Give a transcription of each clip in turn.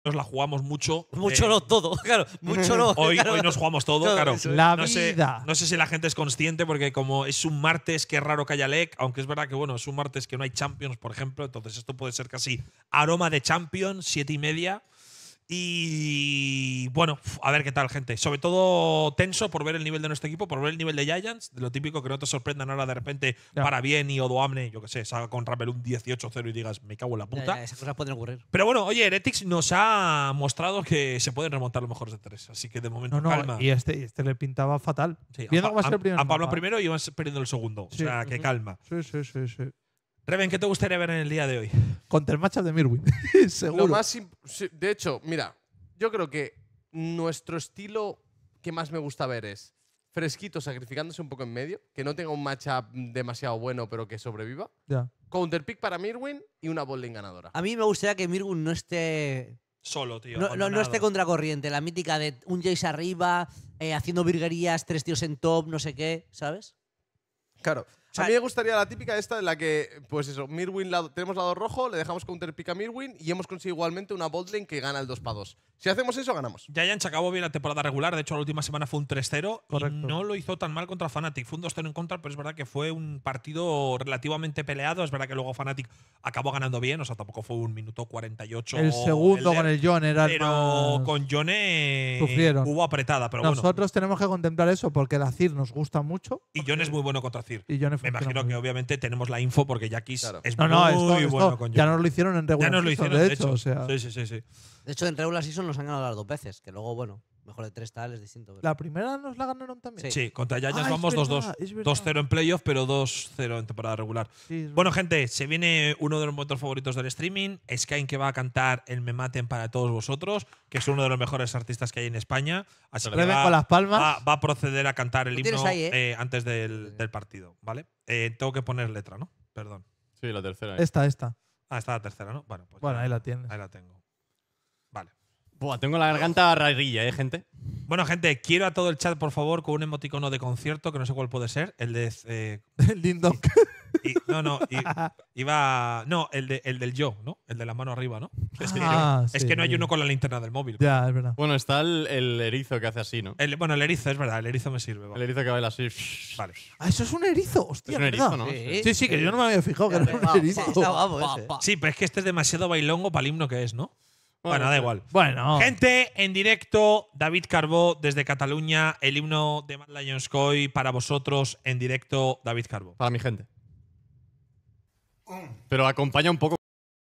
nos la jugamos mucho. Mucho no todo, claro. Mucho no. Hoy claro. nos jugamos todo, Todo claro. eso. La No sé, vida. no sé si la gente es consciente, porque como es un martes, qué raro que haya LEC, aunque es verdad que bueno, es un martes que no hay Champions, por ejemplo, entonces esto puede ser casi aroma de Champions, 7:30. Y bueno, a ver qué tal, gente. Sobre todo tenso por ver el nivel de nuestro equipo, por ver el nivel de Giants. De lo típico que no te sorprendan ahora de repente Ya. para bien y Odoamne, yo qué sé, salga con Rappel un 18-0 y digas, me cago en la Ya, puta. ya, esas cosas pueden ocurrir. Pero bueno, oye, Heretics nos ha mostrado que se pueden remontar los mejores de 3. Así que de momento, No, calma. y este le pintaba fatal. Sí, Viendo cómo va a ser el primer a Pablo mapa. primero y van perdiendo el segundo. Sí. O sea, que calma. Sí. Reven, ¿qué te gustaría ver en el día de hoy? Contra el matchup de Mirwin. Seguro. Lo más de hecho, mira, yo creo que nuestro estilo que más me gusta ver es Fresquito sacrificándose un poco en medio, que no tenga un matchup demasiado bueno, pero que sobreviva. Ya. Counterpick para Mirwin y una botlane ganadora. A mí me gustaría que Mirgun no esté. Solo, tío. No abandonado. esté contracorriente. La mítica de un Jace arriba, haciendo virguerías, 3 tíos en top, no sé qué, ¿sabes? Claro. O sea, a mí me gustaría la típica esta en la que, pues eso, Mirwin tenemos lado rojo, le dejamos counterpick a Mirwin y hemos conseguido igualmente una botlane que gana el 2-2. Si hacemos eso, ganamos. Giants acabó bien la temporada regular. De hecho, la última semana fue un 3-0. Y Correcto. no lo hizo tan mal contra Fnatic. Fue un 2-0 en contra, pero es verdad que fue un partido relativamente peleado. Es verdad que luego Fnatic acabó ganando bien. O sea, tampoco fue un minuto 48. El segundo con el John era el Pero más… con Yone Sufrieron. hubo apretada. Pero bueno. Nosotros tenemos que contemplar eso porque la CIR nos gusta mucho. Y Yone es muy bueno contra Cir. Y John Me imagino que obviamente tenemos la info porque Jackis Claro. es No, muy esto bueno con ya Yone. nos lo hicieron en Ya regular nos lo season, hicieron, de hecho. O sea, Sí. De hecho, en Regular Season nos han ganado las 2 veces, que luego, bueno, mejor de 3 tal es distinto. pero- la primera nos la ganaron también. Sí, contra Giants Ah, es vamos verdad, 2-2. es verdad. 2-0 en playoff, pero 2-0 en temporada regular. Sí, es Bueno, gente, se viene uno de los momentos favoritos del streaming. Skyn, que va a cantar el Me Maten para todos vosotros, que es uno de los mejores artistas que hay en España. Así que Reven con las palmas. va a proceder a cantar el Lo himno tienes ahí, antes del partido, ¿vale? Tengo que poner letra, ¿no? Perdón. Sí, la tercera. Esta. Ah, está la tercera, ¿no? Bueno, pues Bueno, ya- ahí la tienes. Ahí la tengo. Vale. Buah, tengo la garganta rarilla, gente. Bueno, gente, quiero a todo el chat, por favor, con un emoticono de concierto, que no sé cuál puede ser. El de. El ding dong. No, el del yo, ¿no? El de la mano arriba, ¿no? Es Sí. que no hay uno con la linterna del móvil. Ya, es verdad. Bueno, está el erizo que hace así, ¿no? Bueno, el erizo, es verdad, el erizo me sirve. va. El erizo que baila así. Vale. Ah, eso es un erizo. Hostia, Es un ¿verdad? erizo, ¿no? Sí, que yo no me había fijado que era un erizo. Está guapo ese. Sí, pero es que este es demasiado bailongo para el himno que es, ¿no? Bueno, da igual. Bueno, Gente, en directo, David Carbó desde Cataluña, el himno de Mad Lions Coy para vosotros en directo, David Carbó. Para mi gente. Pero acompaña un poco.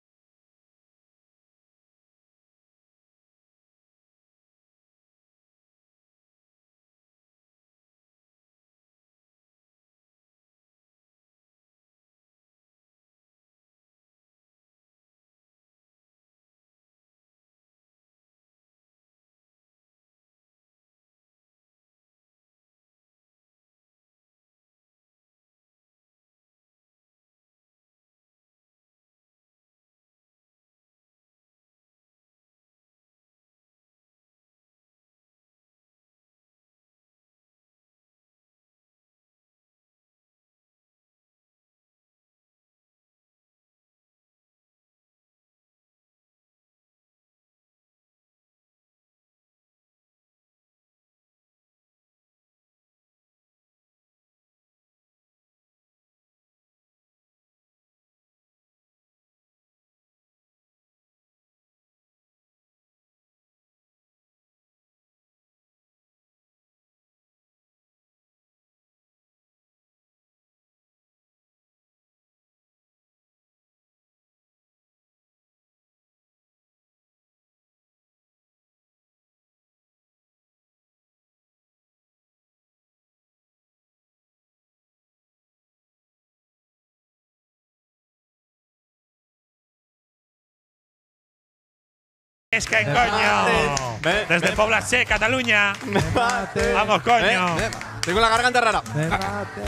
¡Es que coño! Desde Poblaché, Cataluña. mate, ¡Vamos, coño! Tengo la garganta rara. me mate,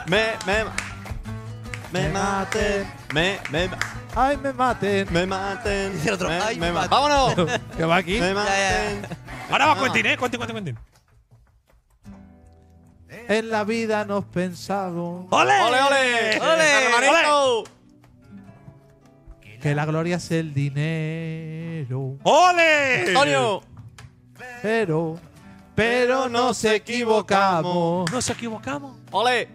Me maten. ay, me maten. Me maten. Dice el otro, ay, me maten. ¡Vámonos! Que va aquí. Me maten. Ahora va Quentin, ¿eh? Quentin. En la vida nos pensamos. ¡Ole! ¡Ole, ole! ¡Ole! ¡Hermanito! que la gloria es el dinero. ¡Ole! ¡Antonio! Pero nos equivocamos. Nos equivocamos. ¡Ole!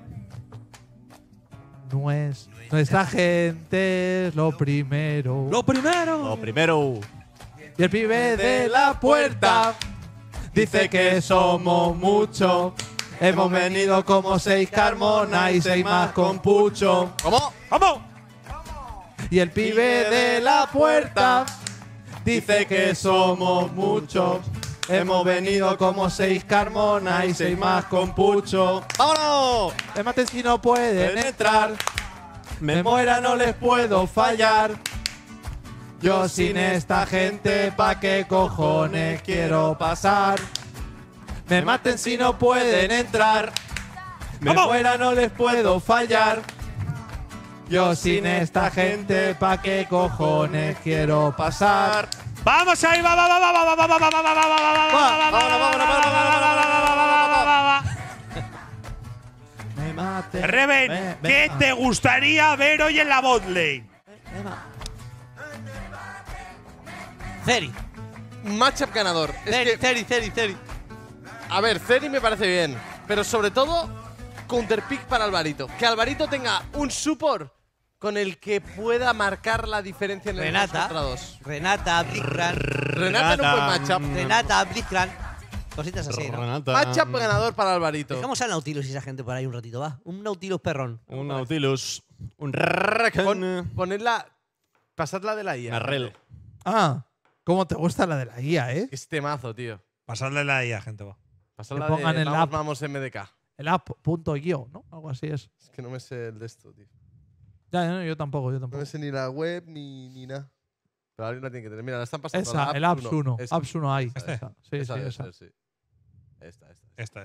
Nuestra gente es lo primero. Lo primero. Lo primero. Y el pibe de la puerta dice que somos muchos. Hemos venido como 6 Carmona y 6 más con Pucho. ¿Cómo? ¡Vamos! Y el pibe de la puerta dice que somos muchos. Hemos venido como 6 Carmona y 6 más con Pucho. ¡Vámonos! Me maten si no pueden entrar. Me muera, no les puedo fallar. Yo sin esta gente, ¿pa' qué cojones quiero pasar? Me maten si no pueden entrar. Me ¡Vamos! muera, no les puedo fallar. Yo sin esta gente, ¿pa' qué cojones quiero pasar? ¡Vamos ahí! ¡Va, va, va, va, va, va, va, va, va, va, va, va, va! Me maten. Reven, ¿qué te gustaría ver hoy en la botlane? Ceri. Matchup ganador. Es que, Ceri. a ver, Ceri me parece bien. Pero sobre todo, counterpick para Alvarito. Que Alvarito tenga un support con el que pueda marcar la diferencia en el Renata. 2 contra 2. Renata, Blitzcrank. Renata no fue matchup. Renata, Blitzcrank. Cositas así, ¿no? Renata. Matchup ganador para Alvarito. Dejamos al Nautilus y esa gente por ahí un ratito, va. Un Nautilus perrón. Un Nautilus. Un Ponerla. Pasadla de la IA. Arrel. Ah, ¿cómo te gusta la de la guía, eh? Es temazo, tío. Pasadle la IA, gente. Va. Pasadla Que pongan de el vamos, app. vamos MDK. El app.io, ¿no? Algo así es. Es que no me sé el de esto, tío. Ya, no, yo tampoco. No me sé ni la web ni nada. Pero alguien la tiene que tener. Mira, la están pasando. Esa, el Apps 1. Esa. Apps 1 hay. Esa. Esa. Sí, Esa sí, debe esa. ser, sí. Esta. Esta.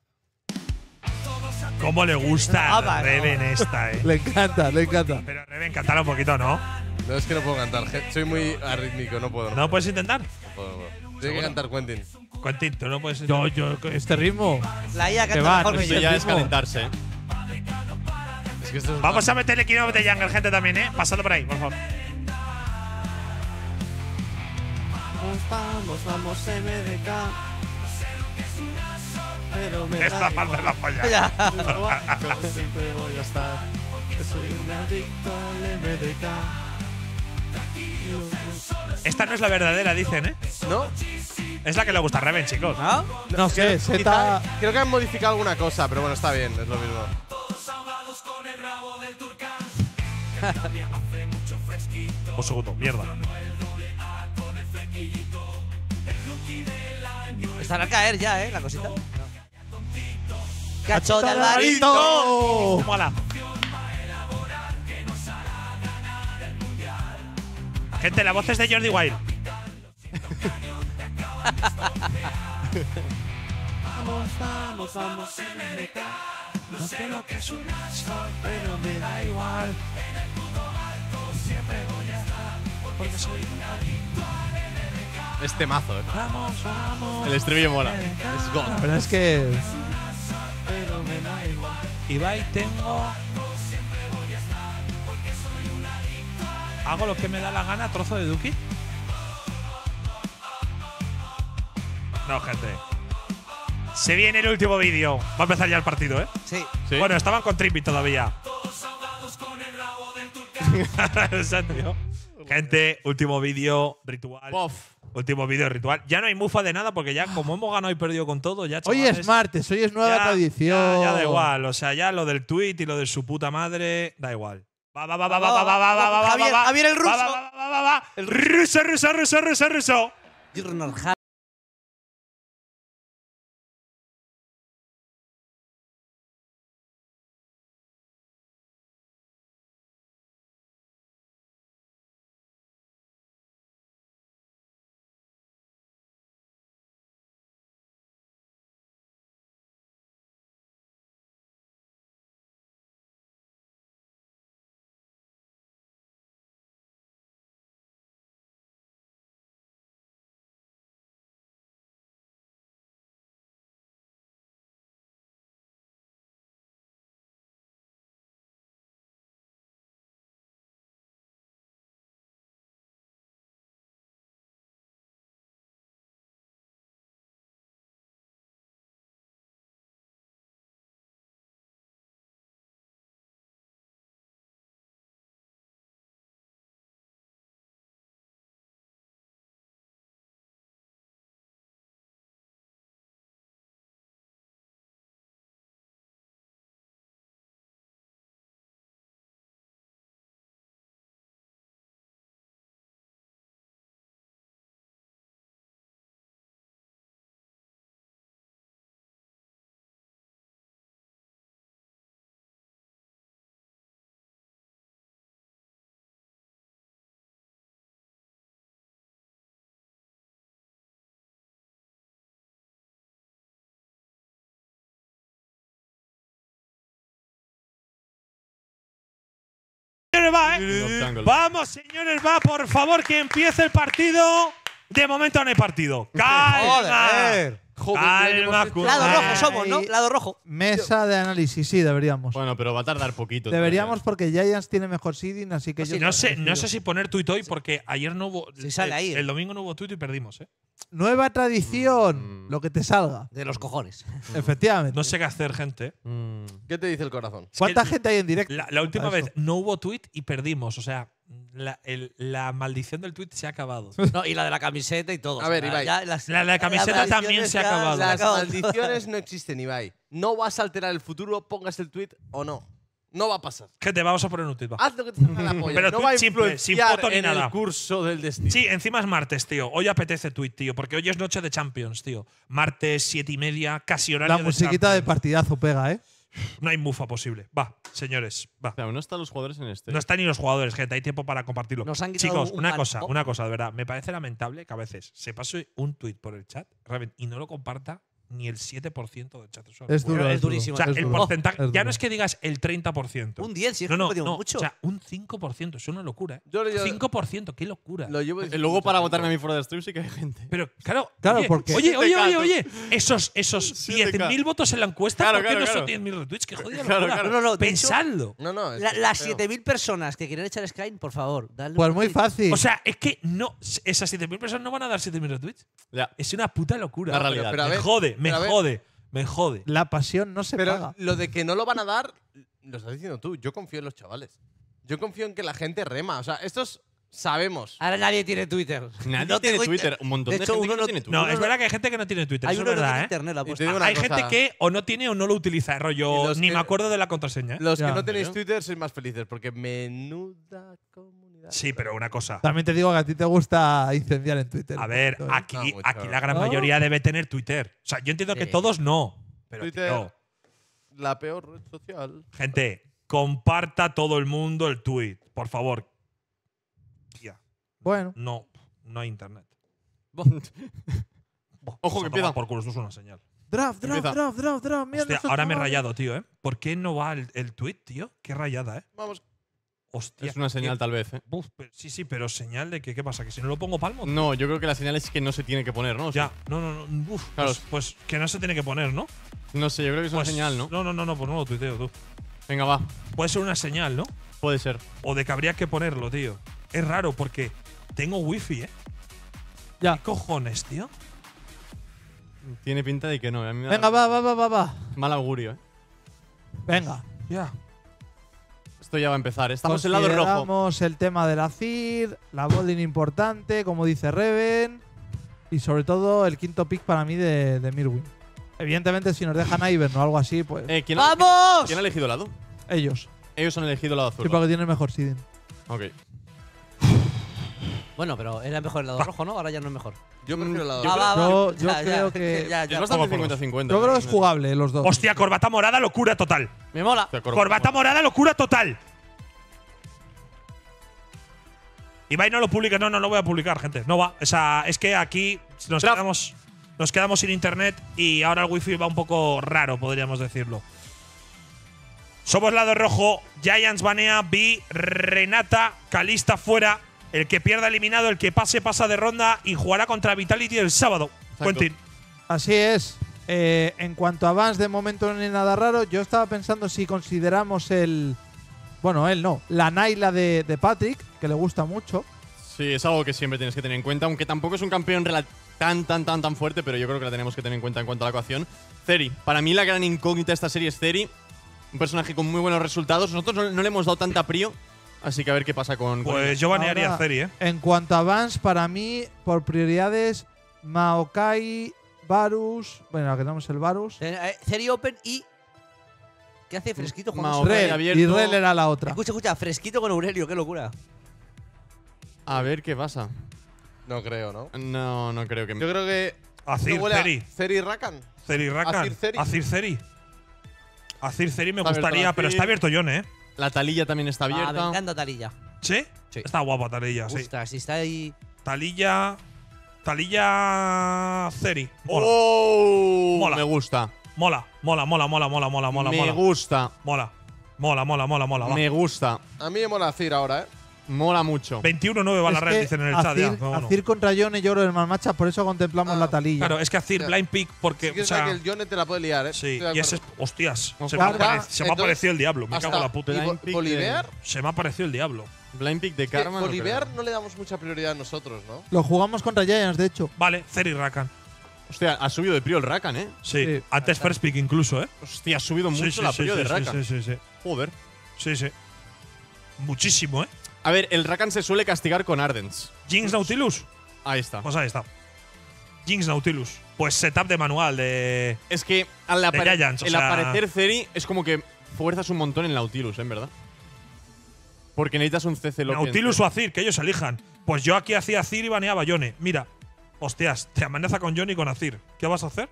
¿Cómo le gusta a va, Reven esta, Le encanta, le encanta. Pero Reven, cantala un poquito, ¿no? No, es que no puedo cantar. Soy muy arrítmico, no puedo. ¿No puedes intentar? No puedo. Tiene que cantar Quentin. Quentin, tú no puedes intentar. Yo, este ritmo. La IA Que canta va, mejor no que sé Esto yo. ya es calentarse, ¿eh? Es que esto es Vamos a meterle Kino de Jungle, gente, también, ¿eh? Pasando por ahí, por favor. Vamos, MDK. Pero me Esta parte de la polla. Ya. siempre voy a estar. Soy un adicto al MDK. Esta no es la verdadera, dicen, ¿eh? ¿No? Es la que le gusta a Reven, chicos. ¿No? No sé, Quizá- Z. creo que han modificado alguna cosa, pero bueno, está bien, es lo mismo. Un segundo, mierda. Están a caer ya, ¿eh? La cosita. ¡Cacho de Alvarito! Alvarito! Mola. Gente, la voz es de Jordi Wild. Vamos, MDK. No sé lo que es un asco, pero me da igual. Siempre voy a estar, porque soy un adicto. Es temazo, ¿eh? Vamos. El estribillo mola. Es La verdad es que. pero me da igual. Ibai, tengo. Hago lo que me da la gana, trozo de Duki. No, gente. Se viene el último vídeo. Va a empezar ya el partido, ¿eh? Sí. Bueno, estaban con Trippy todavía. Exacto. Gente, último vídeo ritual. Pof. Último vídeo ritual. Ya no hay mufa de nada porque ya, como hemos ganado y perdido con todo, ya Hoy chavales, es martes, hoy es nueva ya- tradición. Ya da igual. O sea, ya lo del tweet y lo de su puta madre, da igual. Va. Javier el ruso. Va. Ruso. Jürgen va, Octangle. Vamos, señores, va, por favor, que empiece el partido. De momento no hay partido. ¡Calma! Joder. Joder, Calma, deberíamos Lado Ay. rojo somos, ¿no? Lado rojo. Mesa de análisis, sí, deberíamos. Bueno, pero va a tardar poquito. Deberíamos porque Giants tiene mejor seeding, así que yo No sé si poner tuit hoy porque ayer no hubo. Sí, sale ahí, El domingo no hubo tuit y perdimos, ¿eh? Nueva tradición, lo que te salga. De los cojones. Efectivamente. No sé qué hacer, gente. ¿Qué te dice el corazón? ¿Cuánta que gente hay en directo? La última Para eso. vez no hubo tuit y perdimos. O sea, la maldición del tuit se ha acabado. No, y la de la camiseta y todo. A ver, Ibai. La camiseta también se ha acabado. Las maldiciones no existen, Ibai. No vas a alterar el futuro, pongas el tweet o no. No va a pasar. Gente, vamos a poner un tuit, va. Haz lo que te salga la polla. Pero no tweet va a simple, sin influenciar foto ni en nada. el curso del destino. Sí, encima es martes, tío. Hoy apetece tuit, tío. Porque hoy es noche de Champions, tío. Martes, 7:30, casi horario La musiquita de Champions. partidazo pega, ¿eh? No hay mufa posible. Va, señores, va. O sea, no están los jugadores en este. No están ni los jugadores, gente. Hay tiempo para compartirlo. Nos han quitado Chicos, un una pan. cosa, de verdad. Me parece lamentable que a veces se pase un tuit por el chat, Raven, y no lo comparta ni el 7% del chat. Eso Es duro. es es duro, durísimo. O sea, es el duro. porcentaje. Es Ya duro. no es que digas el 30%. Un 10, si es no, que no, no, no. mucho. O sea, un 5%. Es una locura, ¿eh? Yo- 5%, qué locura. Lo llevo diciendo Luego mucho para tiempo. votarme a mí fuera del stream sí que hay gente. Pero, claro, Claro, oye, porque- oye, esos 7K. 10.000 votos en la encuesta, Claro, ¿por qué claro, no claro. son 10.000 retweets? ¡Qué jodida Claro, locura! claro. No, de hecho, Pensadlo. No, no. Las feo. 7.000 personas que quieren echar Sky, por favor, dale Pues un muy tweet. fácil. O sea, es que no, esas 7.000 personas no van a dar 7.000 retweets. Ya. Es una puta locura. La realidad. pero a me ver, jode, me pero a ver. jode, me jode. la pasión no se Pero paga. lo de que no lo van a dar, lo estás diciendo tú. Yo confío en los chavales. Yo confío en que la gente rema. O sea, estos sabemos. Ahora nadie tiene Twitter. Nadie No tiene tengo Twitter. Un montón de, de hecho, gente uno que no no- tiene Twitter. No, es verdad que hay gente que no tiene Twitter. Hay Eso uno es que no verdad, tiene ¿eh? internet, la Y te apuesta. digo una Hay cosa, gente que o no tiene o no lo utiliza. Rollo, Y los ni que- me acuerdo de la contraseña. ¿eh? Los que Ya. no tenéis ¿En Twitter sois más felices porque menuda comunidad. Sí, pero una cosa. También te digo que a ti te gusta incendiar en Twitter. A ver, un poquito, ¿eh? aquí, No, mucho. aquí la gran ¿No? mayoría debe tener Twitter. O sea, yo entiendo que todos no. Pero, Twitter. tío, La peor red social. gente, comparta todo el mundo el tweet. Por favor. Tía, Bueno, no hay internet. Ojo, que empieza. Por culo, esto es una señal. draft. Mira, Hostia, nuestros ahora me he chavales. rayado, tío, ¿eh? ¿Por qué no va el tweet, tío? Qué rayada, ¿eh? Vamos. Hostia. Es una señal tal vez, ¿eh? Sí, pero señal de que, ¿qué pasa? ¿Que si no lo pongo palmo? No, yo creo que la señal es que no se tiene que poner, ¿no? O sea, Ya, no. Uf, Claro. pues que no se tiene que poner, ¿no? no sé, yo creo que es una Pues, señal, ¿no? No, pues no lo tuiteo, tú. Venga, va. Puede ser una señal, ¿no? Puede ser. O de que habría que ponerlo, tío. Es raro porque tengo wifi, ¿eh? Ya. ¿Qué cojones, tío? Tiene pinta de que no. A mí me da Venga, va. mal augurio, ¿eh? Venga. Ya. Esto ya va a empezar. Estamos en el lado rojo. Consideramos el tema de la CID, la bowling importante, como dice Reven, y sobre todo el quinto pick para mí de Mirwin. Evidentemente, si nos dejan a Ivern o algo así, pues ¿Quién ¡Vamos! ha elegido lado? ellos. Ellos han elegido lado azul. Sí, porque tienen mejor seeding. Ok. Bueno, pero era mejor el lado rojo, ¿no? Ahora ya no es mejor. Yo prefiero la yo Va, Yo Ya, creo que- Ya, Es ya. bastante Vamos por 50-50. Yo creo que es jugable los dos. Hostia, corbata morada, locura total. Me mola. Hostia, Corbata morada, locura total. Ibai no lo publica, no lo voy a publicar, gente. No va. O sea, es que aquí nos quedamos sin internet y ahora el wifi va un poco raro, podríamos decirlo. Somos lado rojo, Giants banea, B, Renata, Calista fuera. El que pierda eliminado, el que pase pasa de ronda y jugará contra Vitality el sábado. Quentin. Así es. En cuanto a Vance, de momento no hay nada raro. Yo estaba pensando si consideramos el. Bueno, él no. La Naila de Patrick, que le gusta mucho. Sí, es algo que siempre tienes que tener en cuenta, aunque tampoco es un campeón tan fuerte, pero yo creo que la tenemos que tener en cuenta en cuanto a la ecuación. Ceri, para mí la gran incógnita de esta serie es Ceri, un personaje con muy buenos resultados. Nosotros no le hemos dado tanta prio, así que a ver qué pasa con ella. Pues yo banearía Ahora, a Ceri, ¿eh? En cuanto a Vance, para mí, por prioridades, Maokai, Varus. Bueno, que tenemos el Varus. Ceri Open y. ¿Qué hace Fresquito con Mao- Rel, abierto. y Rel era la otra. Escucha, Fresquito con Aurelio, qué locura. A ver qué pasa. No creo, ¿no? No creo que… Yo creo que. Azir ¿no huele a Ceri. Ceri Rakan. Ceri Rakan. Azir Ceri. Azir Ceri. Azir Ceri me Está abierto gustaría, Azir. pero está abierto John, ¿eh? La talilla también está Me abierta. encanta Talilla. ¿Sí? Sí. Está guapa Talilla, sí. Ostras, si está ahí. Talilla Ceri. Mola. ¡Oh! Mola. Me gusta. Mola. Me gusta. Mola. Mola, va. Me gusta. A mí me mola Azir ahora, ¿eh? Mola mucho. 21-9 va la red, dicen en el chat ya. Azir, pero bueno. Azir contra Yone, yo creo el más matcha, por eso contemplamos la talilla. Claro, es que Azir, Ya. blind pick, porque. Sí que o es sea, verdad que el Yone te la puede liar, ¿eh? sí, Estoy de y ese es. acuerdo. Hostias, se Claro. me ha Entonces, parecido el diablo. Me cago en la puta. ¿Y Blind pick Bolivar? Se me ha parecido el diablo. Blind pick de Que Karma. Bolivar no le damos mucha prioridad a nosotros, ¿no? Lo jugamos contra Giants, de hecho. Vale, Ceri Rakan. Hostia, ha subido de prio el Rakan, ¿eh? Sí, Sí. antes first pick incluso, ¿eh? Hostia, ha subido mucho sí, la sí, prio sí, de Rakan. sí. Joder. Sí. Muchísimo, ¿eh? A ver, el Rakan se suele castigar con Ardents. Jinx Nautilus. Ahí está. Pues ahí está. Jinx Nautilus. Pues setup de manual de. Es que al De Giants, o el sea- aparecer Ceri es como que fuerzas un montón en Nautilus, ¿en verdad? Porque necesitas un CC Loki. Nautilus o Azir, que ellos elijan. Pues yo aquí hacía Azir y baneaba a Yone. Mira, hostias, te amenaza con Yone y con Azir. ¿Qué vas a hacer?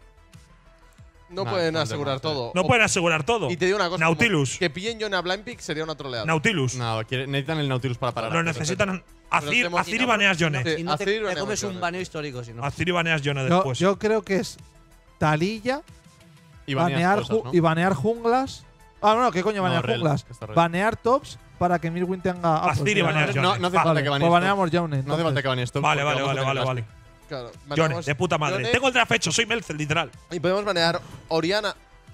No Nah, pueden no te asegurar mates. todo. No pueden asegurar todo. Y te digo una cosa. Nautilus. como que pillen Yone a Blind Pick sería una troleada. Nautilus. No, necesitan el Nautilus para parar. Lo necesitan. Azir, tenemos- Azir y baneas Yone. Sí, Si no te, Azir te baneamos comes un Yone. baneo histórico, si no. Azir y baneas Yone Yo, después. yo creo que es talilla, Y banear cosas, ¿no? y banear junglas. Ah, no, ¿qué coño banear Rel, junglas? que está Rel. Banear tops para que Mirwin tenga. Azir y pues, banear vale. Yone. No hace Vale, falta que banees. Pues baneamos Yone. No hace entonces. falta que banees esto. Vale, porque vale, vamos a vale, tener vale. casting. Claro. Yone, baneamos de puta madre. Yone Tengo el draft hecho, soy Melzel, literal. Y podemos banear Oriana.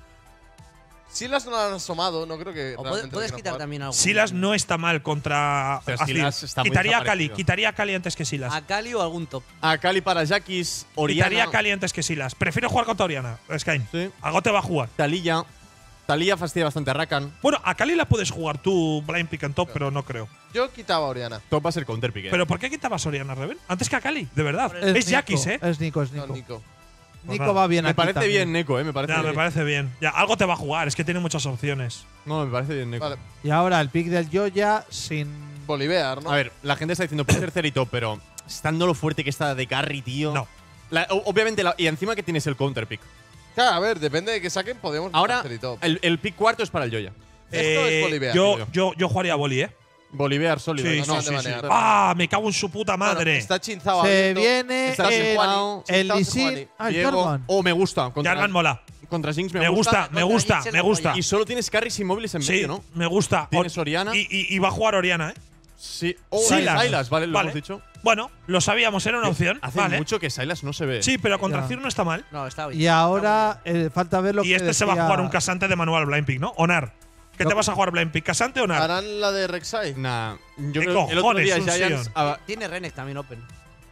Silas no lo han asomado, no creo que. O realmente puedes lo quieran quitar jugar. también algo. Silas no está mal contra Pero Azir. Silas está muy Quitaría a Kali. desaparecido. Quitaría a Kali antes que Silas. A Cali o algún top. A Kali para Jackis, Oriana. Quitaría a Kali antes que Silas. Prefiero jugar contra Oriana, Skyne. Sí. Algo te va a jugar. Talilla. Talilla fastidia bastante a Rakan. Bueno, a Kali la puedes jugar tú, blind pick and top, pero no creo. Yo quitaba a Oriana. Top va a ser counterpick, ¿eh? ¿Pero por qué quitabas a Oriana, Reven? Antes que a Kali, de verdad. Es Es Jackis, ¿eh? Es Nico, es No, Nico. Nico. Pues Nico nada. va bien me aquí parece también. bien Neko, ¿eh? Me parece Ya, bien. me parece bien. Ya, algo te va a jugar, es que tiene muchas opciones. No, me parece bien Neko. Vale. Y ahora el pick del Joya sin. Bolivar, ¿no? A ver, la gente está diciendo puede ser Ceri top, pero estando lo fuerte que está de carry, tío. No. Obviamente, y encima que tienes el counterpick. Claro, a ver, depende de que saquen, podemos Ahora, hacer y top. el pick cuarto es para el Joya. Esto es Bolivar. yo jugaría Boli, ¿eh? Bolivar sólido. Sí, ¿no? sí, no, sí, de sí. manera. ¡Ah! Me cago en su puta Bueno, madre. está chinzado. Se abierto. viene Está el, Juani, el está Lee Sin. Juani. Ah, el Diego. Jarvan. Oh, me gusta. Jarvan mola. Contra Jinx Me gusta, me gusta, Jinx me el gusta. Joya. Y solo tienes carries inmóviles en Sí, medio, ¿no? me gusta. Tienes Oriana. Y va a jugar Oriana, ¿eh? Sí. Oh, Sylas. Sylas, vale, lo Vale. hemos dicho. Bueno, lo sabíamos, era una opción. Hace Vale. mucho que Sylas no se ve. Sí, pero contra Ya. Azir no está mal. No, está bien. Y ahora falta ver lo Y que este se va a decía- jugar un casante de manual blind pick, ¿no? Onar. ¿Qué Lo- te vas a jugar blind pick? ¿Casante o Onar? ¿Harán la de Rek'Sai? Nah, yo ¿Qué creo que el otro cojones, día un Giants, Sion? Tiene Renek también open.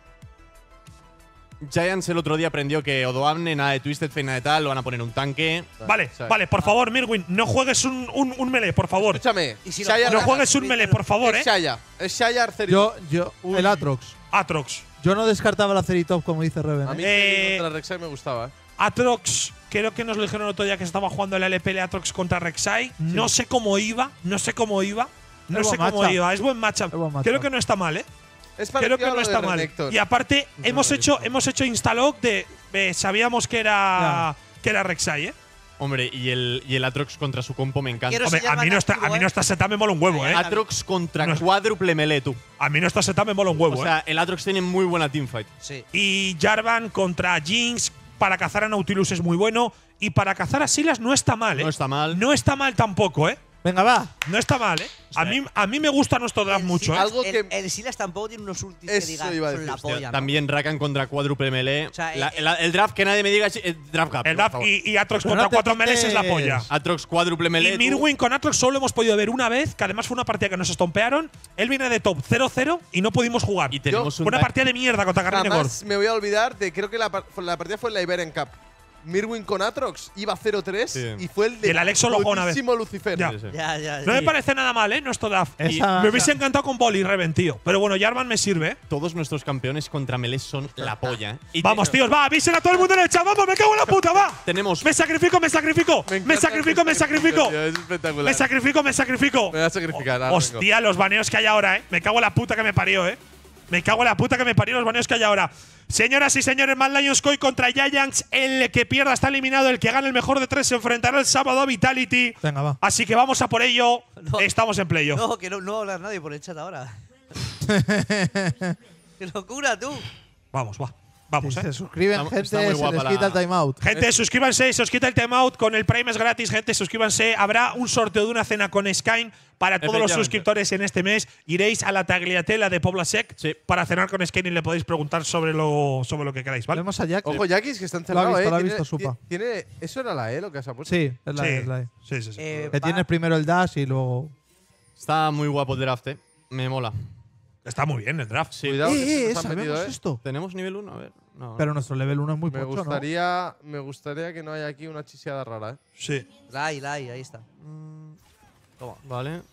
Giants el otro día aprendió que Odoamne, nada de Twisted Fate, nada de tal, lo van a poner un tanque. Vale, Sí. vale, por favor, Mirwin, no juegues un melee, por favor. Escúchame. Y si Shaya lo No Arceri- juegues un melee, por favor, Es Shaya. Es Shaya Arceri. El Atrox. Atrox. Yo no descartaba la Ceritop, como dice Reven. A mí Eh, contra Rek'Sai me gustaba. Atrox, creo que nos lo dijeron el otro día que se estaba jugando el LPL Atrox contra Rek'Sai. No sé cómo iba, no sé cómo iba. No Es sé buen cómo matchup. iba. Es buen matchup. Es buen matchup. Creo que no está mal, ¿eh? Es Creo parecido que a no lo está de mal. Renekton. Y aparte, hemos hecho instalog de. Sabíamos que era Rek'Sai, ¿eh? Hombre, y el Atrox contra su compo me encanta. Quiero Hombre, sellar a mí no está, castigo, a mí no está seta me mola un huevo, ¿eh? Atrox contra No. cuádruple melee, tú. A mí no está seta me mola un huevo, O sea, el Atrox tiene muy buena teamfight. Sí. Y Jarvan contra Jinx para cazar a Nautilus es muy bueno. Y para cazar a Silas no está mal, ¿eh? No está mal. No está mal tampoco, ¿eh? Venga, va. No está mal, ¿eh? A mí me gusta nuestro draft mucho, ¿eh? Algo el, que- el Silas tampoco tiene unos ultis Eso que digas iba a son decir, la hostia, polla, ¿no? También Rakan contra cuádruple melee. O sea, el draft que nadie me diga es draft gap. El por draft favor. y Atrox Pero contra no te 4 melees es la quites. polla. Atrox cuádruple melee. Y tú. Mirwin con Atrox solo hemos podido ver una vez, que además fue una partida que nos estompearon. Él viene de top 0-0 y no pudimos jugar. Y tenemos Fue un una partida de mierda contra Garrinegor. Jamás me voy a olvidar de, creo que la partida fue en la Iberian Cup. Mirwin con Atrox iba 0-3 Sí. y fue el de Y el Alex solo jugó una vez. buenísimo Lucifer. Ya. Sí, sí. Ya. No me parece nada mal, ¿eh? Nuestro draft. Y Esa- me hubiese encantado con Boli Reven, tío. Pero bueno, Jarvan me sirve, ¿eh? Todos nuestros campeones contra melee son la polla, ¿eh? Y Vamos, tíos, va, avisen a todo el mundo en el chat. Vamos, me cago en la puta, va. Tenemos Me sacrifico, me sacrifico. Me Me encanta sacrifico, me este sacrifico. tío, es espectacular. Me sacrifico, me sacrifico. Me voy a sacrificar. ahora vengo. Hostia, los baneos que hay ahora, ¿eh? Me cago en la puta que me parió, ¿eh? Me cago en la puta que me parió los baneos que hay ahora. Señoras y señores, Mad Lions Koi contra Giants. El que pierda está eliminado. El que gane el mejor de 3 se enfrentará el sábado a Vitality. Venga, va. Así que vamos a por ello. No. Estamos en playoff. No, que no va a hablar nadie por el chat ahora. ¡Qué locura, tú! Vamos, va. Vamos, Si se suscriben, Está- gente, está muy se les guapa quita el la- timeout. Gente, suscríbanse, se os quita el timeout con el Prime es gratis, gente, suscríbanse. Habrá un sorteo de una cena con Skyne para todos los Efectivamente. suscriptores en este mes. Iréis a la Tagliatella de Poblasec Sí. para cenar con Skyne y le podéis preguntar sobre lo que queráis, ¿vale? Vemos a Jack. Ojo, Yakis, que está encerrado, visto, lo ha Tiene- visto, supa. tiene- ¿Eso era la E lo que has puesto? Sí, es la Sí, es la E. sí, sí, sí. Que tienes primero el dash y luego. Está muy guapo el draft, Me mola. Está muy bien el draft. Sí. Cuidado, que se nos han ¿sabemos metido, esto? ¿Tenemos nivel 1? A ver. No. Pero nuestro level 1 es muy Me pocho, ¿no? gustaría que no haya aquí una chiseada rara, Sí. La hay, ahí está. Vale.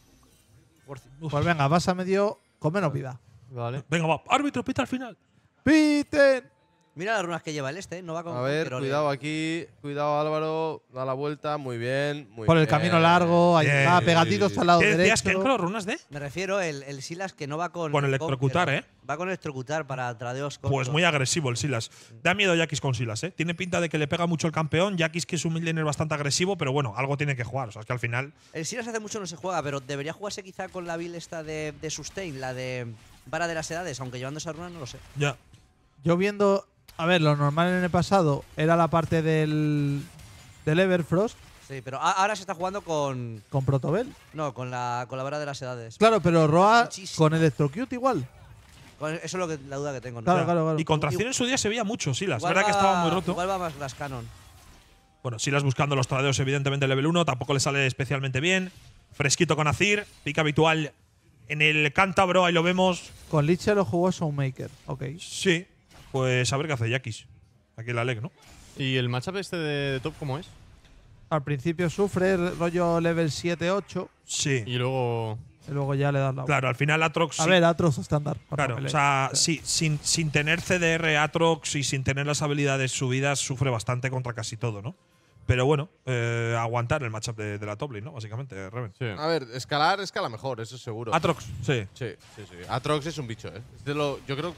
Pues venga, vas a medio con menos vida. Vale. Venga, va. Árbitro, pita al final. ¡Piten! Mira las runas que lleva el no va con. A ver, Querole. cuidado aquí. Cuidado, Álvaro. Da la vuelta. Muy bien. Muy Por el bien. camino largo, ahí Bien. está, pegaditos al lado ¿Qué decías, derecho. Kenkro? ¿Runas de? Me refiero el Silas que no va con. Con electrocutar, pero ¿eh? Va con electrocutar para tradeos cortos. Pues muy agresivo el Silas. Da miedo Yakis con Silas, ¿eh? Tiene pinta de que le pega mucho el campeón. Yakis, que es un midlaner bastante agresivo, pero bueno, algo tiene que jugar. O sea, es que al final. El Silas hace mucho no se juega, pero debería jugarse quizá con la build esta de Sustain, la de Vara de las Edades, aunque llevando esa runa no lo sé. Ya. Yo viendo. A ver, lo normal en el pasado era la parte del Everfrost Sí, pero ahora se está jugando con. con Protobel. No, con la Vara de las Edades. Claro, pero Roa Muchísimo. con Electrocute igual. Eso es lo que, la duda que tengo. ¿no? Claro, Ya. claro, claro. Y contra Cien en su día se veía mucho Silas. Igual ¿Verdad que va- estaba muy roto? Igual va más las Canon. Bueno, Silas buscando los tradeos, evidentemente, level 1. Tampoco le sale especialmente bien. Fresquito con Azir. Pick habitual en el cántabro. Ahí lo vemos. Con Liche lo jugó Soundmaker. Ok. Sí. Pues a ver qué hace Yakis. Aquí la leg, ¿no? ¿Y el matchup este de top cómo es? Al principio sufre rollo level 7-8 Sí. Y luego. y luego ya le das la Claro, al final Atrox. A sí. ver, Atrox estándar. para Claro, melee. o sea, sí, sin tener CDR Atrox y sin tener las habilidades subidas, sufre bastante contra casi todo, ¿no? Pero bueno, aguantar el matchup de la top lane, ¿no? Básicamente, Reven. Sí. A ver, escala mejor, eso seguro. Atrox, sí. Sí. Atrox es un bicho, ¿eh? Yo creo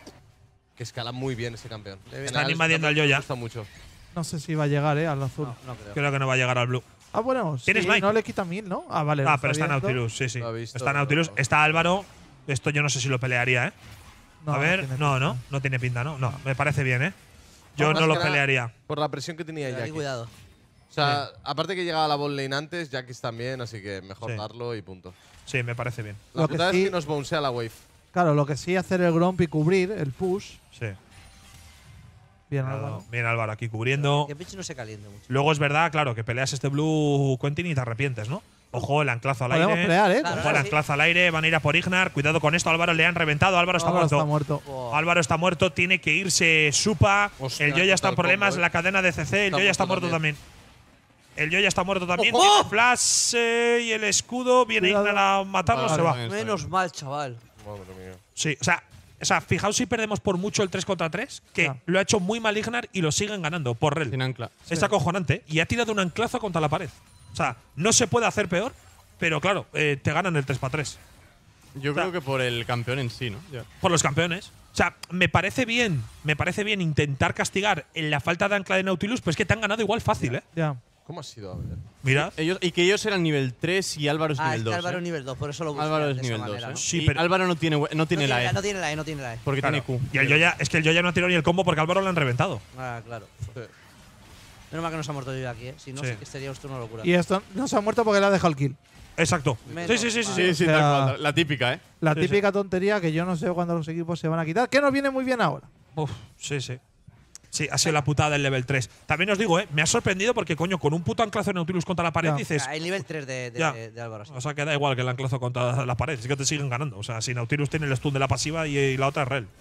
que escala muy bien ese campeón. En Están general, invadiendo ese al campeón Yoya. Me gusta mucho. No sé si va a llegar, al azul. No creo. Creo que no va a llegar al blue. Ah, bueno, sí, ¿Tienes Smite? no le quita 1000, ¿no? Ah, vale. Ah, lo pero está viendo. Nautilus, sí, sí. Lo ha visto, Está Nautilus, lo- está Álvaro. Esto yo no sé si lo pelearía, ¿eh? No, a ver, tiene no, pinta. no tiene pinta, ¿no? No, me parece bien, ¿eh? Yo Más no lo que nada pelearía. Por la presión que tenía Pero aquí Jackie. cuidado. O sea, aparte que llegaba a la bot lane antes, Jackie también, así que mejor Sí. darlo y punto. Sí, me parece bien. La Lo que putada sí- es que nos bouncea la wave. Claro, lo que sí hacer el Gromp y cubrir, el push. Sí. Bien, Claro, Álvaro. bien Álvaro aquí cubriendo. Que Pitch no se caliente mucho. Luego es verdad, claro, que peleas este blue Quentin y te arrepientes, ¿no? Ojo, el anclazo al Podemos aire. pelear, ¿eh? Claro. Ojo, el anclazo al aire. Van a ir a por Ignar. Cuidado con esto. Álvaro le han reventado. Álvaro está Álvaro muerto. está muerto. Oh. Álvaro está muerto. Tiene que irse Supa. Hostia, el Yoya está en total problemas. combo, La cadena de CC. El Está Yoya está muerto muerto también. El Yoya está muerto también. ¡Oh! Tiene flash y el escudo. Viene Cuidado. Ignar a matarlo. Vale, se va. vale. Menos mal, chaval. Madre mía. Sí, o sea, fijaos si perdemos por mucho el 3 contra 3, que Ah. lo ha hecho muy mal Ignar y lo siguen ganando por rel. Sin ancla. Es acojonante. Y ha tirado un anclazo contra la pared. O sea, no se puede hacer peor, pero claro, te ganan el 3x3. Yo creo que por el campeón en sí, ¿no? Ya. Por los campeones. O sea, me parece bien intentar castigar en la falta de ancla de Nautilus, pero es que te han ganado igual fácil, ¿eh? Ya. ¿Cómo ha sido? A ver. Mira. Y que ellos eran nivel 3 y Álvaro es Ah, nivel es 2. que Álvaro es nivel 2, por eso lo busca Álvaro es de esa nivel 2. manera, ¿no? Sí, Y pero- Álvaro no tiene la E. No tiene la E, no tiene la E. Porque Claro. tiene Q. Y el Yoya, es que el Yoya no ha tirado ni el combo porque Álvaro lo han reventado. Ah, claro. Sí. Menos mal que nos ha muerto yo aquí, ¿eh? Si no, Sí. sí que sería esto una locura. Y esto no se ha muerto porque le ha dejado el kill. Exacto. Menos Sí, sí, sí, sí, mal. sí. Sí, sí, O sea, tal cual. La típica, ¿eh? La Sí, típica tontería que yo no sé cuándo los equipos se van a quitar. Que nos viene muy bien ahora. Uf, sí, sí. Sí, ha sido la putada del level 3. También os digo, me ha sorprendido porque, coño, con un puto anclazo de Nautilus contra la pared Ya. dices. Ah, el nivel 3 Ya. de Álvaro. Sí. O sea, que da igual que el anclazo contra la pared, es que te siguen ganando. O sea, si Nautilus tiene el stun de la pasiva y la otra es rel.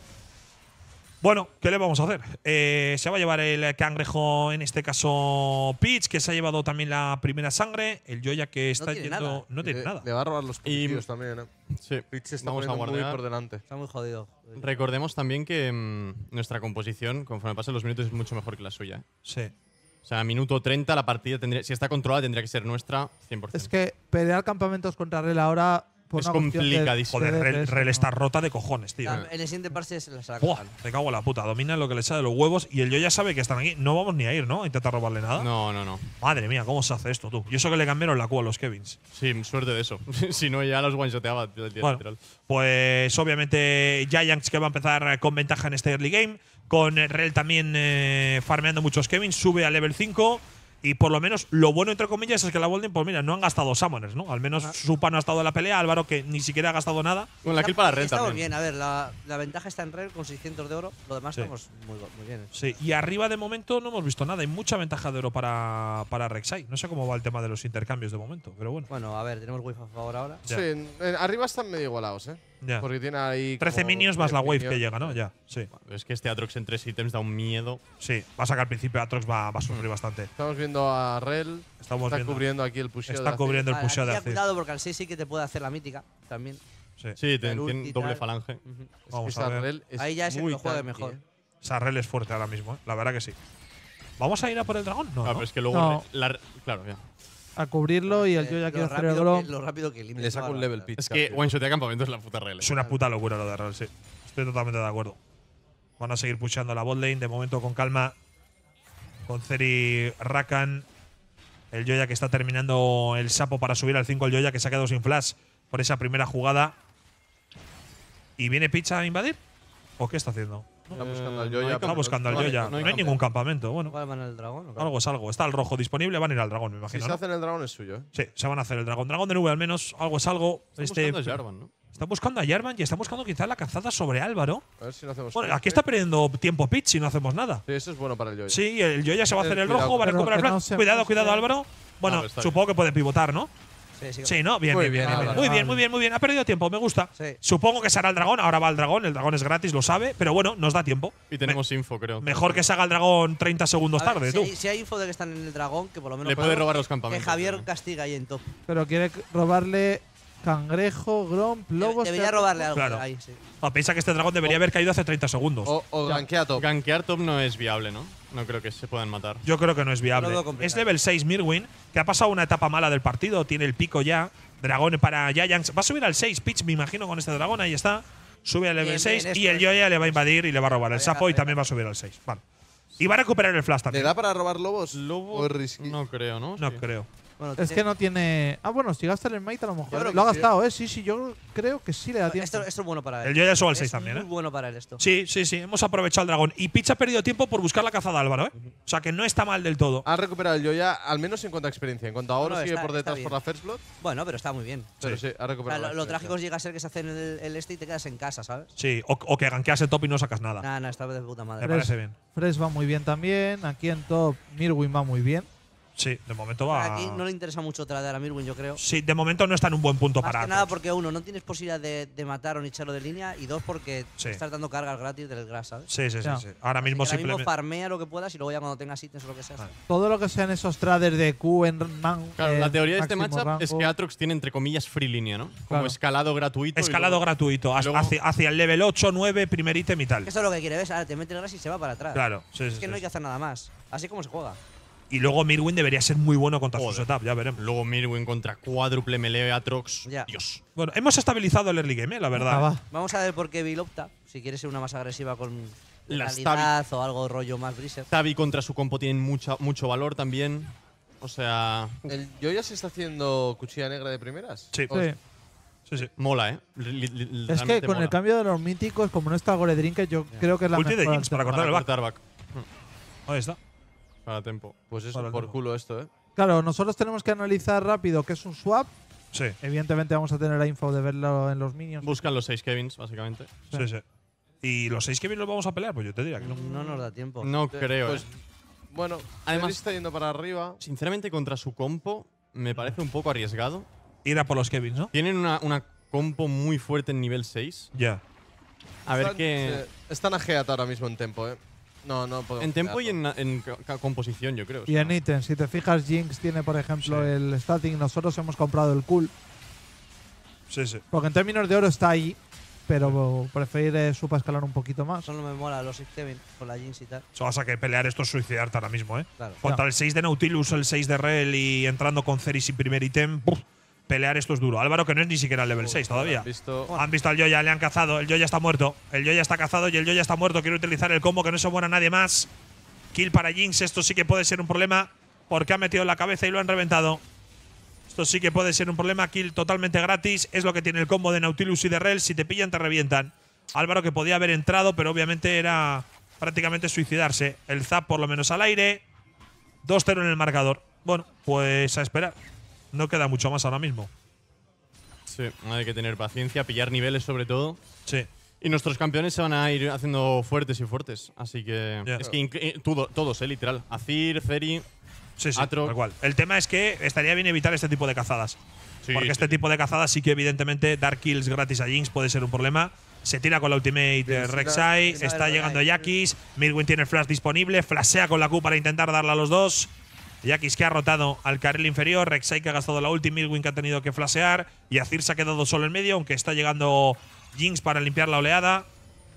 Bueno, ¿qué le vamos a hacer? Se va a llevar el cangrejo, en este caso Peach, que se ha llevado también la primera sangre. El Yoya que está tiene yendo. nada. No tiene nada. Le va a robar los Y- positivos también, ¿eh? Sí. Rich se está Vamos a poniendo muy guardar. por delante. Está muy jodido. Recordemos también que nuestra composición, conforme pasen los minutos, es mucho mejor que la suya. Sí. O sea, minuto 30 la partida tendría, si está controlada tendría que ser nuestra 100%. Es que pelear campamentos contra Rel ahora. Por Es una cuestión de- complicadísimo. Joder, de Rel, DPS, Rel ¿no? está rota de cojones, tío. En el siguiente parche se la saca. Buah, te cago en la puta. Domina lo que le sale de los huevos y el Yoya sabe que están aquí. No vamos ni a ir, ¿no? A intentar robarle nada. No, no, no. Madre mía, ¿cómo se hace esto, tú? Y eso que le cambiaron la Q a los Kevins. Sí, suerte de eso. Si no, ya los one-shoteaba. Bueno, pues obviamente Giants que va a empezar con ventaja en este early game. Con Rel también farmeando muchos Kevin. Sube a level 5. Y por lo menos lo bueno, entre comillas, es que la Bolden, pues mira, no han gastado Summoners, ¿no? Al menos Supa no ha estado en la pelea. Álvaro, que ni siquiera ha gastado nada. Bueno, la kill para Red Estamos también. bien, a ver, la ventaja está en Red con 600 de oro. Lo demás Sí. estamos muy bien. Sí, y arriba de momento no hemos visto nada. Hay mucha ventaja de oro para Rek'Sai. No sé cómo va el tema de los intercambios de momento, pero bueno. Bueno, a ver, tenemos Wave a favor ahora. Ya. Sí, arriba están medio igualados, ¿eh? Ya. Porque tiene ahí. 13 como minions más la 10 wave minions. que llega, ¿no? Ya, sí. Es que este Atrox en 3 ítems da un miedo. Sí, va a sacar al principio Atrox, va a sufrir bastante. Estamos viendo a Rel. Estamos Está viendo. cubriendo aquí el pusheo. Está cubriendo el Vale, pusheo aquí de ya Azir. cuidado porque al 6 sí que te puede hacer la mítica también. Sí. Sí, El ulti tiene y doble tal. falange. Ujú. Vamos a ver. Rel es Ahí ya es el muy que juegue tanky, mejor. Sarrel es fuerte ahora mismo, ¿eh? La verdad que sí. ¿Vamos a ir a por el dragón? No, Claro, ¿no? pero es que luego. No. claro, ya. A cubrirlo y el yo ya quiero hacer el Grom. Lo rápido que elimina. Le saca un level pitch. Es que one shot de campamento es la puta regla. Es una puta locura lo de Rel, sí. Estoy totalmente de acuerdo. Van a seguir pusheando la bot lane, de momento con calma. Con Ceri Rakan. El Yoya que está terminando el sapo para subir al 5. El Yoya que se ha quedado sin flash por esa primera jugada. ¿Y viene Pitch a invadir? ¿O qué está haciendo? Está buscando al no hay Yoya. Está buscando al Yoya. No hay ningún campamento. Bueno, ¿Cuál van el dragón? ¿o qué? algo es algo. Está el rojo disponible, van a ir al dragón, me Si imagino. se ¿no? hacen el dragón es suyo, ¿eh? Sí, se van a hacer el dragón. Dragón de nube, al menos, algo es algo. Buscando a Jarvan, ¿no? Está buscando a Jarvan y está buscando quizá la cazada sobre Álvaro. A ver si no hacemos. Bueno, clic, aquí está perdiendo tiempo Pitch si no hacemos nada. Sí, eso es bueno para el Yoya. Sí, el Yoya se va a hacer el Cuidado, rojo, va a pero recuperar que el no flash. se Cuidado, puse- cuidado, Álvaro. Bueno, pero está supongo que puede pivotar, ¿no? Sí, Sí, ¿no? Bien, Muy bien, bien, bien, bien. Álvaro. Muy bien, muy bien, muy bien. Ha perdido tiempo, me gusta. Sí. Supongo que será el dragón. Ahora va el dragón es gratis, lo sabe. Pero bueno, nos da tiempo. Y tenemos info, creo. Mejor que se haga el dragón 30 segundos A ver, tarde, si tú. si hay info de que están en el dragón, que por lo menos. Le puede robar los campamentos. Que Javier también. castiga ahí en top. Pero quiere cangrejo, cangrejo, Gromp, lobos. Debería robarle algo Claro. ahí, sí. No, piensa que este dragón debería haber caído hace 30 segundos. O gankea top. Gankear top no es viable, ¿no? No creo que se puedan matar. Yo creo que no es viable. Lo veo complicado. Es level 6 Mirwin, que ha pasado una etapa mala del partido, tiene el pico ya. Dragón para Giants. Va a subir al 6 pitch, me imagino, con este dragón, ahí está. Sube al level Bien, 6 bien, y el esto Yoya le va a invadir y le va a robar el Venga, sapo y venga. también va a subir al 6. Vale. Y va a recuperar el flash ¿Le también. da para robar lobos? Lobo. ¿O es risky? No creo, ¿no? No Sí. creo. Bueno, Es tiene- que no tiene. Ah, bueno, si gasta el mate a lo Yo mejor. creo Lo ha que sí. gastado, ¿eh? Sí, yo creo que sí le da tiempo. esto es bueno para él. El Yoya sube al 6 Es también, muy ¿eh? bueno para él esto. Sí, sí, sí. Hemos aprovechado el dragón. Y Pitch ha perdido tiempo por buscar la cazada, Álvaro, ¿eh? O sea que no está mal del todo. Ha recuperado el Yoya, al menos en cuanto a experiencia. En cuanto a oro, No, sigue está- por está detrás bien. por la First Blood. Bueno, pero está muy bien. Pero sí, ha O sea, recuperado. lo la trágico experiencia. llega a ser que se hacen el este y te quedas en casa, ¿sabes? Sí, o que gankeas el top y no sacas nada. Nada, está de puta Me madre. parece bien. Fresh va muy bien también. Aquí en top, Mirwin va muy bien. Sí, de momento va. Aquí no le interesa mucho tradear a Mirwin, yo creo. Sí, de momento no está en un buen punto Más para. que nada Atrox. porque, uno, no tienes posibilidad de matar o nicharlo de línea. Y dos, porque Sí. estás dando cargas gratis del grass, ¿sabes? Sí, sí, sí, Ya. sí. Ahora mismo Así que simplemente. farmea lo que puedas y luego ya cuando tengas ítems o lo que sea. Vale. Todo lo que sean esos traders de Q en Claro, la teoría de este máximo matchup es rango. que Atrox tiene entre comillas free línea, ¿no? Como Claro. escalado gratuito. y Escalado luego- gratuito, luego- hacia el level 8, 9, primer ítem y tal. Eso es lo que quiere, ¿ves? Ahora te mete el grass y se va para atrás. Claro, sí, Es sí, que sí. no hay que hacer nada más. Así como se juega. Y luego Mirwin debería ser muy bueno contra su Joder. setup, ya veremos. Luego Mirwin contra cuádruple melee Atrox. Ya. Dios. Bueno, hemos estabilizado el early game, la verdad. Ah, va. Vamos a ver por qué Bill opta. Si quiere ser una más agresiva con La letalidad o algo rollo más Breezer. Tabi contra su compo tienen mucho valor también. O sea, ¿El Yoya se está haciendo cuchilla negra de primeras? Sí, Sí. sí, sí. mola, ¿eh? Es que con el cambio de los míticos, como no está Gore Drinker, yo creo que es la Ulti de mejor Jinx para alternativa. cortar el back. Ahí está. Para tempo. Pues eso, Para el por demo. culo esto, ¿eh? Claro, nosotros tenemos que analizar rápido qué es un swap. Sí, Evidentemente vamos a tener la info de verlo en los minions. Buscan los 6 Kevins, básicamente. sí, sí. ¿Y los 6 que bien los vamos a pelear? Pues yo te diría que no. No nos da tiempo. No creo, Pues, ¿eh? bueno, Además- Feli está yendo para arriba. Sinceramente, contra su compo me parece un poco arriesgado. Ir a por los Kevins, ¿no? Tienen una compo muy fuerte en nivel 6. Ya. A ver Están- qué. Están a Geat ahora mismo en tempo, ¿eh? No podemos. En tempo y pelearlo. en composición, yo creo. o Y sea. en ítems, si te fijas, Jinx tiene, por ejemplo, Sí. el static. Nosotros hemos comprado el cool. Sí, sí. Porque en términos de oro está ahí, pero preferir supa escalar un poquito más. Solo me mola los 6 Kevin con la Jinx y tal. Eso vas a que pelear esto es suicidarte ahora mismo, ¿eh? Claro. Contra el 6 de Nautilus, el 6 de Rel y entrando con Ceris y primer ítem. ¡Buf! Pelear esto es duro. Álvaro, que no es ni siquiera el level 6 todavía. ¿Han visto? Han visto al Yoya, le han cazado. El Yoya está muerto. El Yoya está cazado y el Yoya está muerto. Quiere utilizar el combo, que no se muera nadie más. Kill para Jinx. Esto sí que puede ser un problema porque ha metido en la cabeza y lo han reventado. Esto sí que puede ser un problema. Kill totalmente gratis. Es lo que tiene el combo de Nautilus y de Rel. Si te pillan, te revientan. Álvaro, que podía haber entrado, pero obviamente era prácticamente suicidarse. El Zap por lo menos al aire. 2-0 en el marcador. Bueno, pues a esperar. No queda mucho más ahora mismo. Sí, hay que tener paciencia, pillar niveles sobre todo. Sí. Y nuestros campeones se van a ir haciendo fuertes y fuertes. Así que. Ya. Es que todos, literal. Azir, Zeri. Sí, Atrox. tal cual. El tema es que estaría bien evitar este tipo de cazadas. Sí, porque este sí. tipo de cazadas sí que evidentemente dar kills gratis a Jinx puede ser un problema. Se tira con la ultimate de Rek'Sai, sí, está sí, llegando sí. Yakis, Mirwin tiene el flash disponible, flashea con la Q para intentar darla a los dos. Yakis que ha rotado al carril inferior, Rek'Sai que ha gastado la ulti, Mirwin que ha tenido que flashear y Azir se ha quedado solo en medio, aunque está llegando Jinx para limpiar la oleada.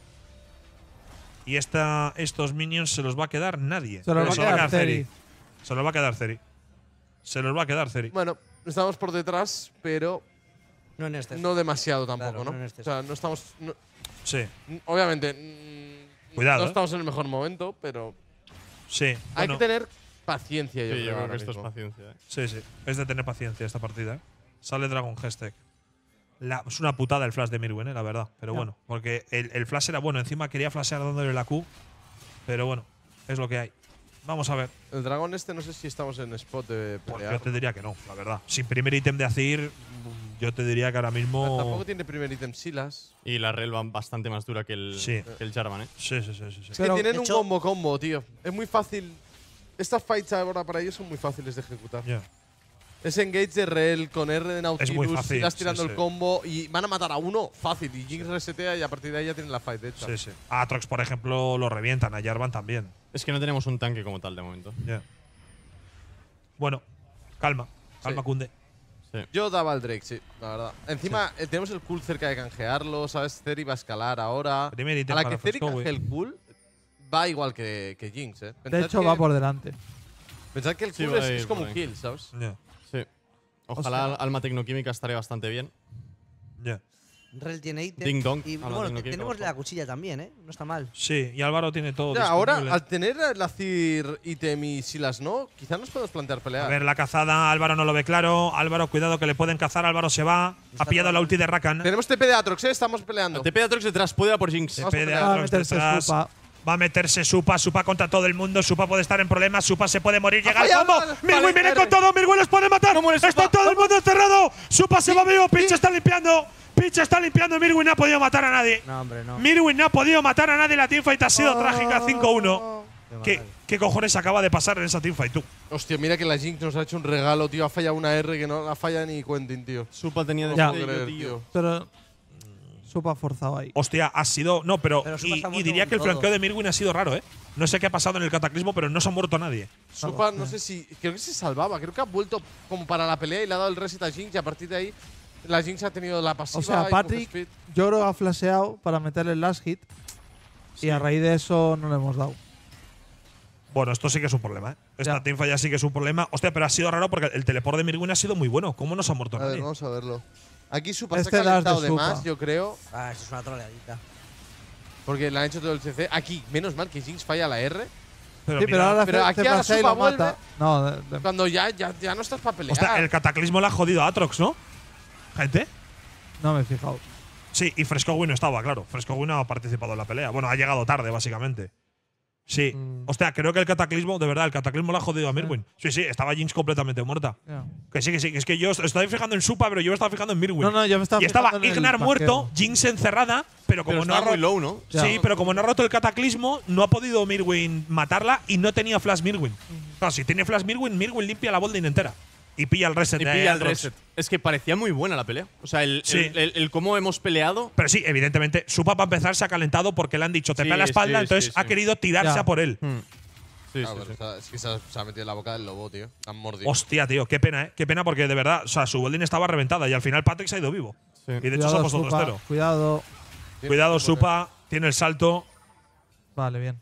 Y estos minions se los va a quedar nadie. Se los va a quedar Zeri. Se los va a quedar Zeri. Se los va a quedar Zeri. Bueno, estamos por detrás, pero No en este. no demasiado tampoco, Claro, ¿no? no en este. O sea, no estamos. Sí, Obviamente. Cuidado, No ¿eh? estamos en el mejor momento, pero sí. hay Bueno, que tener paciencia, yo Sí, creo. yo creo ahora que esto es mismo. paciencia. sí, sí. Es de tener paciencia esta partida. ¿eh? Sale Dragon Hashtag. Es una putada el flash de Mirwin, la verdad. Pero bueno, porque el flash era bueno. Encima quería flashear dándole la Q. Pero bueno, es lo que hay. Vamos a ver. El dragón este no sé si estamos en spot de Pues pelear. yo te diría que no, la verdad. Sin primer ítem de Azir, yo te diría que ahora mismo. Tampoco tiene primer ítem Silas. Y la Rel va bastante más dura que el, Sí. que el Jarvan, ¿eh? Sí, sí, sí, sí, sí. Es Pero, que tienen de un hecho- combo, tío. Es muy fácil. Estas fights ahora para ellos son muy fáciles de ejecutar. Ya. Ese engage de Rel con R de Es muy Nautilus, fácil, Silas sí, tirando sí. el combo y van a matar a uno fácil. Y Jinx resetea y a partir de ahí ya tienen la fight hecha. Sí, sí. A Atrox, por ejemplo, lo revientan. A Jarvan también. Es que no tenemos un tanque como tal de momento. Ya. Bueno, calma. Calma, Sí. Kunde. Yo daba al Drake, sí, la verdad. Encima tenemos el cool cerca de canjearlo, ¿sabes? Ceri va a escalar ahora. Primer ítem A la para que Ceri Fresco, güey. canje el cool, va igual que Jinx, ¿eh? De Pensad hecho, que- va por delante. Pensad que el Sí, cool va a es ir como por un ahí. kill, ¿sabes? Ya. Sí. Ojalá Alma Tecnoquímica estaré bastante bien. Ya. Rel tiene ítem. Ding dong. Y Habla bueno, de no quiere tenemos trabajar. la cuchilla también, ¿eh? No está mal. Sí, y Álvaro tiene todo. Ya, ahora, disponible. al tener el Azir, ítem y Silas no, quizá nos podemos plantear pelear. A ver, la cazada, Álvaro no lo ve claro. Álvaro, cuidado que le pueden cazar. Álvaro se va. Ha pillado la ulti de Rakan. Tenemos TP de Atrox, ¿eh? Estamos peleando. El TP de Atrox detrás puede ir a por Jinx. TP Vamos a de pelear. Va a Atrox meterse detrás. Supa. Va a meterse Supa contra todo el mundo. Supa puede estar en problemas. Supa se puede morir. Llega el fallado, combo. vale, Mirwin viene R. con todo. Mirwin les puede matar. Está todo el mundo encerrado. Supa se va vivo. Pinche está limpiando. Pinche está limpiando. Mirwin no ha podido matar a nadie. No, hombre, no. Mirwin no ha podido matar a nadie. La teamfight ha sido trágica. 5-1. Qué ¿Qué cojones acaba de pasar en esa teamfight, tú? Hostia, mira que la Jinx nos ha hecho un regalo, tío. Ha fallado una R que no la falla ni Quentin, tío. Supa tenía No de puedo sello, creer, tío. tío. Pero Supa forzado ahí. Hostia, ha sido. No, pero. Pero Supa está y muerto diría con que el todo. flanqueo de Mirwin ha sido raro, ¿eh? No sé qué ha pasado en el cataclismo, pero no se ha muerto nadie. Supa, no sé si. Creo que se salvaba. Creo que ha vuelto como para la pelea y le ha dado el reset a Jinx y a partir de ahí la Jinx ha tenido la pasiva. O sea, y Patrick, coge speed. yo creo que ha flasheado para meterle el last hit. Y a raíz de eso no le hemos dado. Bueno, esto sí que es un problema, ¿eh? Esta Ya. teamfight ya sí que es un problema. Hostia, pero ha sido raro porque el teleport de Mirwin ha sido muy bueno. ¿Cómo no se ha muerto A ver, nadie? vamos a verlo. Aquí Supa Este se ha das de calentado de Supa. más, yo creo. Ah, eso es una troleadita. Porque le han hecho todo el CC. Aquí, menos mal que Jinx falla la R. Pero Sí, mira, pero ahora pero aquí te ahora flashea y Supa lo mata. No, Cuando ya no estás para pelear. hostia, el cataclismo le ha jodido a Atrox, ¿no? Gente. no me he fijado. Sí, y Frescowin no estaba, claro. Frescowin no ha participado en la pelea. Bueno, ha llegado tarde, básicamente. Sí. Hostia, creo que el cataclismo, de verdad, el cataclismo le ha jodido a Mirwin. Sí, sí, estaba Jinx completamente muerta. Ya. Que sí, que sí. Es que yo estoy fijando en Supa, pero yo me estaba fijando en Mirwin. No, yo me estaba y estaba fijando en el Ignar muerto, vaquero. Jinx encerrada, pero como Pero no ha estaba muy roto. low, ¿no? Ya. Sí, pero como no ha roto el cataclismo, no ha podido Mirwin matarla y no tenía flash Mirwin. Claro, si tiene flash Mirwin limpia la bolding entera. Y pilla el reset Y de pilla el Atrox. reset. Es que parecía muy buena la pelea. O sea, Sí. el cómo hemos peleado. Pero sí, evidentemente, Supa para empezar se ha calentado porque le han dicho te Sí, pega la espalda, sí, entonces sí, ha sí. querido tirarse Ya. a por él. Sí, Ah, sí, bueno, sí. es que se ha metido en la boca del lobo, tío. Han mordido. Hostia, tío, qué pena, ¿eh? Qué pena porque de verdad, o sea, su bolding estaba reventada y al final Patrick se ha ido vivo. Sí. Y de hecho se ha puesto Supa, 2-0. cuidado. Cuidado, Supa, tiene el salto, Vale, bien.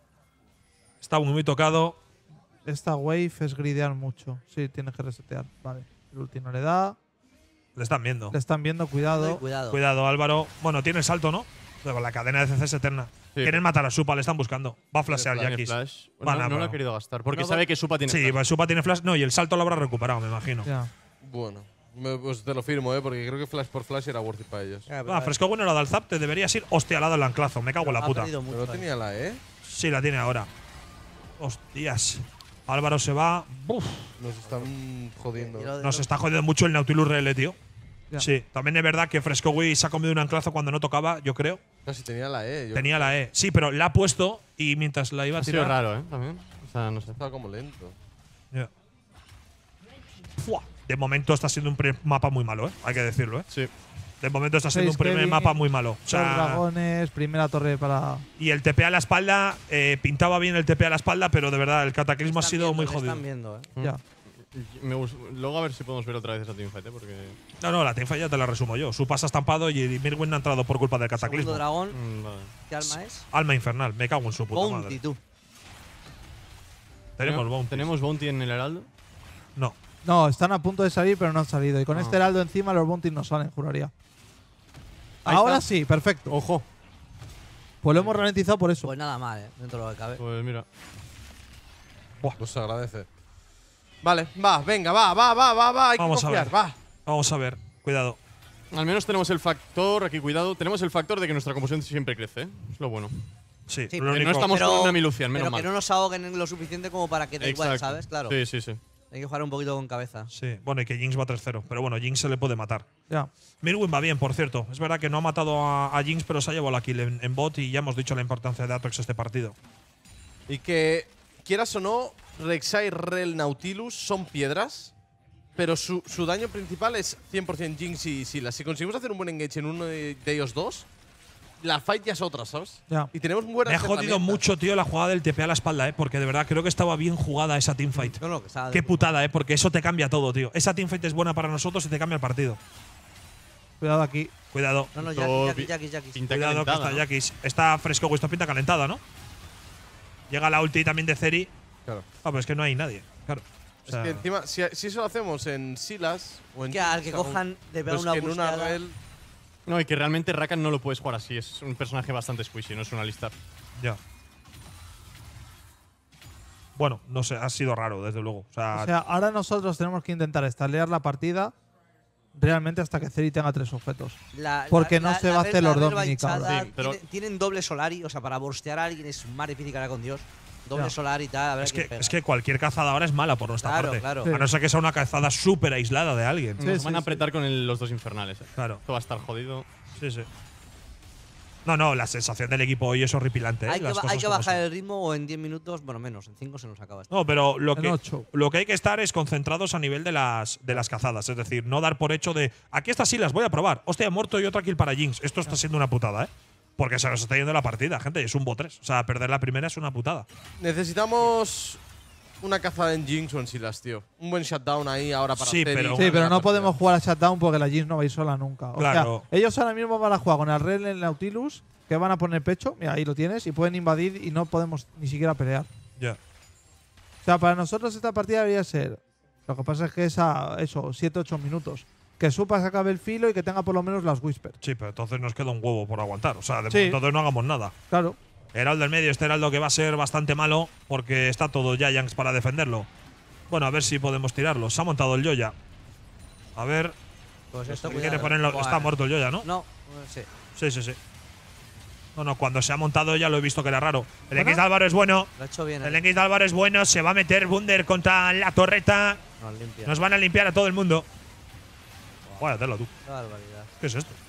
está muy tocado. Esta wave es gridear mucho. Sí, tienes que resetear. Vale. El ulti no le da. Le están viendo. Le están viendo, cuidado. Cuidado. Cuidado, Álvaro. Bueno, tiene el salto, ¿no? Pero la cadena de CC es eterna. Sí. Quieren matar a Supa, le están buscando. Va a flashear Tiene Yakis. flash. Va, No, no, no lo pero- ha querido gastar. Porque No, sabe que Supa tiene Sí, flash. pues Supa tiene flash. No, y el salto lo habrá recuperado, me imagino. Ya. Bueno, pues te lo firmo, porque creo que flash por flash era worth it para ellos. Ah, pero Ah, Fresco bueno, la del Zap te deberías ir. Hostia, la del anclazo. Me cago en la ha puta. perdido Pero mucho, no tenía la E. Sí, la tiene ahora. Hostias. Álvaro se va. Buf. Nos están jodiendo. Nos está jodiendo mucho el Nautilus RL, tío. Ya. Sí, también es verdad que Frescowi se ha comido un anclazo cuando no tocaba, yo creo. Casi tenía la E. Tenía la E. Sí, pero la ha puesto y mientras la iba a Ha sido tirar. raro, También. O sea, no sé. Estaba como lento. Ya. Fua. De momento está siendo un mapa muy malo, Hay que decirlo, Sí. De momento está siendo un primer Kevin, mapa muy malo. O Dos sea, dragones, primera torre para. y el TP a la espalda, pintaba bien el TP a la espalda, pero de verdad, el cataclismo ha sido muy jodido. Están viendo, Ya. Luego a ver si podemos ver otra vez esa teamfight, porque. No, la teamfight ya te la resumo yo. Su pasa estampado y Mirwin ha entrado por culpa del cataclismo. Segundo dragón. Vale. ¿Qué alma es? Alma infernal, me cago en su puta Bounty, madre. tú. Tenemos Bounty. ¿Tenemos Bounty en el Heraldo? No. No, están a punto de salir, pero no han salido. Y con Ah. este heraldo encima, los bounties no salen, juraría. Ahí Ahora está. sí, perfecto. Ojo. Pues lo hemos ralentizado por eso. Pues nada mal, dentro de lo que cabe. Pues mira. Pues se agradece. Vale, va, venga, va. Hay Vamos que a confiar, ver. va. Vamos a ver. Cuidado. Al menos tenemos el factor, aquí cuidado, tenemos el factor de que nuestra composición siempre crece, Es lo bueno. Sí, Sí, lo pero Que único. no estamos Pero- con una Milucian, menos Pero mal. que no nos ahoguen lo suficiente como para que da igual, Exacto. ¿sabes? Claro. Sí, sí, sí. Hay que jugar un poquito con cabeza. Sí, bueno, y que Jinx va 3-0. Pero bueno, Jinx se le puede matar. Ya. Mirwin va bien, por cierto. Es verdad que no ha matado a Jinx, pero se ha llevado la kill en bot y ya hemos dicho la importancia de Atox este partido. Y que, quieras o no, Rek'Sai, Rel, Nautilus son piedras, pero su daño principal es 100% Jinx y Sylas. Si conseguimos hacer un buen engage en uno de ellos dos, la fight ya es otra, ¿sabes? Ya. Y tenemos buenas Me ha jodido herramientas. mucho, tío, la jugada del TP a la espalda, porque de verdad creo que estaba bien jugada esa teamfight. No, que está Qué putada, porque eso te cambia todo, tío. Esa teamfight es buena para nosotros y te cambia el partido. Cuidado aquí. Cuidado. No, Todo Jackie. pinta Cuidado que calentada, está ¿no? Jackis. Está fresco, esto pinta calentada, ¿no? Llega la ulti también de Ceri. Claro. Ah, pero es que no hay nadie. Claro. O sea, Es que encima, si eso lo hacemos en Sylas o en Que al que Jinx, cojan de pegar pues una que en una buscada. Rel. No, y que realmente Rakan no lo puedes jugar así. Es un personaje bastante squishy, no es una lista. ya. Bueno, no sé, ha sido raro, desde luego. O sea, O sea, ahora nosotros tenemos que intentar establecer la partida realmente hasta que Ceri tenga 3 objetos. Porque no se va a hacer los dos mini cabras. Sí, pero- Tienen doble Solari, o sea, para burstear a alguien es más difícil que ahora con Dios. Doble Ya. Solar y tal, a ver es quién que, pega. es que cualquier cazada ahora es mala por nuestra Claro, parte. claro. Sí. A no ser que sea una cazada súper aislada de alguien. Sí, Nos sí, van a sí. apretar con los dos infernales. Claro. Esto va a estar jodido. Sí, sí. No, la sensación del equipo hoy es horripilante. Hay que, Las hay cosas que como bajar son. el ritmo o en 10 minutos, bueno, menos, en 5 se nos acaba esto. No, pero En 8. lo que hay que estar es concentrados a nivel de las cazadas. Es decir, no dar por hecho de aquí estas sí las voy a probar. Hostia, he muerto y otra kill para Jinx. Esto está siendo una putada, Porque se nos está yendo la partida, gente. Es un bot 3. O sea, perder la primera es una putada. Necesitamos una cazada en Jinx o en Sylas, tío. Un buen shutdown ahí ahora para Sí, hacer pero- Sí, pero no podemos jugar a Shutdown porque la Jinx no va a ir sola nunca. O Claro. sea, ellos ahora mismo van a jugar con el Rel en el Nautilus, que van a poner pecho, mira, ahí lo tienes, y pueden invadir y no podemos ni siquiera pelear. Ya. O sea, para nosotros esta partida debería ser. Lo que pasa es que es a eso, 7-8 minutos. Que Supa se acabe el filo y que tenga por lo menos las Whisper. Sí, pero entonces nos queda un huevo por aguantar. O sea, de Sí. momento entonces no hagamos nada. Claro. Heraldo del medio, este Heraldo que va a ser bastante malo porque está todo Giants para defenderlo. Bueno, a ver si podemos tirarlo. Se ha montado el Yoya. A ver. Pues esto, ¿quiere cuidado. ponerlo? Buah. Está muerto el Yoya, ¿no? No, sí. Sí. No, cuando se ha montado ya lo he visto que era raro. El ¿Bueno? X de Álvaro es bueno. Lo ha hecho bien. El X de Álvaro es bueno. Se va a meter Wunder contra la torreta. Nos limpia. Nos van a limpiar a todo el mundo. Váyatelo tú. Qué barbaridad. ¿Qué es esto?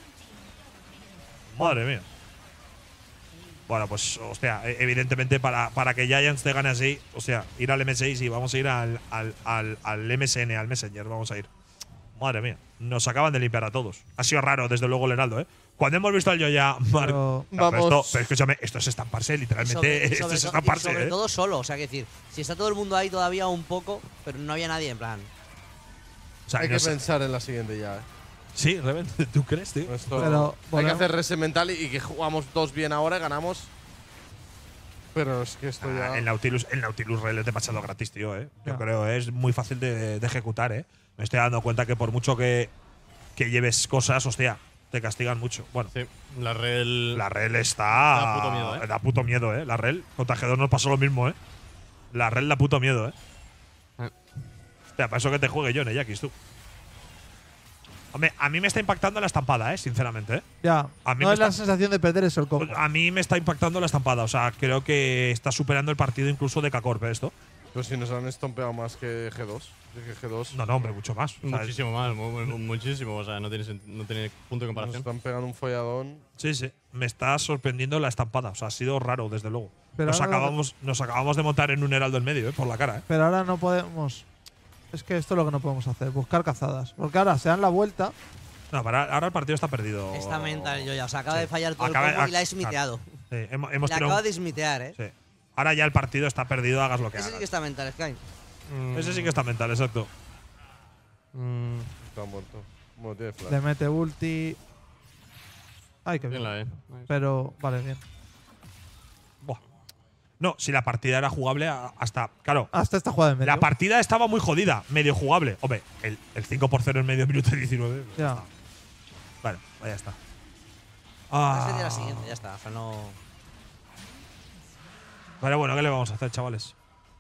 Madre mía. Bueno, pues, hostia, evidentemente para que Giants te gane así, o sea, ir al M6 y vamos a ir al MSN, al Messenger, vamos a ir. Madre mía, nos acaban de limpiar a todos. Ha sido raro, desde luego, el Heraldo, Cuando hemos visto al Yoya, Marco. Pero- Vamos. Pero escúchame, esto es estamparse, literalmente. Esto es estamparse, sobre todo solo, o sea, que decir, si está todo el mundo ahí todavía un poco, pero no había nadie en plan. O sea, Hay no que sé- pensar en la siguiente ya, Sí, realmente, ¿tú crees, tío? Esto- Pero, hay bueno. que hacer reset mental y que jugamos 2 bien ahora y ganamos. Pero es que esto ya. El Nautilus Rail es demasiado gratis, tío, Yo Ya. creo, es muy fácil de ejecutar, Me estoy dando cuenta que por mucho que lleves cosas, hostia, te castigan mucho. Bueno, Sí, la Rel. la Rel está. Da puto miedo, Da puto miedo, La Rel. Contra G2 nos pasó lo mismo, La Rel da puto miedo, Hostia, para eso que te juegue yo, Neyakis, tú. Hombre, a mí me está impactando la estampada, sinceramente. Ya. A mí No me es la está- sensación de perder eso el combo. A mí me está impactando la estampada. O sea, creo que está superando el partido incluso de K-Corp esto. Pues si nos han estompeado más que G2. Es que G2 No, hombre, mucho más. O sea, Muchísimo más, muchísimo. O sea, no tiene punto de nos comparación. están pegando un folladón. sí. Me está sorprendiendo la estampada. O sea, ha sido raro, desde luego. Pero Nos ahora- acabamos de montar en un heraldo en medio, por la cara, Pero ahora no podemos. Es que esto es lo que no podemos hacer, buscar cazadas. Porque ahora se dan la vuelta. No, ahora el partido está perdido. Está mental yo ya. O sea, acaba de fallar todo Acaba- el combo y la he claro. smiteado. Sí, hemos Le tirado acaba un- de smitear, sí. Ahora ya el partido está perdido, hagas lo que Ese sí hagas. que está mental, Sky. Ese sí que está mental, exacto. Está muerto. Bueno, tiene flash. Le mete ulti. Ay, qué bien. Bien la E. Pero, vale, bien. Buah. No, si la partida era jugable hasta. Claro, Hasta esta jugada en medio. la partida estaba muy jodida, medio jugable. Hombre, el 5-0 en medio minuto 19. pues Ya. está. Vale, ya está. Ese día la siguiente, ya está. O sea, no. Pero bueno, ¿qué le vamos a hacer, chavales?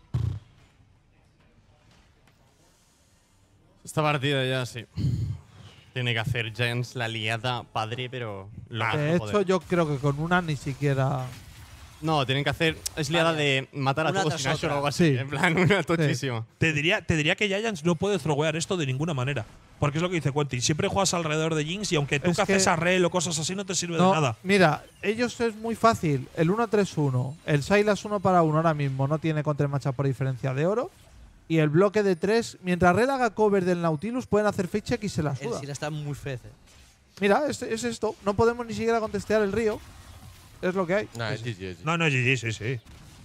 Esta partida ya sí. Tiene que hacer Giants la liada padre, pero. Lo más De no hecho, poder. yo creo que con una ni siquiera. No, tienen que hacer. Es liada de matar a Una todos tras sin Asher o otra. algo así. Sí. En plan, una tochísima. Te diría que Giants no puede throwear esto de ninguna manera. Porque es lo que dice Quentin. Siempre juegas alrededor de Jinx y aunque tú Es que haces que- a rel o cosas así no te sirve No, de nada. mira, ellos es muy fácil. El 1-3-1. El Sylas 1 para 1 ahora mismo no tiene contra el matchup por diferencia de oro. Y el bloque de 3, mientras Red haga cover del Nautilus, pueden hacer fake check y se la El suda. Sila está muy fez. Mira, es esto. No podemos ni siquiera contestear el río. Es lo que hay. Nah, es GG, es GG. No, GG, sí.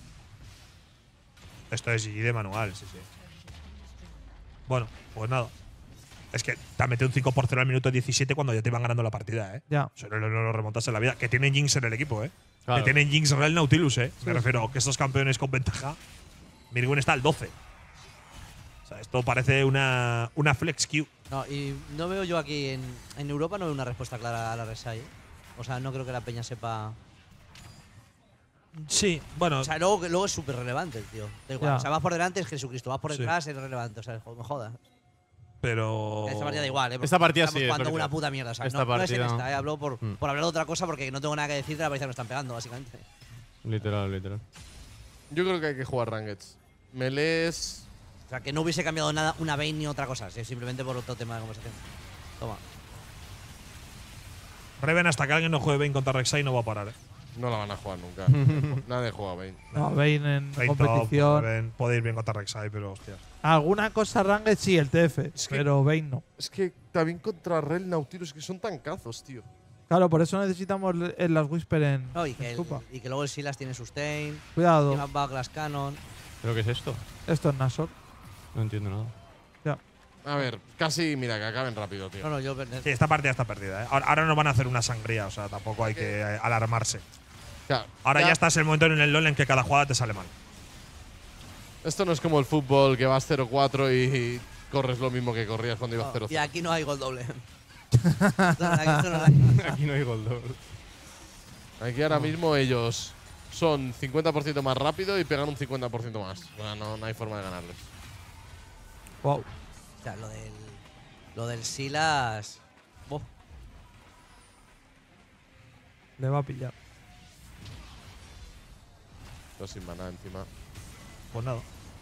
Esto es GG de manual, sí. Bueno, pues nada. Es que te ha metido un 5-0 al minuto 17 cuando ya te iban ganando la partida, ¿eh? Ya. Eso no lo remontas en la vida. Que tienen Jinx en el equipo, ¿eh? Claro. Que tienen Jinx Real Nautilus, ¿eh? Me refiero que estos campeones con ventaja. Mirwin está al 12. O sea, esto parece una flex queue. No, y no veo yo aquí en Europa, no veo una respuesta clara a la Resai. O sea, no creo que la peña sepa. Sí, bueno. O sea, luego es súper relevante, tío. Da igual. Ya. O sea, vas por delante es Jesucristo, vas por Sí. detrás es relevante. O sea, me jodas. pero. Esta partida da igual, ¿eh? Esta partida Estamos sí, es jugando lo que una te- puta mierda. O sea, esta no es en partida- esta, hablo por hablar de otra cosa porque no tengo nada que decir de la partida que me están pegando, básicamente. Literal. Yo creo que hay que jugar Rankeds. Melees. O sea, que no hubiese cambiado nada una Vayne ni otra cosa, simplemente por otro tema de conversación. Toma. Reven, hasta que alguien no juegue bien contra Rek'Sai, no va a parar, ¿eh? No la van a jugar nunca. Nadie juega Vayne. No, Vayne en Rein top, competición. Reven, puede ir bien contra Rek'Sai, pero hostias. Alguna cosa Ranged sí, el TF. Es que- pero Vayne no. Es que también contra Rel Nautilus, que son tan cazos, tío. Claro, por eso necesitamos las Whisper en, No, y en que, Stupa. y que luego el Silas tiene sustain, Cuidado, encima Backlash Cannon. ¿Pero qué es esto? esto es Nashor. No entiendo nada. Ya. A ver, casi, mira, que acaben rápido, No, tío. no, yo. Sí, esta partida está perdida, ¿eh? Ahora no van a hacer una sangría, o sea, tampoco hay que alarmarse. O sea, Ahora ya estás en el momento en el LoL en que cada jugada te sale mal. Esto no es como el fútbol que vas 0-4 y corres lo mismo que corrías cuando ibas 0-0. Y aquí no hay gol doble. Esto no hay. Aquí no hay gol doble. Aquí ahora mismo ellos son 50% más rápido y pegan un 50% más. O sea, no hay forma de ganarles. Wow. O sea, lo del Silas. Bof. Le va a pillar. Esto sin maná encima. Pues nada.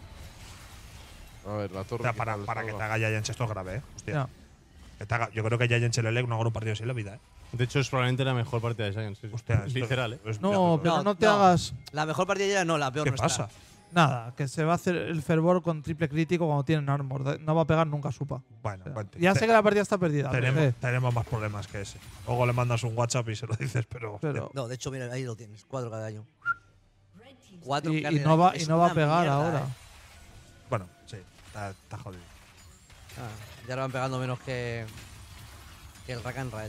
A ver, la O torre. sea, quizá para les que salga. te haga Giants esto es grave, ¿eh? Hostia. Ya. Que te haga- yo creo que Giants el LEC no haga un partido así en la vida, ¿eh? De hecho, es probablemente la mejor partida de Giants. Sí, sí. Hostia, esto Literal, ¿eh? No, pero no te no. hagas La mejor partida ya no, la peor ¿Qué no pasa? está. nada, que se va a hacer el fervor con triple crítico cuando tienen armor. No va a pegar nunca Supa. Bueno, O sea, Quentin, ya sé que la partida está perdida. tenemos más problemas que ese. Luego le mandas un WhatsApp y se lo dices, pero. hostia. pero No, de hecho, mira, ahí lo tienes. 4 cada año. 4 y, carry y no va, es y no va a una pegar mierda, ahora. Bueno, sí, está jodido. Ya lo van pegando menos que el Rakan Raid.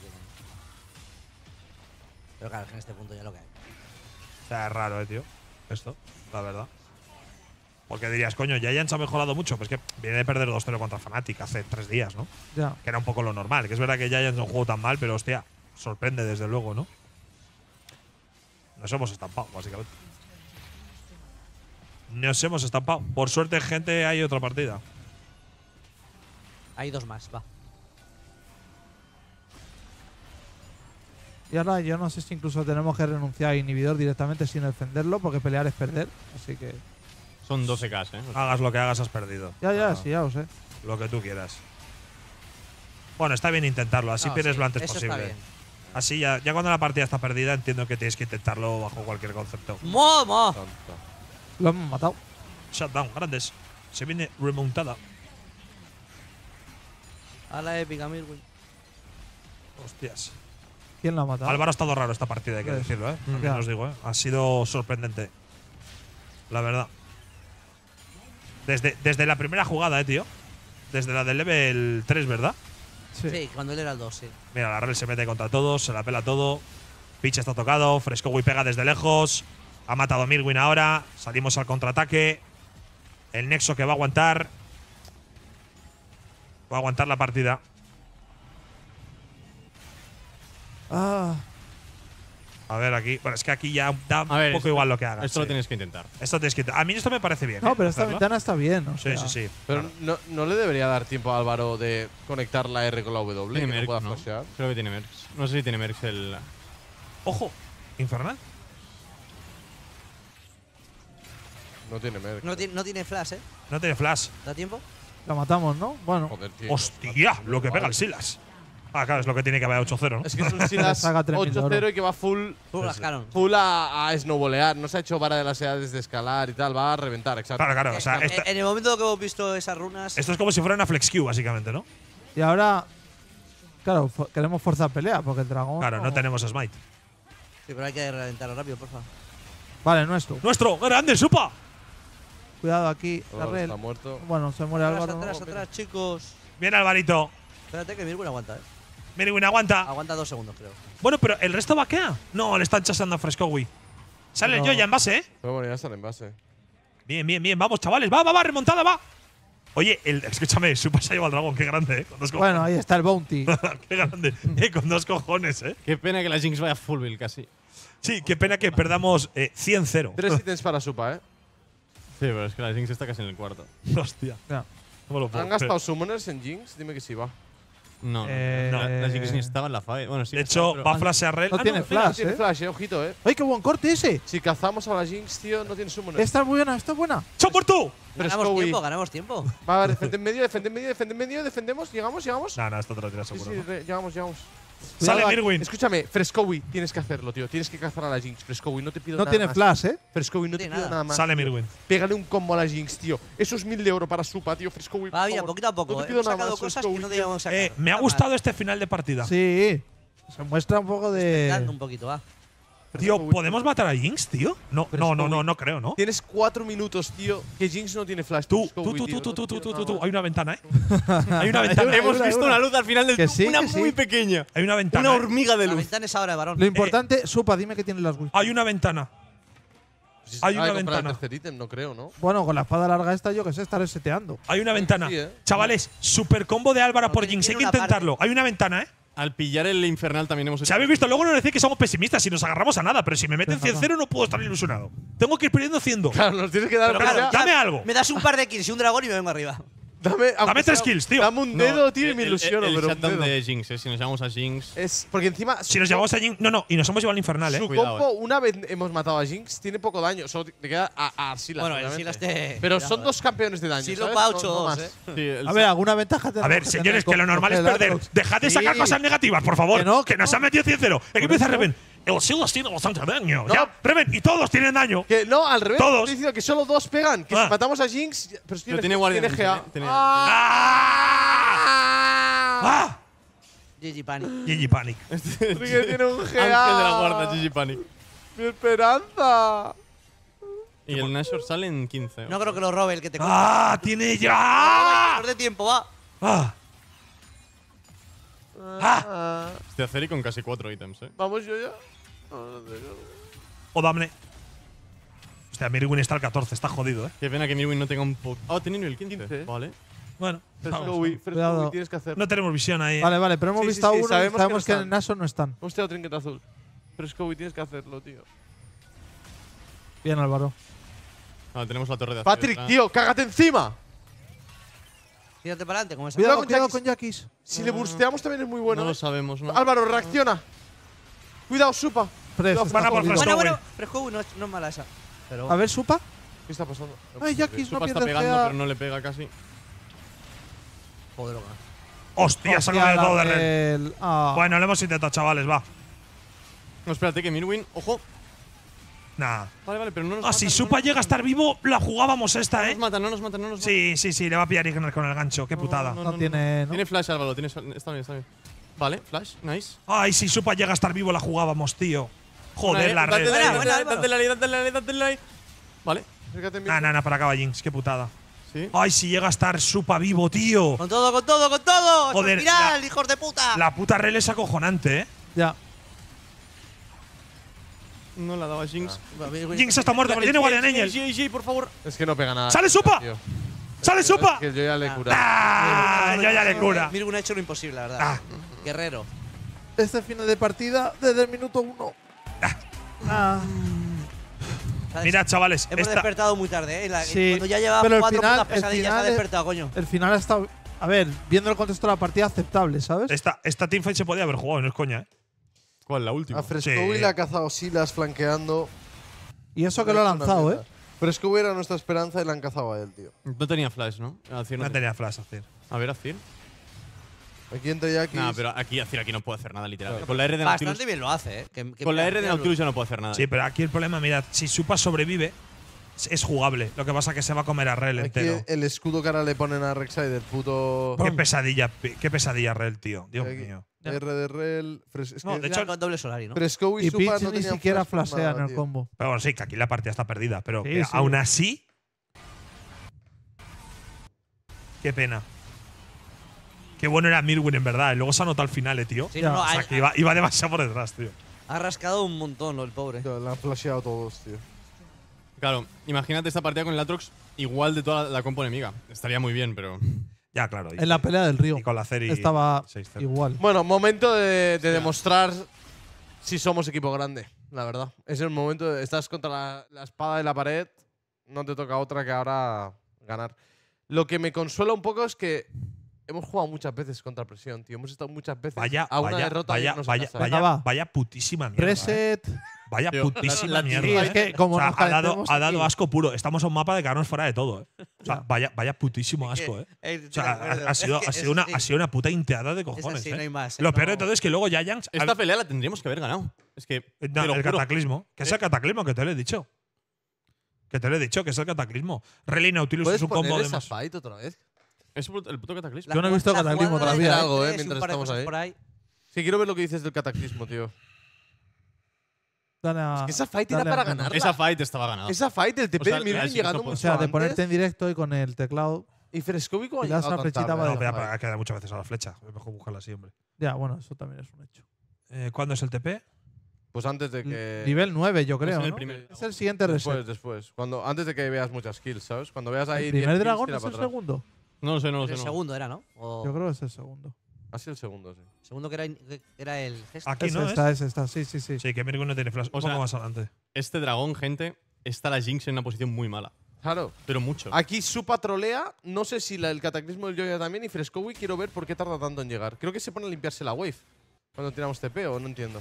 Pero claro, es que en este punto ya lo que hay. O sea, es raro, tío. Esto, la verdad. Porque dirías, coño, Giants ha mejorado mucho. Pues que viene de perder 2-0 contra Fnatic hace 3 días, ¿no? Ya. Que era un poco lo normal. Que es verdad que Giants no jugó tan mal, pero hostia, sorprende desde luego, ¿no? Nos hemos estampado, básicamente. Nos hemos estampado. Por suerte, gente, hay otra partida. Hay 2 más, va. Y ahora yo no sé si incluso tenemos que renunciar a inhibidor directamente sin defenderlo, porque pelear es perder. Así que. Son 12K, ¿eh? Hagas lo que hagas, has perdido. Ya, sí, ya lo sé. Lo que tú quieras. Bueno, está bien intentarlo, así No, pierdes sí, lo antes eso posible. Está bien. Así ya cuando la partida está perdida, entiendo que tienes que intentarlo bajo cualquier concepto. ¡Momo! Tonto. Lo hemos matado. Shutdown, grandes. Se viene remontada. A la épica, Mirwin. Hostias. ¿Quién lo ha matado? Álvaro ha estado raro esta partida, hay que Pues, decirlo, ¿eh? ya. Os digo, ¿eh? Ha sido sorprendente. La verdad. Desde la primera jugada, tío. Desde la del level 3, ¿verdad? Sí, cuando él era el 2, sí. Mira, la Rel se mete contra todos, se la pela todo. Pitch está tocado, Frescowi pega desde lejos. Ha matado a Mirwin ahora. Salimos al contraataque. El Nexo que va a aguantar. Va a aguantar la partida. Ah, A ver, aquí. Bueno, es que aquí ya da un A ver, poco igual lo que hagas. Esto lo sí. tienes que intentar. Esto tienes que. A mí esto me parece bien. no, pero esta hacerlo. ventana está bien. O Sí, sea, sí. Pero no le debería dar tiempo a Álvaro de conectar la R con la W, que Tiene no Mercs, pueda ¿no? flashear. Creo que tiene Mercs. No sé si tiene Mercs el. Ojo, Infernal. No tiene Mercs. No tiene flash, ¿eh? No tiene flash. ¿Da tiempo? la matamos, ¿no? Bueno, Joder, tío. Hostia, lo que pega el Silas. Ah, claro, es lo que tiene que haber 8-0, ¿no? Es que es un Silas Saca 3.000 de oro. 8-0 y que va full Las Canon. a snowbolear. No se ha hecho vara de las edades de escalar y tal. Va a reventar, exacto. Claro. O sea, En el momento que hemos visto esas runas. esto es como si fuera una Flex Q, básicamente, ¿no? y ahora. Claro, queremos forzar pelea, porque el dragón. Claro, no tenemos Smite. Sí, pero hay que reventarlo rápido, porfa. Vale, nuestro. ¡Nuestro! ¡Grande, Supa! Cuidado aquí, la Álvaro red. está muerto. Bueno, se muere Atrás, Álvaro. atrás, atrás, chicos. Bien, Alvarito. Espérate que Mirwin aguanta, ¿eh? Mirwin aguanta. Aguanta 2 segundos, creo. Bueno, pero ¿el resto vaquea? No, le están chasando a Frescowi. Sale el No. Joya en base, ¿eh? Pero bueno, ya están en base. Bien. Vamos, chavales. Va, remontada, va. Oye, escúchame, Supa se ha llevado al dragón. Qué grande, ¿eh? Con 2 cojones. Bueno, ahí está el bounty. Qué grande. Con 2 cojones, ¿eh? Qué pena que la Jinx vaya full build casi. Sí, qué pena que perdamos 100-0. 3 ítems para Supa, ¿eh? Sí, pero es que la Jinx está casi en el cuarto. Hostia. Ya. No me lo puedo ¿Han creer. gastado summoners en Jinx? Dime que sí, va. No, No. la Jinx ni estaba en la fight. Bueno, sí. De que estaba, hecho, pero- va a flashear Rel. No tiene Mira, flash, tiene ¿eh? flash, ojito, ¡Ay, qué buen corte ese! Si cazamos a la Jinx, tío, no tiene summoners. Esta es buena, esta es buena. ¡Chao por tú! Ganamos tiempo. Va, a ver, defende en medio, defendemos, llegamos. No, esto te lo tiras Sí, seguro. sí, llegamos. Sale Cuidado, Mirwin. Escúchame, Frescowi, tienes que hacerlo, tío. Tienes que cazar a la Jinx. Frescowi, no te pido No nada tiene más. flash, ¿eh? Frescowi, no te tiene pido nada. nada más. Sale tío. Mirwin. Pégale un combo a la Jinx, tío. Eso es 1000 de oro para Supa, tío. Frescowi. Va, por mira, favor. poquito a poco. No te Hemos pido nada sacado más, cosas Frescowi, que no tío. debíamos sacar. Me ha gustado este final de partida. Sí. Se muestra un poco Dando un de. poquito, va. Tío, ¿podemos matar a Jinx, tío? No creo, ¿no? Tienes 4 minutos, tío. Que Jinx no tiene flash. Tú. Frescowi, tío, no te pido nada más. Hay una ventana, ¿eh? Hay una ventana. Hemos visto una luz al final del Que túnel. sí, Una que sí. muy pequeña. Hay una ventana. Una ¿eh? hormiga de La luz. ventana es ahora, varón. Lo importante, Supa, dime que tiene las Wii. Hay una ventana. Si se Hay acaba una de comprar ventana. el tercer ítem, no creo, ¿no? Bueno, con la espada larga esta, yo que sé, estaré seteando. Hay una ventana. Sí, ¿eh? Chavales, super combo de Álvaro No, por tiene- Jinx. Hay tiene que una parte. intentarlo. Hay una ventana, ¿eh? Al pillar el infernal también hemos hecho. Si habéis visto, luego no decís que somos pesimistas si nos agarramos a nada, pero si me meten Venga, 100-0 no puedo estar ilusionado. Tengo que ir perdiendo 100. Claro, nos tienes que dar. Pero aunque claro, sea- dame algo. Me das un par de kills y un dragón y me vengo arriba. Dame aunque 3 sea- kills, tío. Dame un No, dedo, tío, y me el- ilusiono, el pero un shutdown dedo. de Jinx, si nos llamamos a Jinx. Es porque encima Si nos llevamos a Jinx. No, y nos hemos llevado al infernal, ¿eh? su Cuidado, combo, una vez hemos matado a Jinx, tiene poco daño. Solo te queda a Silas. Bueno, el obviamente. Silas te. Pero cuidado, son 2 campeones de daño. Silo ¿sabes? pa' No- 8-2, no más. ¿eh? Sí, el A ver, alguna ventaja A tenemos ver, que señores, tener que lo con normal es perder. congelarlos. Dejad de sacar Sí. cosas negativas, por favor. Que no, que nos no. han metido 100-0. El que empieza eso. Reven. El Silas tiene bastante daño. No. Ya, Reven, y todos tienen daño. Que no, al revés. Todos. Estoy diciendo que solo 2 pegan. Que Ah. si matamos a Jinx. Pero, Pero tiene guardia. Tiene GA. ¡Ah! GG Panic. GG Panic. Porque tiene un GA. Ángel de la guarda, GG Panic. ¡Mi esperanza! Y el Nashor sale en 15. No creo que lo robe el que te ¡Ah! ¡Tiene ya! de tiempo, va. ¡Ah! ¡Ah! Este Aceri con casi 4 ítems, Vamos yo ya. O dame. Hostia, Mirwin está al 14, está jodido, ¿eh? Qué pena que Mirwin no tenga un poco. Ah, tiene nivel 15. 15. Vale. Bueno, Frescowi, Cuidado. tienes que hacer. no tenemos visión ahí. Vale, vale, pero hemos Sí, sí, visto a sí, uno y sabemos que sabemos no que en están. el Naso no están. Hemos tirado trinket azul. Frescowi, tienes que hacerlo, tío. Bien, Álvaro. Ah, tenemos la torre de acero. Patrick, tío, cágate encima. Tírate para adelante, como esa. Cuidado Cuidado con con Jackis. Jackis. Si le bursteamos también es muy bueno. No lo ¿eh? sabemos, ¿no? Álvaro, reacciona. Cuidado, Supa. Fresh, Van está a por jodido. Fresco. Bueno, Fresco no es mala esa. Pero A ver, Supa. ¿Qué está pasando? Ay, Jackie, no Supa está pierde pegando, GA. pero no le pega casi. joder, Hostia, se ha comido todo de red. Red. Ah. Bueno, lo hemos intentado, chavales, va. No, espérate, que Mirwin. ¡Ojo! Nah. Vale, pero no nos Ah, matan, si no Supa nos llega a estar vivo, la jugábamos No esta, nos ¿eh? matan, no nos matan, no nos matan. Sí, le va a pillar Ignar con el gancho. Qué putada. no tiene. ¿no? Tiene flash, Álvaro. Está bien, está bien. Vale, flash, nice. Ay, si Supa llega a estar vivo, la jugábamos, tío. Joder, la red. Buena, Álvaro. Date la ley. Vale, Acércate, Nah, para acá va Jinx, qué putada. sí. Ay, si llega a estar Supa vivo, tío. Con todo, con todo, con todo. Joder, Espiral, hijos de puta. La puta rel es acojonante, ¿eh? Ya. No la daba Jinx. Jinx está muerto, pero tiene Guardian Angel. GG, por favor. Es que no pega nada. ¡Sale Supa! tío. ¡Sale Supa! Es que yo ya le he curado. ¡Ah! Yo ya le cura. Mirwin ha hecho lo imposible, la verdad. Ah. Guerrero. Este final de partida desde el minuto 1. Ah. ¿Sabes? Mirad, chavales, Hemos esta, despertado muy tarde, ¿eh? Sí, Cuando ya llevaba pero el 4 final- putas pesadillas, el se ha final- despertado, coño. El final ha estado. A ver, viendo el contexto de la partida, aceptable, ¿sabes? esta teamfight se podía haber jugado, no es coña, ¿eh? ¿Cuál? La última. A Frescowi Sí. le ha cazado Silas flanqueando. Y eso que lo ha lanzado, ¿eh? Frescowi era nuestra esperanza y le han cazado a él, tío. No tenía flash, ¿no? Azir No tenía flash, hacer. A ver, Azir. Aquí entre Jackie. Nah, pero aquí Azir aquí no puede hacer nada, literal. Con la R de Bastante Nautilus. bien lo hace, ¿eh? Con la R de Nautilus ya no puede hacer nada. Sí, pero aquí el problema, mirad, si Supa sobrevive, es jugable. Lo que pasa es que se va a comer a Rel Aquí entero. el escudo que ahora le ponen a Rek'Sai del puto. Qué pesadilla Rel, tío. Dios Aquí, mío. R de Rel. Es No, que de hecho, con doble Solari, ¿no? Frescowi Y Supa Peach no ni tenían siquiera flash por flashea nada, en el tío. combo. Pero bueno, sí, que aquí la partida está perdida. Pero Sí, que sí. aún así. Qué pena. Qué bueno era Mirwin, en verdad. Y luego se ha notado al final, tío. Sí, Ya. no, O sea, que iba demasiado por detrás, tío. ha rascado un montón, el pobre. Tío, le han flasheado todos, tío. Claro, imagínate esta partida con el Atrox igual de toda la compo enemiga. Estaría muy bien, pero. Ya, claro. En la pelea del río. Y con la Ceri Estaba 6-0. igual. Bueno, momento de demostrar si somos equipo grande, la verdad. Es el momento. Estás contra la espada de la pared. No te toca otra que ahora ganar. Lo que me consuela un poco es que hemos jugado muchas veces contra presión, tío. Hemos estado muchas veces Vaya, a una vaya, derrota vaya, y irnos a vaya, casa. Venga, vaya, va. vaya putísima mierda. Reset. Vaya Tío, putísima la mierda. Sí, es que como O sea, nos ha dado calentemos aquí. asco puro. Estamos a un mapa de quedarnos fuera de todo, ¿eh? O sea, vaya putísimo asco, ¿eh? O sea, ha sido una puta inteada de cojones, sí, ¿eh? no hay más. Lo peor de todo es que luego Giants. Esta pelea la tendríamos que haber ganado. Es que. No, te lo el juro. cataclismo. ¿Qué es el cataclismo? Que te lo he dicho. Que te lo he dicho, que es el cataclismo. Rally Nautilus ¿Puedes es un poner combo de esa más. fight otra vez? Es el puto cataclismo. Yo no he visto Cataclismo todavía, ¿eh? Algo, mientras estamos ahí. Por ahí. Sí, quiero ver lo que dices del cataclismo, tío. Dale a- Que esa fight era dale para a menos. ganarla. Esa fight estaba ganada. Esa fight del TP O sea, de Mirwin sí, llegando no puedo. O mucho sea, de antes. ponerte en directo y con el teclado. Y Frescowi como Y das la flechita para No, adelante. pero ha quedado muchas veces a la flecha. Es mejor buscarla así, hombre. Ya, bueno, eso también es un hecho. ¿Cuándo es el TP? Pues antes de que… Nivel 9, yo creo. en el ¿no? primer. Es el siguiente reset. Después. Antes de que veas muchas kills, ¿sabes? Cuando veas ahí ¿El 10 primer kills, dragón tira es el para atrás. segundo? No lo sé, no lo sé. El no. segundo era, ¿no? O Yo creo que es el segundo. Ha sido el segundo, sí. segundo que era el gesto. Aquí Es no esta, es. es esta, sí, sí, sí. Sí, que Mirwin no tiene flash. O Un sea- poco más adelante. Este dragón, gente, está la Jinx en una posición muy mala. Claro. Pero mucho. Aquí Supa trolea. No sé si el cataclismo del Joya también. Y Frescowi quiero ver por qué tarda tanto en llegar. Creo que se pone a limpiarse la wave cuando tiramos TP o no entiendo.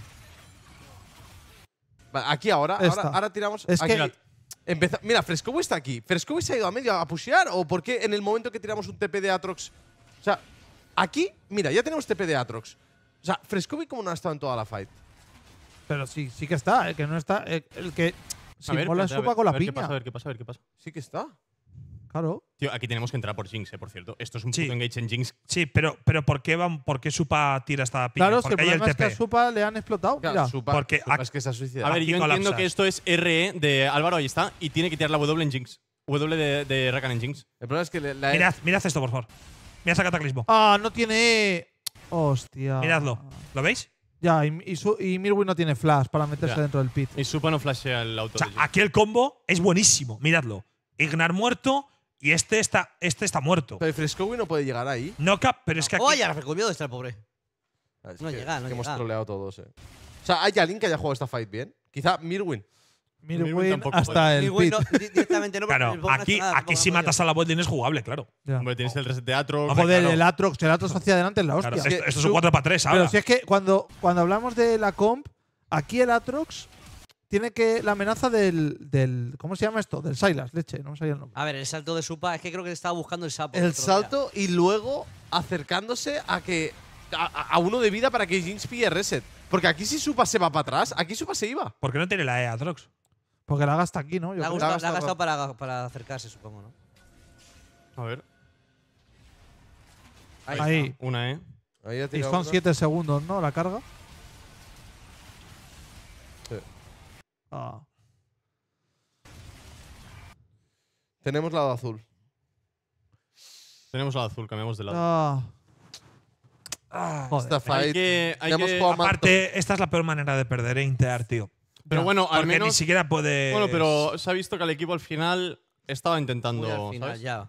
Vale, aquí ahora tiramos. Es aquí. que- Mira, Frescowi está aquí. ¿Frescowi se ha ido a medio a pushear? ¿O por qué en el momento que tiramos un TP de Atrox? O sea, aquí, mira, ya tenemos TP de Atrox. O sea, Frescowi como no ha estado en toda la fight. Pero sí, sí que está, el que no está. El que A ver, mola espérate, Supa con a la ver qué piña. pasa, a ver qué pasa, a ver qué pasa. Sí que está. Claro. Tío, aquí tenemos que entrar por Jinx, por cierto. Esto es un Sí. puto engage en Jinx. Sí, pero ¿por qué Supa tira esta piña? Claro, es que el Porque hay el problema es que a TP. Supa le han explotado. Claro, Mira. Supa, porque Supa ac- es que se ha suicidado. A ver, Aquí yo entiendo colapsas. que esto es RE de Álvaro, ahí está, y tiene que tirar la W en Jinx. W de Rakan en Jinx. El problema es que Mirad esto, por favor. Mirad el cataclismo. Ah, no tiene. Hostia. Miradlo. ¿Lo veis? Ya, y Mirwin no tiene flash para meterse Ya. dentro del pit. Y Supa no flashea el auto O sea, de Jinx. aquí el combo es buenísimo. Miradlo. Ignar muerto y este está muerto. Pero Frescowi no puede llegar ahí. No cap, pero es que aquí. ¡Oh, ya! Recomiendo está el pobre. Es No que- llega, es no que hemos llega. troleado todos, O sea, ¿hay alguien que haya jugado esta fight bien? Quizá Mirwin. Mirwin tampoco hasta el Mirwin pit. no, directamente no. porque Claro, Mirwin no aquí, hace nada, aquí tampoco si no ha matas a la botlane es jugable, claro. Ya. Hombre, tienes el reset de Atrox. Hombre, Joder, claro. el Atrox hacia adelante es la hostia. Claro, Es que esto es un 4 para 3 ahora. Pero si es que cuando hablamos de la comp, Aquí el Atrox tiene que la amenaza del ¿cómo se llama esto? Del Sylas, leche, no me sabía el nombre. A ver, el salto de Supa, es que creo que estaba buscando el sapo. El otro día. salto y luego acercándose a uno de vida para que Jinx pille reset. Porque aquí si Supa se va para atrás, aquí Supa se iba. ¿Por qué no tiene la E Atrox? Porque la gasta aquí, ¿no? Yo Le ha, creo. gustado- La ha le ha gastado gastado para acercarse, supongo, ¿no? A ver, Ahí. una, ¿eh? Ahí ha Y tirado son una. 7 segundos, ¿no? La carga. Sí. Ah. Tenemos lado azul. Tenemos al azul, cambiamos de lado. Joder. Esta fight. hay ya hemos que- jugado más. Aparte, esta es la peor manera de perder, Inter, tío. Pero bueno, al Porque menos. ni siquiera puede. Bueno, pero se ha visto que el equipo al final estaba Muy intentando. al final, ¿sabes? ya.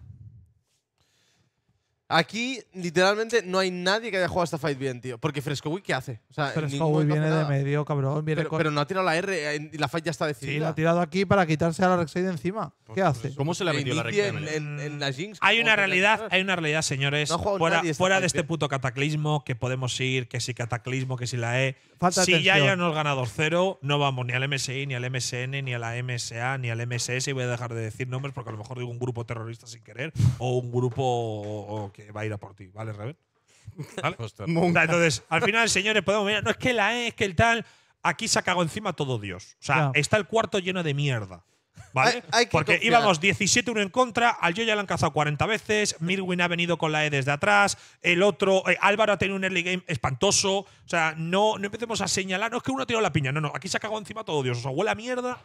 Aquí, literalmente, no hay nadie que haya jugado esta fight bien, tío. Porque Frescowick, ¿qué hace? O sea, en Fresco ningún momento viene hace de nada. medio, cabrón. Viene Pero no ha tirado la R y la fight ya está sí, decidida. la ha tirado aquí para quitarse a la Rek'Sai de encima. ¿Qué hace? ¿Cómo se le ha Que metido la inicie recta? en la Jinx. Hay una como realidad, señores. No ha jugado fuera nadie esta fuera de fight este bien. puto cataclismo, que podemos ir, que si cataclismo, que si la E. Falta Si ya atención. nos gana 2-0, no vamos ni al MSI, ni al MSN, ni a la MSA, ni al MSS. Y voy a dejar de decir nombres porque a lo mejor digo un grupo terrorista sin querer o un grupo que va a ir a por ti. ¿Vale, Reven? ¿Vale? Entonces, al final, señores, podemos mirar. No es que la E, es que el tal. Aquí se ha cagado encima todo Dios. O sea, Ya. está el cuarto lleno de mierda. ¿Vale? Hay que Porque confiar. íbamos 17-1 en contra, al Yo ya le han cazado 40 veces, Mirwin ha venido con la E desde atrás, el otro, Álvaro ha tenido un early game espantoso. O sea, no empecemos a señalar, no es que uno ha tirado la piña, no, aquí se ha cagado encima todo Dios. O sea, huele a mierda.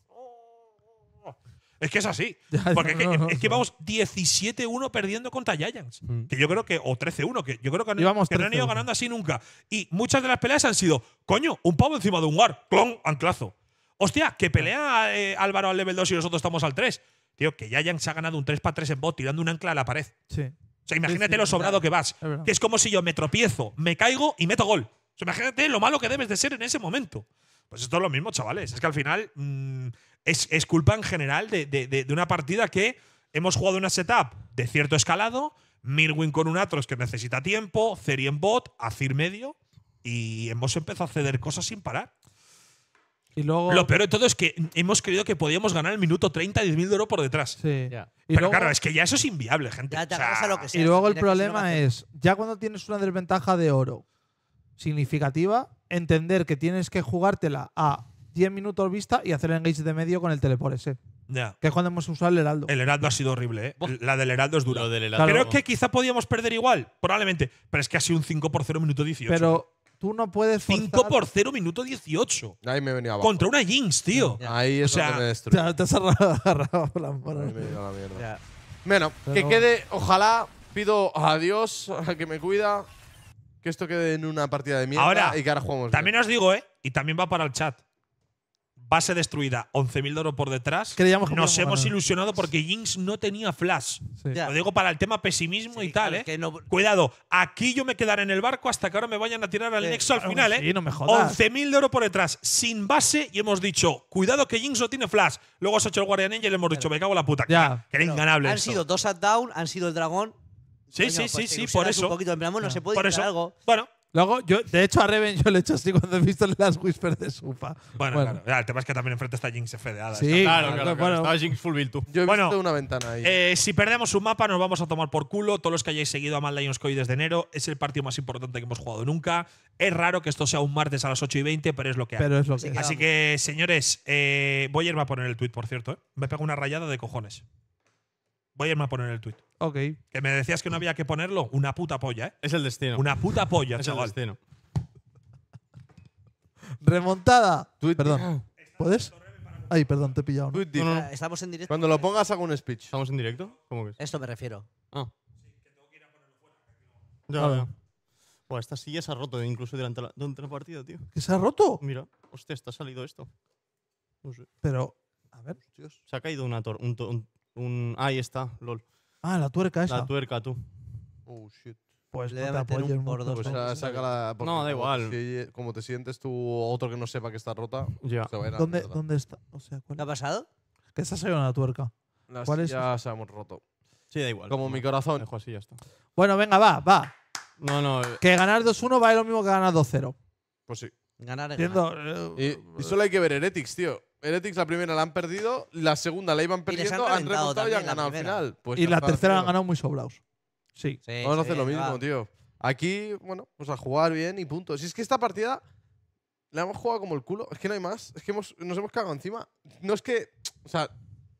Es que es así. Ya, Porque no, es que no. vamos 17-1 perdiendo contra Giants. Que yo creo que, o 13-1, que yo creo que, Íbamos que no han ido 13-1. ganando así nunca. Y muchas de las peleas han sido, coño, un pavo encima de un guard, clon, anclazo. Hostia, que pelea Álvaro al level 2 y nosotros estamos al 3. Tío, que Giants se ha ganado un 3x3 en bot tirando un ancla a la pared. Sí. O sea, imagínate sí, lo sobrado que vas. verdad. Que es como si yo me tropiezo, me caigo y meto gol. O sea, imagínate lo malo que debes de ser en ese momento. Pues esto es lo mismo, chavales. Es que al final es culpa en general de una partida que hemos jugado una setup de cierto escalado, Mirwin con un Atrox que necesita tiempo, Ceri en bot, Azir medio, y hemos empezado a ceder cosas sin parar. Y luego. Lo peor de todo es que hemos creído que podíamos ganar el minuto 30 10.000 de oro por detrás. Sí. Ya. Y Pero luego, claro, es que ya eso es inviable, gente. Ya te O sea, agarras a lo que sea. y luego el Tienes que ser problema lo que es, ya cuando tienes una desventaja de oro significativa, entender que tienes que jugártela a 10 minutos vista y hacer el engage de medio con el teleport ese. ya. Que es cuando hemos usado el heraldo. El Heraldo ha sido horrible, ¿eh? La del Heraldo es dura. Lo del helado. Claro. Creo que quizá podíamos perder igual, probablemente. Pero es que ha sido un 5-0 minuto 18. Pero tú no puedes forzar. 5-0 minuto 18. Ahí me venía abajo. Contra una Jinx, tío. Ya. Ahí es O sea, donde me destruye. Te has agarrado la Ahí mano. me llega la mierda. Ya. Bueno, Pero- que quede, ojalá, pido a Dios, al que me cuida, que esto quede en una partida de mierda Ahora, y que ahora jugamos También bien. os digo, y también va para el chat. Base destruida, 11.000 de oro por detrás. Creíamos que Nos podíamos hemos ganar. ilusionado porque Jinx no tenía flash. Sí. Ya. Lo digo para el tema pesimismo Sí, y tal, claro, que no- Cuidado, aquí yo me quedaré en el barco hasta que ahora me vayan a tirar al nexo al final, Sí, no me jodas. 11.000 de oro por detrás, sin base, y hemos dicho, cuidado que Jinx no tiene flash. Luego se ha hecho el Guardian Angel y le hemos dicho, me cago en la puta. Ya. Que era Pero inganable Han esto. sido 2 down, han sido el dragón. Sí, Coño, sí, pues sí, te sí, ilusionas por eso. Un poquito, en plan, bueno, se puede Por hacer eso. algo. Bueno, Luego, yo, de hecho, a Reven yo le he hecho así cuando he visto las whispers de Supa. claro. Ya, el tema es que también enfrente está Jinx fedeada. Sí, Claro, claro. bueno. Estaba Jinx full build tú. Yo he Bueno, visto una ventana ahí. Si perdemos un mapa, nos vamos a tomar por culo. Todos los que hayáis seguido a Mad Lions Koi desde enero, es el partido más importante que hemos jugado nunca. Es raro que esto sea un martes a las 8:20, pero es lo que hay. Pero es lo que Así es. que- Así que, señores, voy a irme a poner el tweet, por cierto. Me pego una rayada de cojones. Voy a irme a poner el tweet. Ok. Que me decías que no había que ponerlo. Una puta polla, ¿eh? Es el destino. Una puta polla, es el chaval. destino. Remontada. Tweet- Perdón. ¿Puedes? Ay, perdón, te he pillado. ¿no? Tweet dick. Estamos en directo. Cuando lo pongas hago un speech. ¿Estamos en directo? ¿Cómo que es? Esto me refiero. Ah. Ya, Vale. ya. Buah, esta silla se ha roto incluso durante la partida, tío. ¿Que se ha roto? Mira, hostia, está salido esto. No sé. Pero, a ver. Se ha caído una ahí está, lol. Ah, la tuerca esa. La tuerca, tú. Oh, shit. Pues Le no voy te a meter un apoyes por mucho. dos. Pues sácala. porque No, da como igual. como te sientes tú otro que no sepa que está rota, Ya. se va a ir a la ¿Dónde, mierda. ¿Dónde está? O sea, ¿cuál? ¿Qué ha pasado? Que esa se la tuerca. La ¿Cuál es? silla se hemos roto. Sí, da igual. Como No, mi corazón. Dejo así, ya está. Bueno, venga, va. No, no. Que ganar 2-1 vale lo mismo que ganar 2-0. Pues sí. Ganar es Entiendo. ganar. Y solo hay que ver Heretics, tío. Heretics la primera la han perdido, la segunda la iban Y les han perdiendo, han reventado remontado y han también la ganado al primera. final. Pues Y ya la está, tercera la tío. han ganado muy sobrados. Sí. Sí, Vamos a sí, hacer lo mismo, va. tío. Aquí, bueno, pues a jugar bien y punto. Si es que esta partida la hemos jugado como el culo, es que no hay más. Es que nos hemos cagado encima. No es que. O sea.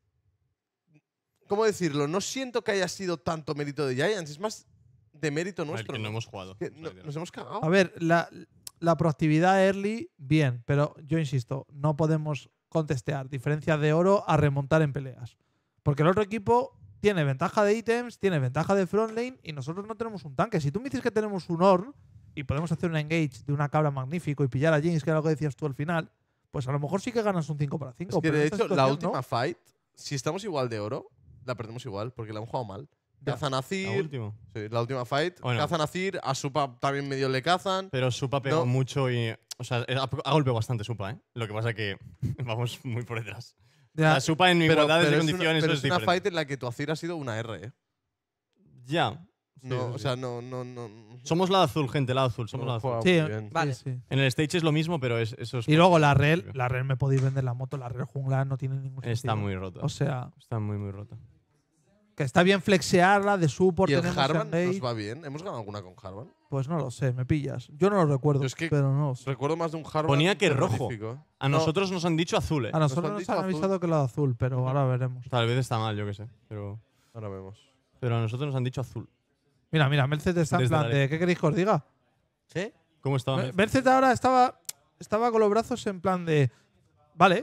¿Cómo decirlo? No siento que haya sido tanto mérito de Giants, es más de mérito A ver, nuestro. que no ¿no? hemos jugado. Que O sea, nos hemos cagado. A ver, la proactividad early, bien, pero yo insisto, no podemos contestear diferencias de oro a remontar en peleas. Porque el otro equipo tiene ventaja de ítems, tiene ventaja de front lane y nosotros no tenemos un tanque. Si tú me dices que tenemos un Ornn y podemos hacer un engage de una cabra magnífico y pillar a Jinx, que era lo que decías tú al final, pues a lo mejor sí que ganas un 5 para 5. Es que pero de en esta hecho, la situación última no. fight, si estamos igual de oro, la perdemos igual, porque la hemos jugado mal. Ya. Cazan a La Zir. última. Sí, la última fight. Bueno. Cazan a Zir, a Supa también medio le cazan. Pero Supa pegó No. mucho y. O sea, ha golpeado bastante Supa, ¿eh? Lo que pasa que vamos muy por detrás. Ya, La Supa en igualdades de es condiciones pero es es una diferente. fight en la que tu Azir ha sido una R, ¿eh? Ya. No, Sí, o sí. sea, no. Somos la azul, gente, la azul. Somos no la azul. juega Sí, muy bien. Vale. sí, sí. En el stage es lo mismo, pero eso es. Y luego la rel me podéis vender la moto, la rel jungla no tiene ningún sentido. Está muy rota. O sea, Está muy, muy rota. que está bien flexearla, de support ¿Y el tenemos Harvan engage. nos va bien? ¿Hemos ganado alguna con Harvan? Pues no lo sé, me pillas. Yo no lo recuerdo, Yo es que- pero no lo sé. Recuerdo más de un Harvan. Ponía que rojo. terrorífico, ¿eh? A No, nosotros nos han dicho azul, ¿eh? A nosotros han nos dicho han azul. avisado que lo azul, pero ahora veremos. Tal vez está mal, yo qué sé. ahora vemos. Pero a nosotros nos han dicho azul. Mira, Merced está en Desde plan la de ¿qué queréis que os diga? ¿Sí? ¿Cómo estaba? Merced ahora estaba con los brazos en plan de vale.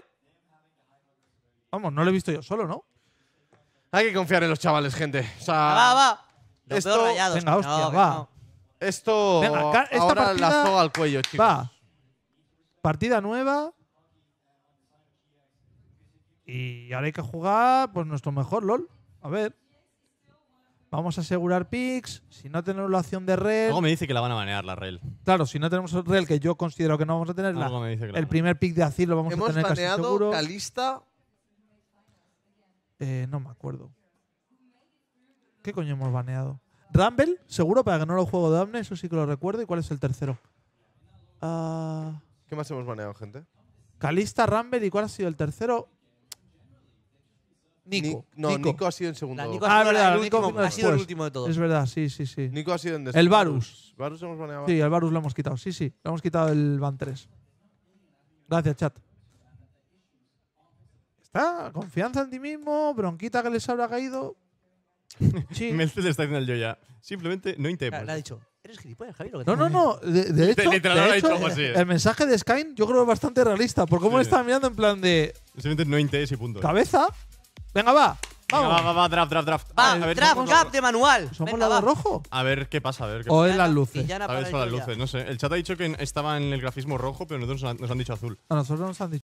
Vamos, no lo he visto yo solo, ¿no? Hay que confiar en los chavales, gente. O sea, Va. Los esto- veo rayados. Venga, que hostia, no, que va. no. esto. Venga, esta ahora partida la soga al cuello, chicos. Va. Partida nueva. Y ahora hay que jugar pues nuestro mejor LOL. A ver. Vamos a asegurar picks. Si no tenemos la opción de rel. Algo me dice que la van a banear la rel. Claro, si no tenemos rel, que yo considero que no vamos a tener, Algo me dice que la el van a primer pick de Azir lo vamos a Hemos tener casi baneado seguro. Kalista. No me acuerdo. ¿Qué coño hemos baneado? Rumble, seguro, para que no lo juego de Omne, eso sí que lo recuerdo. ¿Y cuál es el tercero? ¿Qué más hemos baneado, gente? Kalista, Rumble, ¿y cuál ha sido el tercero? Nico. Nico ha sido en segundo. La Nico Ah, ha sido verdad, el Nico último, vino ha sido el después. último de todos. Es verdad, sí, sí, sí. Nico ha sido en El Varus. Varus hemos baneado. Sí, el Varus lo hemos quitado. Sí, sí, lo hemos quitado el Ban 3. Gracias, chat. Está, confianza en ti mismo, bronquita que les habrá caído. Sí. Melce le está diciendo el yo ya. Simplemente no intentes. Le ha dicho, ¿eres gilipollas, Javi? Lo que No, te- no, no. De hecho, Literal, de lo ha hecho, dicho algo así, ¿eh? el mensaje de Skyne yo creo que es bastante realista. Por cómo Sí. le estaba mirando en plan de Simplemente no intentes y punto. cabeza. Venga, va. Venga, Vamos. va, draft. Va, A ver, draft somos- cap de manual. ¿Somos Venga, la va. de rojo? A ver qué pasa, a ver qué ¿O pasa. es las luces? Villana A para ver, el son las Joya. luces, no sé. El chat ha dicho que estaba en el grafismo rojo, pero nosotros nos han dicho azul. A nosotros nos han dicho.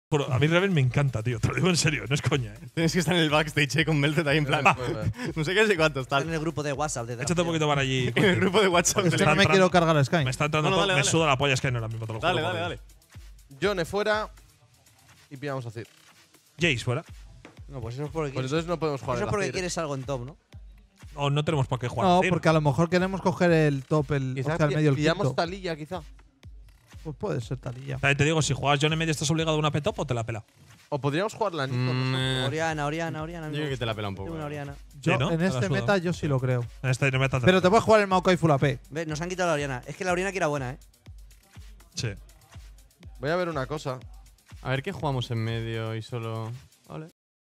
Pero a mí Reven me encanta, tío. Te lo digo en serio, no es coña. Tienes que estar en el backstage con Melted ahí en plan. No sé qué sé cuántos Está en tal. el grupo de WhatsApp de Échate un poquito para allí. En el grupo de WhatsApp. Es que no me entrando- quiero cargar a Sky. Me está entrando. No, no, dale, me dale. suda la polla, es que no ahora mismo te lo juro. Dale, por dale, Dios. dale. Yone fuera y pillamos a Cid. Jace fuera. No, pues eso es porque Pues quieres, entonces no podemos jugar eso es el porque Azir. quieres algo en top, ¿no? O no tenemos por qué jugar. No, Azir. porque a lo mejor queremos coger el top, o Quizá sea, el medio, el pillamos quinto. Talilla, quizá. Pues puede ser talilla. También te digo, si juegas John en medio, ¿estás obligado a una petop o te la pela? O podríamos jugar la Nico. Oriana. Yo creo que te la pela un poco. Una Oriana. Yo, ¿no? en Te la este suda. meta yo sí lo creo. En este no me está Pero te puedes jugar el Maokai Full AP. Ve, nos han quitado la Oriana. Es que la Oriana que era buena, ¿eh? Sí. Voy a ver una cosa. A ver qué jugamos en medio y solo. Vale.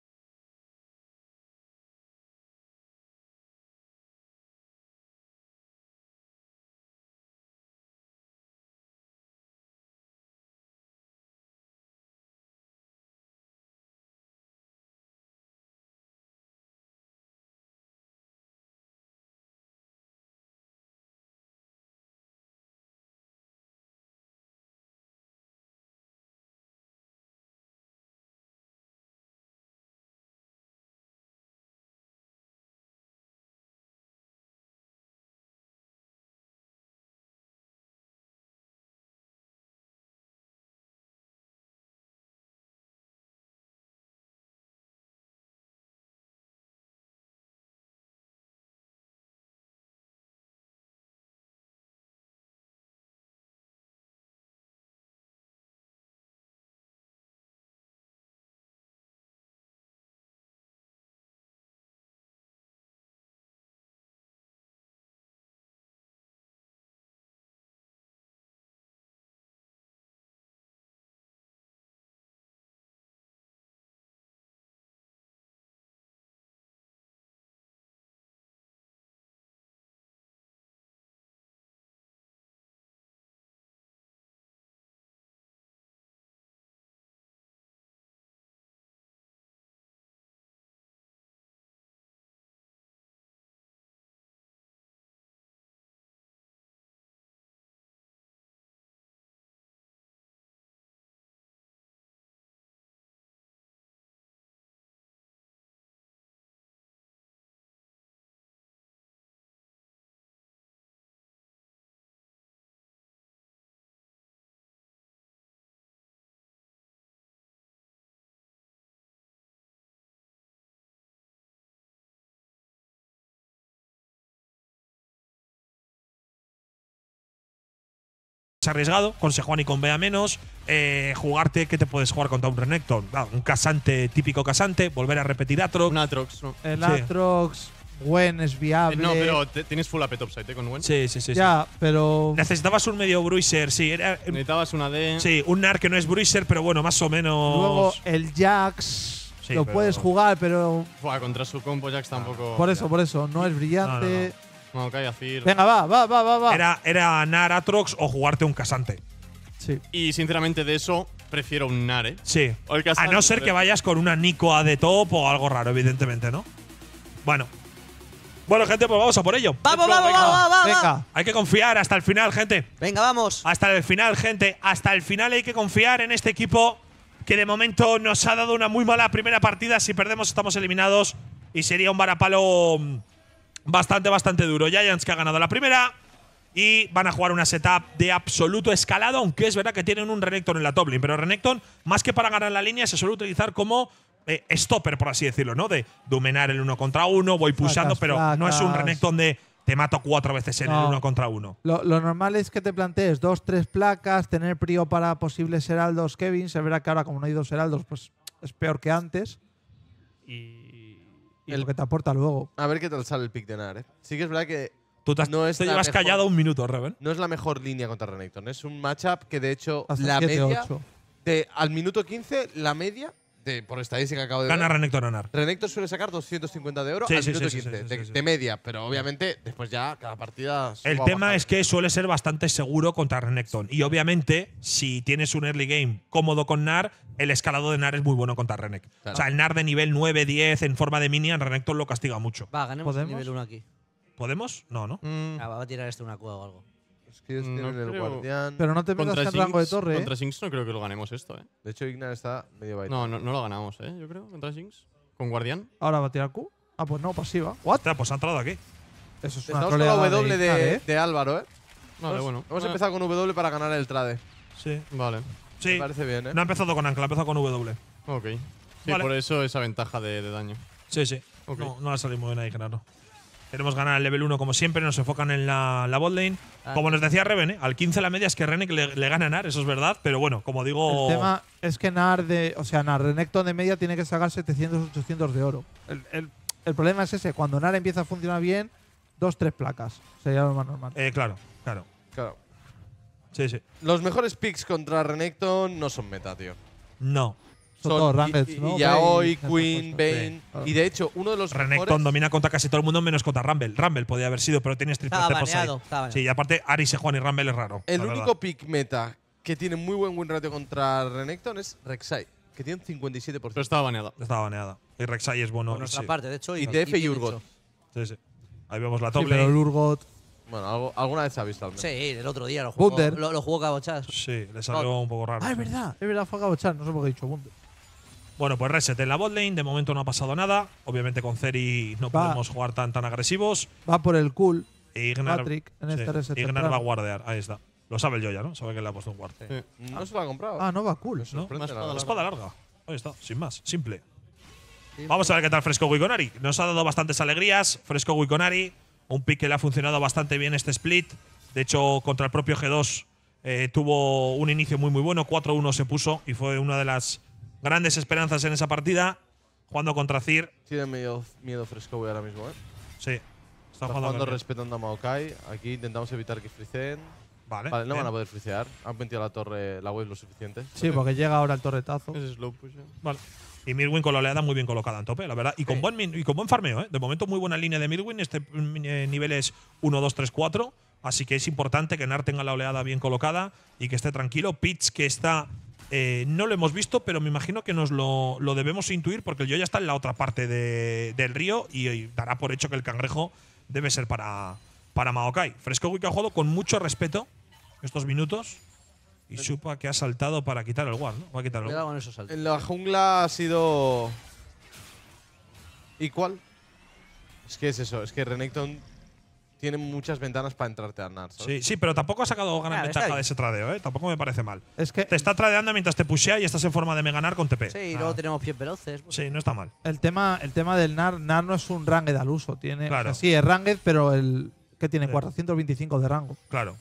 Arriesgado, con Sejuani y con Bea menos, jugarte que te puedes jugar contra un Renekton, un casante, típico casante, volver a repetir Atrox. Un Atrox, ¿no? El Sí. Atrox, Gwen es viable. No, pero tienes full AP topside con Gwen. Sí, sí, sí. Ya, pero. Necesitabas un medio Bruiser, sí. Necesitabas una D. Sí, un Nar que no es Bruiser, pero bueno, más o menos. Luego el Jax. Sí, lo pero- puedes jugar, pero. Buah, contra su compo Jax tampoco. Por eso, no es brillante. Maokai, Azir. Venga, va. Era Nar Atrox o jugarte un casante. Sí. Y sinceramente de eso prefiero un Nare. Sí. O el A casante, no ser que vayas con una Nico A de top o algo raro, evidentemente, ¿no? Bueno. Bueno, gente, pues vamos a por ello. ¡Vamos! Venga. Hay que confiar hasta el final, gente. Venga, vamos. Hasta el final, gente. Hasta el final hay que confiar en este equipo que de momento nos ha dado una muy mala primera partida. Si perdemos, estamos eliminados y sería un varapalo bastante duro. Giants que ha ganado la primera y van a jugar una setup de absoluto escalado, aunque es verdad que tienen un Renekton en la top lane. Pero Renekton, más que para ganar la línea, se suele utilizar como stopper, por así decirlo, ¿no? De dominar el 1 contra 1, voy pulsando, pero no es un flacas. Renekton de te mato 4 veces en el No. 1 contra 1. Lo normal es que te plantees 2-3 placas, tener prio para posibles heraldos Kevin. Se verá que ahora, como no hay 2 heraldos, pues es peor que antes. Y lo que te aporta luego. A ver qué tal sale el pick de Nar, ¿eh? Sí que es verdad que Tú te, No es te la llevas mejor. callado un minuto, Reven. no es la mejor línea contra Renekton. Es un matchup que, de hecho, Hasta la 7, media… 8. Al minuto 15, la media, por estadística que acabo de Gana ver, Renekton a Nar. Renekton suele sacar 250 de oro Sí, al sí, minuto sí, sí, 15, sí, sí, sí. de media. Pero obviamente, después ya cada partida… El tema es que suele ser bastante seguro contra Renekton. Y obviamente, si tienes un early game cómodo con Nar, el escalado de Nar es muy bueno contra Renek. Claro. O sea, el Nar de nivel 9, 10 en forma de minion, Renekton lo castiga mucho. Va, ganemos el ¿Podemos? nivel 1 aquí. ¿Podemos? No, ¿no? Va a tirar este una cueva o algo. Es que ellos No tienen el creo. guardián. Pero no te metas en rango de torre, Contra Jinx no creo que lo ganemos esto, ¿eh? De hecho, Ignar está medio baita. No lo ganamos, ¿eh? Yo creo, contra Jinx. ¿Con Guardián? Ahora va a tirar Q. Ah, pues no, pasiva. ¿What? Hostia, pues ha entrado aquí. Eso es una Estamos con la troleada W Ignar, ¿eh? de Álvaro, ¿eh? Vale, bueno. Hemos empezado con W para ganar el trade. Sí. Vale. Sí. Me parece bien, ¿eh? No ha empezado con Ancla, ha empezado con W. Ok. Sí, Vale. por eso esa ventaja de daño. Sí, sí. Ok. No ha salido muy bien ahí, claro. Queremos ganar el level 1 como siempre, nos enfocan en la bot lane. Como nos decía Reven, al 15 la media es que Renek le gana a Nar, eso es verdad, pero bueno, como digo… El tema es que Nar Renekton de media tiene que sacar 700-800 de oro. El problema es ese, cuando Nar empieza a funcionar bien, 2-3 placas. Sería lo más normal. Claro. Claro. Sí, sí. Los mejores picks contra Renekton no son meta, tío. No. Son todos Rankeds, ¿no? Yaoi, Bane, Queen, esas Bane. cosas. Y de hecho, uno de los Renekton mejores… domina contra casi todo el mundo menos contra Rumble. Rumble podía haber sido, pero tiene triple Estaba cepos ahí. baneado, estaba baneado. Sí, y aparte Ari, Sejuani y Rumble es raro. El la único verdad. pick meta que tiene muy buen win ratio contra Renekton es Rek'Sai, que tiene un 57%. Pero estaba baneada. Estaba baneada. Y Rek'Sai es bueno. Por nuestra sí. parte, de hecho. Y DF y bien Urgot. hecho. Sí, sí. Ahí vemos la Sí, top pero lane. el Urgot. Bueno, alguna vez se ha visto al menos. Sí, el otro día lo jugó. Wunder. Lo jugó Cabochas. Sí, le salió un poco raro. Ah, es verdad, fue Gabochan, no sé por qué he dicho Wunder. Bueno, pues reset en la bot lane. De momento no ha pasado nada. Obviamente con Ceri no Va. podemos jugar tan agresivos. Va por el cool. E Ignar, Patrick, en este reset Ignar temprano. va a guardear. Ahí está. Lo sabe el Joya, ¿no? Sabe que le ha puesto un guard. Sí. No se lo ha comprado. Ah, no va cool. ¿No? Sorprende, la Más verdad. Espada larga. Ahí está, sin más, simple. Vamos a ver qué tal Fresco Wiconari. Nos ha dado bastantes alegrías. Fresco Wiconari, un pick que le ha funcionado bastante bien este split. De hecho, contra el propio G2 tuvo un inicio muy bueno. 4-1 se puso y fue una de las grandes esperanzas en esa partida. Jugando contra Cir. Tiene miedo Fresco ahora mismo, ¿eh? Sí. Está Está jugando jugando bien. respetando a Maokai. Aquí intentamos evitar que friceen. Vale, Vale, no bien. van a poder fricear. Han metido a la torre, la wave lo suficiente. Sí, porque llega ahora el torretazo. Es slow push. Vale. Y Mirwin con la oleada muy bien colocada en tope, la verdad. Y con, buen farmeo, ¿eh? De momento, muy buena línea de Mirwin. Este nivel es 1, 2, 3, 4. Así que es importante que Nar tenga la oleada bien colocada y que esté tranquilo. Pitch, que está. No lo hemos visto, pero me imagino que nos lo debemos intuir porque el yo ya está en la otra parte del río y dará por hecho que el cangrejo debe ser para Maokai. Fresco Wiki ha jugado con mucho respeto estos minutos. Y Supa que ha saltado para quitar el guard, ¿no? Va a quitar el Cuidado guard. con esos saltos. En la jungla ha sido… ¿Equal? Es que es eso, es que Renekton tiene muchas ventanas para entrarte a Nar, ¿sabes? Sí, sí, pero tampoco ha sacado gran Claro, está ventaja bien. de ese tradeo, ¿eh? Tampoco me parece mal. Es que Te está tradeando mientras te pushea y estás en forma de meganar con TP. Sí, y Ah, luego tenemos pies veloces. sí, no está mal. el tema del Nar no es un ranged al uso. Tiene, Claro. o sea, sí, es ranged, pero el que tiene Sí. 425 de rango. Claro.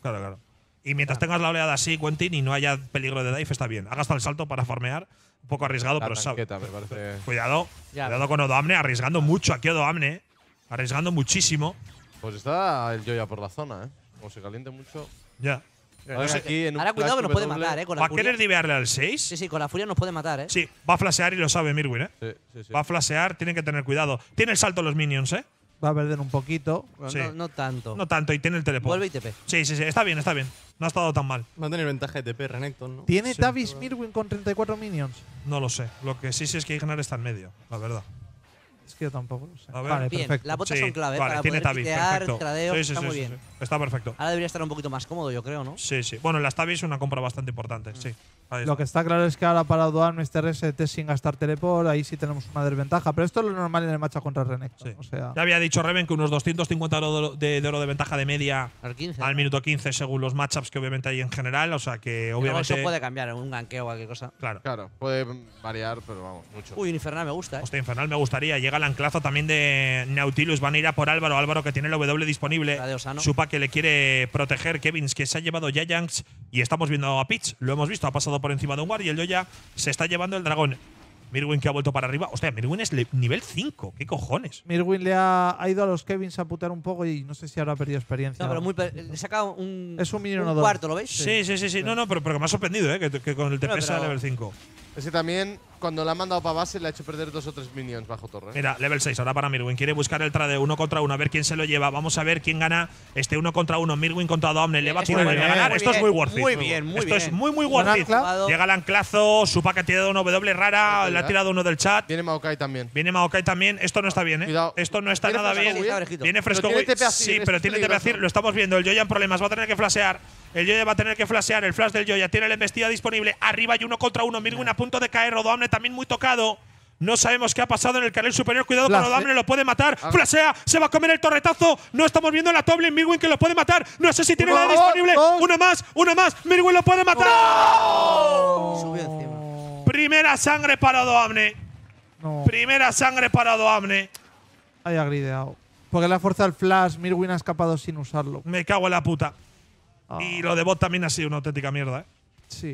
Y mientras tengas la oleada así, Quentin, y no haya peligro de dive, está bien. Ha gastado el salto para farmear. Un poco arriesgado, La pero sabe. tanqueta, me parece… Cuidado. Ya. Cuidado con Odoamne, arriesgando mucho aquí Odoamne. Arriesgando muchísimo. Pues está el Joya por la zona, ¿eh? Como se caliente mucho… Ya. A ver, aquí en un Ahora cuidado que flash nos puede W. matar, con ¿Va la a querer furia. divearle al 6? Sí, sí, con la furia nos puede matar, Sí, va a flashear y lo sabe Mirwin, ¿eh? Sí, sí, sí. Va a flashear, tienen que tener cuidado. Tiene el salto los minions, ¿eh? Va a perder un poquito. Bueno, Sí. no tanto. No tanto, y tiene el teleport. Vuelve y TP. Sí, sí, sí, está bien, está bien. No ha estado tan mal. Va a tener ventaja de TP Renekton, ¿no? ¿Tiene Sí. Tavis Mirwin con 34 minions? No lo sé. Lo que sí sé es que Ignar está en medio, la verdad. Es que yo tampoco lo sé. A ver. Vale, Bien, perfecto. las botas Sí, son clave vale, para tiene poder Tavis, quitear, perfecto. tradeo, Sí, sí, está sí, muy sí, bien. sí. Está perfecto. Ahora debería estar un poquito más cómodo, yo creo, ¿no? Sí, sí. Bueno, las Tavis es una compra bastante importante, sí. Ahí Lo está. que está claro es que ahora para Odoamne este reset es sin gastar teleport, ahí sí tenemos una desventaja. Pero esto es lo normal en el match contra Renekton. Sí. O sea, Ya había dicho Reven que unos 250 oro de oro de ventaja de media Al 15. al minuto 15 según los matchups que obviamente hay en general. O sea que Y luego obviamente… eso puede cambiar en un ganqueo o cualquier cosa. Claro. Claro, puede variar, pero vamos, mucho. Uy, un infernal me gusta, ¿eh? Hostia, infernal me gustaría. Llega el anclazo también de Nautilus. Van a ir a por Álvaro. Álvaro que tiene el W disponible. Tradeo sano. Supa que le quiere proteger. Kevins que se ha llevado Giants. Y estamos viendo a Pitch. Lo hemos visto. Ha pasado por encima de un guard. Y el Joya se está llevando el dragón. Mirwin que ha vuelto para arriba. Hostia, Mirwin es nivel 5. ¿Qué cojones? Mirwin le ha ido a los Kevins a putear un poco y no sé si habrá perdido experiencia. No, pero muy le saca un. Es un minion o un dos. cuarto, ¿lo veis? Sí, sí, sí, sí. No, no, pero que me ha sorprendido, ¿eh? Que con el TP Bueno, sea pero- level 5. Es que también, cuando la han mandado para base, le ha hecho perder 2 o 3 minions bajo torre. Mira, level 6 ahora para Mirwin. Quiere buscar el trade 1 contra 1, a ver quién se lo lleva. Vamos a ver quién gana este 1 contra 1. Mirwin contra Doamne. Le va a Esto tirar muy a bien, ganar. muy Esto es bien, muy worth it. muy bien, muy Esto es bien. muy Buen worth it. ancla. Llega el anclazo. Supa que ha tirado una W rara. Le ha tirado uno del chat. Viene Maokai también. Viene Maokai también. Esto no está bien, ¿eh? Cuidado. Esto no está Viene nada Fresco bien. Wii. Fresquito. Viene Fresco Pero tiene Wii. TP Azir, Sí, esto pero es tiene TP peligroso. Azir. Lo estamos viendo. El Joya en problemas. Va a tener que flashear. El Joya va a tener que flashear. El flash del Joya tiene la embestida disponible. Arriba hay 1 contra 1. Mirwin a punto de caer. Odoamne también muy tocado. No sabemos qué ha pasado en el carril superior. Cuidado con Flash, Odoamne, lo puede matar. Flashea, se va a comer el torretazo. No estamos viendo la Toblin. Mirwin que lo puede matar. No sé si tiene la disponible. Una más. Mirwin lo puede matar. Subió encima. Primera sangre para Odoamne. No, Primera sangre para Odoamne. haya grideado. Porque le ha forzado el flash. Mirwin ha escapado sin usarlo. Me cago en la puta. Ah, Y lo de bot también ha sido una auténtica mierda, ¿eh? sí.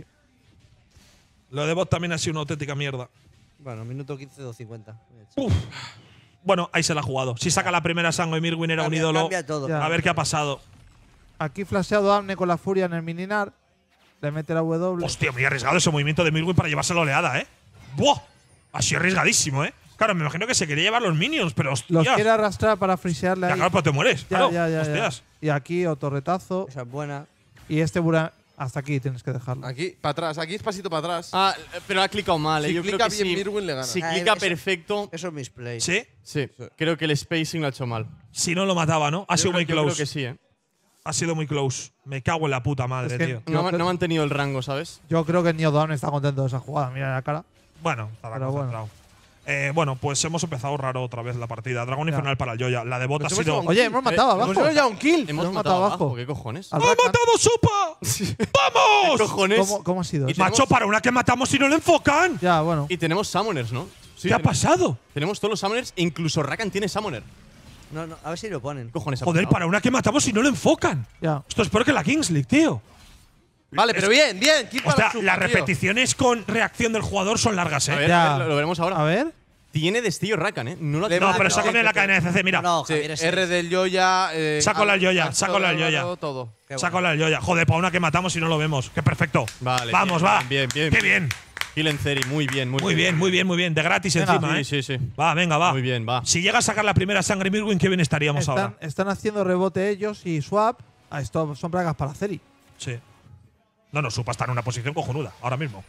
Lo de bot también ha sido una auténtica mierda. Bueno, minuto 15, 2.50. Uf. Bueno, ahí se la ha jugado. Si saca la primera sangre y Mirwin era un ídolo. Cambia todo. Ya. A ver qué ha pasado. Aquí flasheado Amne con la furia en el mininar. Le mete la W. Hostia, muy arriesgado ese movimiento de Mirwin para llevarse la oleada, ¿eh? ¡Buah! Ha sido arriesgadísimo, ¿eh? Claro, me imagino que se quería llevar los minions, pero Los hostias. quiere arrastrar para frisearle Ya, ahí. claro, pero te mueres. Ya, claro. ya, ya, ya. Hostias. Y aquí otro retazo. Esa es buena. Y este Buran. Hasta aquí tienes que dejarlo. Aquí, para atrás. Aquí es pasito para atrás. Ah, pero ha clicado mal. Si Yo clica creo que bien sí. Mirwin, le gana. Si Ah, clica eso- perfecto. Eso es misplay. ¿Sí? Sí. Creo que el spacing lo ha hecho mal. Si no lo mataba, ¿no? Ha sido muy Yo creo close. que sí, ¿eh? Ha sido muy close. Me cago en la puta madre, Es que- tío. No, creo- no ha mantenido el rango, ¿sabes? Yo creo que Neo Down está contento de esa jugada. Mira la cara. Bueno, estaba Pero bueno. concentrado. Bueno, pues hemos empezado raro otra vez la partida. Dragón Infernal para el Joya. La de bot ha Nos hemos sido. llevado un Oye, kill. hemos matado abajo. Hemos llevado ya un kill. Hemos hemos matado matado abajo. abajo. ¿Qué cojones? Al ¡Ha Rakan. matado Supa! ¡Vamos! ¿Qué cojones? ¿Cómo ha sido? Y eso? Macho, para una que matamos y no le enfocan. Ya, bueno. Y tenemos summoners, ¿no? Sí, ¿Qué ha pasado? Tenemos todos los summoners, incluso Rakan tiene summoner. No, no, a ver si lo ponen. ¿Qué cojones ha Joder, pasado? para una que matamos y no le enfocan. Ya. Esto es peor que la Kings League, tío. Vale, pero bien, bien. Kill O para sea, el Supa, las tío. repeticiones con reacción del jugador son largas, A ¿eh? ver, Ya. a ver, lo veremos ahora. A ver. Tiene destello Rakan, ¿eh? No lo ha Le No, tirado. pero no, se ha comido la cadena de CC, mira. No, Sí, Javier, es R del Yoya. Sácala al Yoya, Álvaro, sácala al Yoya. Todo. Qué bueno. Sácala el Joya. Joder, para una que matamos y no lo vemos. ¡Qué perfecto! Vale. Vamos, bien, va. Bien, bien. ¡Qué bien! Kill en Ceri, muy bien, Muy bien, muy bien, muy bien. De gratis Venga. encima, Sí, ¿eh? sí, sí. Va, venga, va. Muy bien, va. Si llega a sacar la primera sangre Mirwin, qué bien estaríamos ahora. Están haciendo rebote ellos y swap. Ah, esto son plagas para Ceri. Sí. No, Supa está en una posición cojonuda, ahora mismo.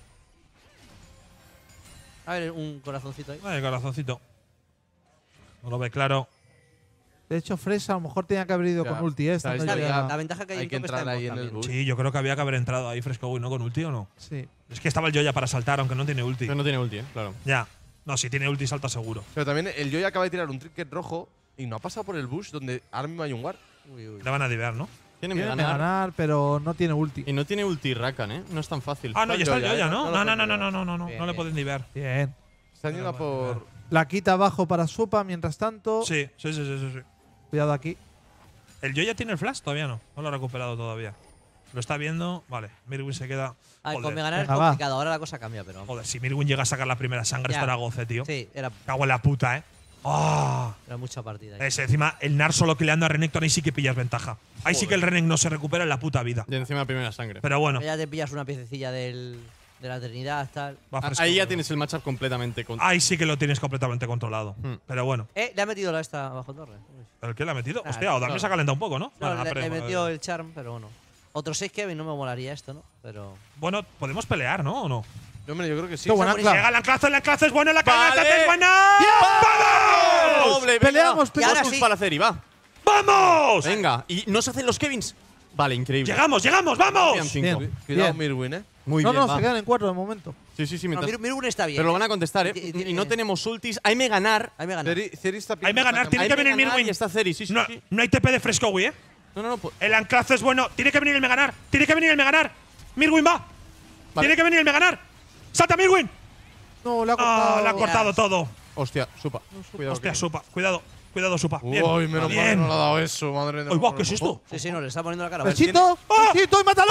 A ver, un corazoncito ahí. Ay, corazoncito. No lo ve claro. De hecho, Fresh a lo mejor tenía que haber ido Ya, con ulti. Estando está ya- bien. La ventaja que hay, Hay en que top está entrar ahí bot en el también. bus. Sí, yo creo que había que haber entrado ahí Fresco, ¿no? Con ulti o no. Sí. Es que estaba el Joya para saltar, aunque no tiene ulti. Pero no tiene ulti, claro. Ya. No, si tiene ulti salta seguro. Pero también el Yoya acaba de tirar un trinket rojo y no ha pasado por el bush donde ahora mismo hay un ward. Uy, uy. Le van a divear, ¿no? Tiene Tiene que que ganar. ganar, pero no tiene ulti. Y no tiene ulti Rakan, ¿eh? No es tan fácil. Ah, no, ya está el Joya, Joya, ¿eh? ¿no? No No, lo no, no, pueden no, no, no, no. Bien, No le bien. pueden divear. Bien. Están yendo a por. La quita abajo para Supa mientras tanto. Sí, sí, sí, sí, sí. Cuidado aquí. ¿El Joya tiene el flash? Todavía no. No lo ha recuperado todavía. Lo está viendo. Vale, Mirwin se queda. A ver, con Joder, Meganar es Venga, va. complicado. Ahora la cosa cambia, pero. joder, si Mirwin llega a sacar la primera sangre, Ya. esto era goce, tío. Sí, era Cago en la puta, ¿eh? ¡Ah! mucha partida. ahí. Ese, encima, el Nar solo kileando a Renekton, ahí sí que pillas ventaja. Ahí sí que el Renekton no se recupera en la puta vida. Y encima primera sangre. Pero bueno, Ya te pillas una piececilla de la Trinidad, tal. va fresco. Ahí ya tienes el matchup completamente con. Ahí sí que lo tienes completamente controlado. Pero bueno, Le ha metido la esta bajo torre. Uy. ¿el qué le ha metido? Ah, Hostia, Odamne se ha calentado un poco, ¿no? No, Bueno, le pero- metió el charm, pero bueno. Otro 6 Kevin, no me molaría esto, ¿no? Pero. Bueno, podemos pelear, ¿no? ¿O no? Hombre, yo creo que sí. Qué buena ancla. Llega el anclazo es bueno, la cadena Vale. es buena. ¡Vamos! Doble, venga. Peleamos, Dos ahora ults sí. para Ceri, va. ¡Vamos! Venga. Y no se hacen los Kevins. Vale, increíble. Llegamos, Bien, vamos. cinco. Bien. Cuidado, Bien. Mirwin, Muy No, bien, no, va. se quedan en 4 de momento. Sí, sí, sí. No, mientras- Mirun está bien. Pero lo van a contestar, ¿eh? Tiene- Y no tenemos ultis. Hay me ganar. Ahí me gana. Ceri está Hay me ganar, tiene Hay que venir me ganar Mirwin. y está Ceri, sí, sí, No, sí. no hay TP de Frescowi, ¿eh? No, pues. El anclazo es bueno. Tiene que venir el Meganar. Tiene que venir el Meganar. Mirwin va. Vale. Tiene que venir el Meganar. ¡Salta Mirwin! No, le ha Ah, cortado. le ha cortado todo. Hostia, Supa. Cuidado. Hostia, que- Supa. Cuidado. Cuidado, Supa. Bien. Uy, menos mal que Bien. no le ha dado eso, madre mía. Uy, guau, ¿qué es esto? Sí, sí, no, le está poniendo la cara. ¡Besito! ¡Ah! ¡Besito y mátalo!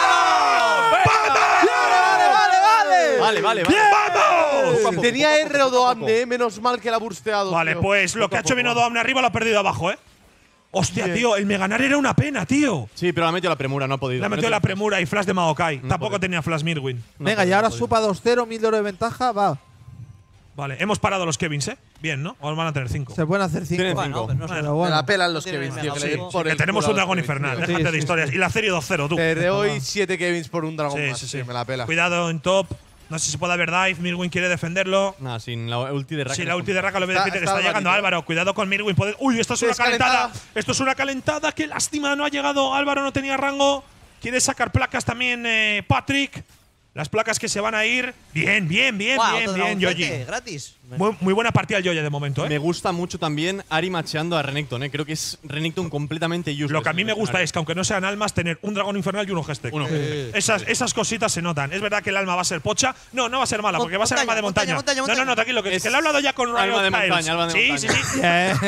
Vale, vale, vale. ¡Vamos! Tenía R o Doamne, menos mal que la ha bursteado. Vale, tío. pues lo Poco que ha a hecho bien poco. Odoamne arriba lo ha perdido abajo, ¿eh? Hostia, tío, el Meganar era una pena, tío. Sí, pero la ha metido la premura, no ha podido. Le ha metido la premura y flash de Maokai. Tampoco tenía flash Mirwin. Venga, y ahora supa 2-0, 1000 de oro de ventaja, va. Vale, hemos parado los Kevins, ¿eh? Bien, ¿no? O van a tener 5. Se pueden hacer 5. Tienen Bueno, 5. pero no sé. Pero Me bueno. la pelan los Tiene Kevins, el tío. Que le den Megazord. por Que el tenemos culo un a los dragón Kevins, infernal. tío. Déjate de sí, historias. sí. Y la serie 2-0, tú. Te doy 7 Kevins por un dragón Sí, más. sí, sí. Me la pela. Cuidado en top. No sé si se puede haber dive. Mirwin quiere defenderlo. Nada, sin la ulti de Raka. Sí, la ulti de Raka lo ve Está- difícil. está Está llegando Alvarito. Álvaro. Cuidado con Mirwin. Uy, esto es Sí, una es calentada. calentada. Esto es una calentada. Qué lástima. No ha llegado Álvaro. No tenía rango. Quiere sacar placas también Patrick. Las placas que se van a ir. Bien, bien, bien, Guau, bien, otro bien, dragoncete, Yoji. gratis. Muy buena partida el Yoya de momento, ¿eh? Me gusta mucho también Ari macheando a Renekton, ¿eh? Creo que es Renekton completamente useless. Lo que a mí en me el gusta escenario. es que aunque no sean almas, tener un dragón infernal y un Gestek. Uno. Esas cositas se notan. Es verdad que el alma va a ser pocha. No, no va a ser mala, porque va a ser alma de montaña. montaña, No, no, tranquilo, que Es le he hablado ya con alma Riot de Tiles. montaña, alma de Sí, montaña. sí, sí.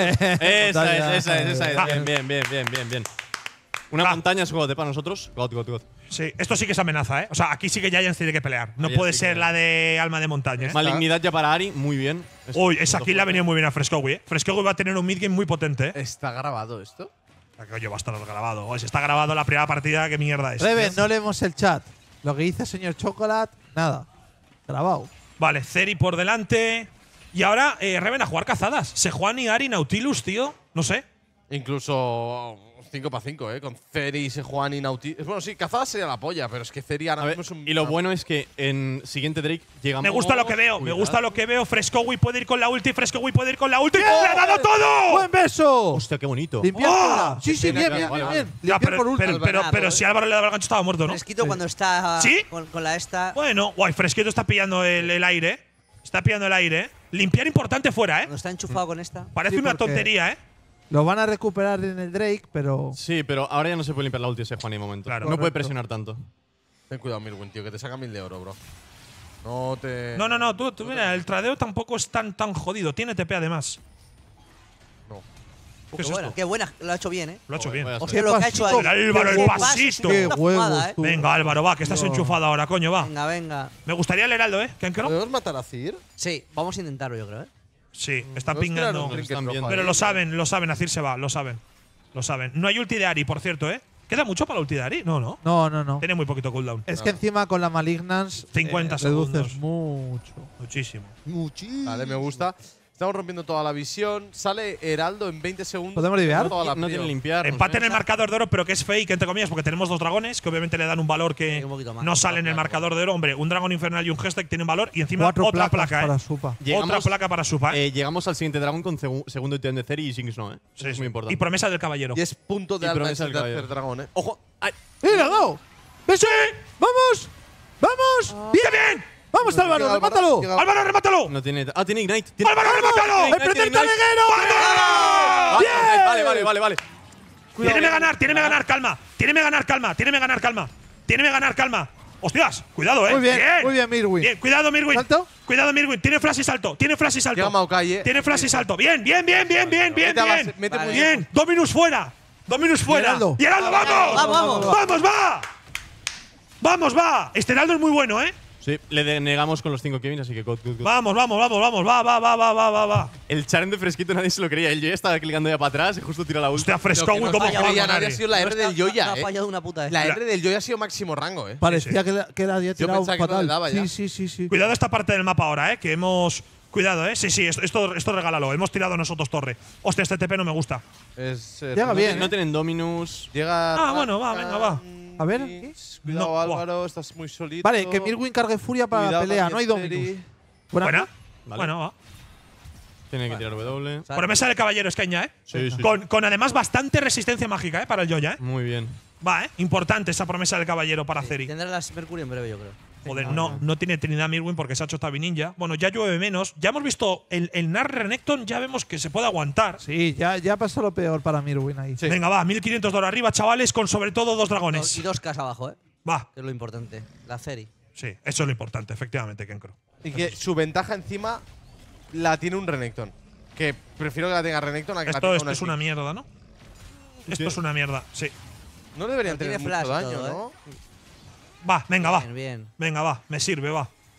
Esa es. Ah. Bien. Una montaña es God para nosotros. God. Sí, esto sí que es amenaza, ¿eh? O sea, aquí sí que Giants tiene que pelear. No Giants puede sí ser que- la de alma de montaña, ¿eh? Malignidad ya para Ari, muy bien. Uy, esa kill le ha venido muy bien a Frescowi, ¿eh? Frescowi va a tener un midgame muy potente, ¿eh? ¿Está grabado esto? Coño, va a estar grabado. Oye, si está grabado la primera partida, ¿qué mierda es? Reven, no leemos el chat. Lo que dice señor Chocolate, nada. Grabado. Vale, Ceri por delante. Y ahora Reven a jugar cazadas. Sejuani, Ari, Nautilus, tío. No sé. Incluso 5 para 5, ¿eh? Con Ceri, Sejuani y Nautilus. Bueno, sí, Cazada sería la polla, pero es que Ceri ahora A ver, mismo es un. y lo bueno es que en siguiente Drake llegamos. Me gusta lo que veo, me Cuidado. gusta lo que veo. Frescowi puede ir con la ulti, Frescowi puede ir con la ulti. ¡Le ha dado todo! ¡Buen beso! Hostia, qué bonito. Limpiar ¡Oh! sola. Sí, sí, Pena bien, que- bien, vale, bien, vale. bien. Ya, Limpiar por ulti. pero si Álvaro le daba el gancho estaba muerto, ¿no? Fresquito cuando está ¿Sí? con la esta. Bueno, guay, Fresquito está pillando el aire. Está pillando el aire. Limpiar importante fuera, ¿eh? Cuando está enchufado con esta. Parece Sí, una porque- tontería, ¿eh? Lo van a recuperar en el Drake, pero. Sí, pero ahora ya no se puede limpiar la ulti ese Juan en momento. Claro. No puede Correcto. presionar tanto. Ten cuidado, Mirwin, tío, que te saca 1000 de oro, bro. No te. No, tú mira, el tradeo tampoco es tan jodido. Tiene TP además. No. ¿Qué es Buena, esto? qué buena, lo ha hecho bien, Lo ha hecho bien. Vaya Hostia, Qué lo que ha hecho ahí. pasito. Álvaro, el Qué pasito. Qué Una huevos, fumada, tú. Venga, Álvaro, va, que estás Dios. enchufado ahora, coño, va. Venga, venga. Me gustaría el heraldo, ¿eh? ¿Qué no? ¿Podemos matar a Cir? Sí, vamos a intentarlo, yo creo, ¿eh? Sí, están ¿Podemos tirar pingando. un trinket están rojo viendo. ahí? Pero lo saben, Azir se va, lo saben. Lo saben. No hay ulti de Ari, por cierto, ¿eh? ¿Queda mucho para la ulti de Ari? No, no. No. Tiene muy poquito cooldown. Es que encima con la Malignance 50 reduces segundos. mucho. Muchísimo. Vale, me gusta. Estamos rompiendo toda la visión. Sale Heraldo en 20 segundos. ¿Podemos divear? Toda la No tiene prio. limpiar. Empate en el marcador de oro, pero que es fake, entre comillas, porque tenemos dos dragones que obviamente le dan un valor que Sí, un poquito más. no sale en el marcador de oro. Hombre, un dragón infernal y un Gestek tienen valor y encima 4 otra placas placa, para ¿eh? Supa. Otra placa para Supa, ¿eh? Llegamos al siguiente dragón con segundo ítem de Ceri y Jinx no, ¿eh? Sí, Es sí. muy importante. Y promesa del caballero. Y es punto de Y alma promesa ese del tercer caballero. dragón, ¿eh? ¡Ojo! ¡Ay! ¡Le ha dado! ¡Beso! ¡Vamos! ¡Vamos! ¡Bien! bien! ¡Vamos, Álvaro! Llega ¡Remátalo! llega ¡Álvaro, remátalo! No tiene. ¡Ah, tiene Ignite! ¡Tiene ¡Álvaro, remátalo! ¡El primer taleguero! Vale. Tiene ganar, calma. Tiene ganar, calma. ¡Hostias! Cuidado, Muy bien, Mirwin. Bien, cuidado, Mirwin. ¿Salto? Cuidado, Mirwin. Tiene flash y salto. Llega Maokai, ¿eh? Tiene flash y salto. Bien. Mete a base, mete Vale. muy Bien. Dominus fuera. Heraldo. Y Heraldo, vamos. Vamos. Vamos, va. Vamos, va. Este Heraldo es muy bueno, ¿eh? Sí, le denegamos con los 5 Kevin, así que good. Vamos. Va. El Charm de Fresquito nadie se lo creía. Yo ya estaba clicando ya para atrás y justo tira la ulti. Hostia, Frescowi, no ¿cómo falla juega con nadie ha Ari? sido la R del Yoya, No ha ¿eh? fallado una puta vez. La R del Yoya ha sido máximo rango, ¿eh? Parecía que la había tirado pensaba que no fatal. le daba ya. Sí. Cuidado esta parte del mapa ahora, que hemos… Cuidado, Sí, esto regálalo. Hemos tirado nosotros torre. Hostia, este TP no me gusta. Llega bien, No tienen Dominus. Llega. Ah, bueno, va, venga, va. A ver. Cuidado, No, Álvaro, estás muy solito. Vale, que Mirwin cargue furia para la Cuidado, pelea. No hay Ceri. Dominus. Buena. Vale. Bueno, va. Tiene que tirar W. Sale. Promesa del caballero Escaña, Sí. Con además bastante resistencia mágica, para el Yoya, Muy bien. Va, Importante esa promesa del caballero para Ceri. Tendrá las Mercurio en breve, yo creo. Joder, no tiene Trinidad Mirwin porque se ha hecho Tabi Ninja. Bueno, ya llueve menos. Ya hemos visto el Nar Renekton, ya vemos que se puede aguantar. Sí, ya pasó lo peor para Mirwin ahí. Venga, va, 1500 de arriba, chavales, con sobre todo 2 dragones. Y 2K abajo, ¿eh? Va, Que es lo importante. La Ceri. sí, eso es lo importante, efectivamente, Kenkro. Y que su ventaja encima la tiene un Renekton. Que prefiero que la tenga Renekton a que la Esto tenga es una una mierda, ¿no? Esto es una mierda, sí. No deberían Pero tener tiene mucho flash y daño, todo, ¿no? Va, venga, va. Bien. Venga, va, me sirve, va.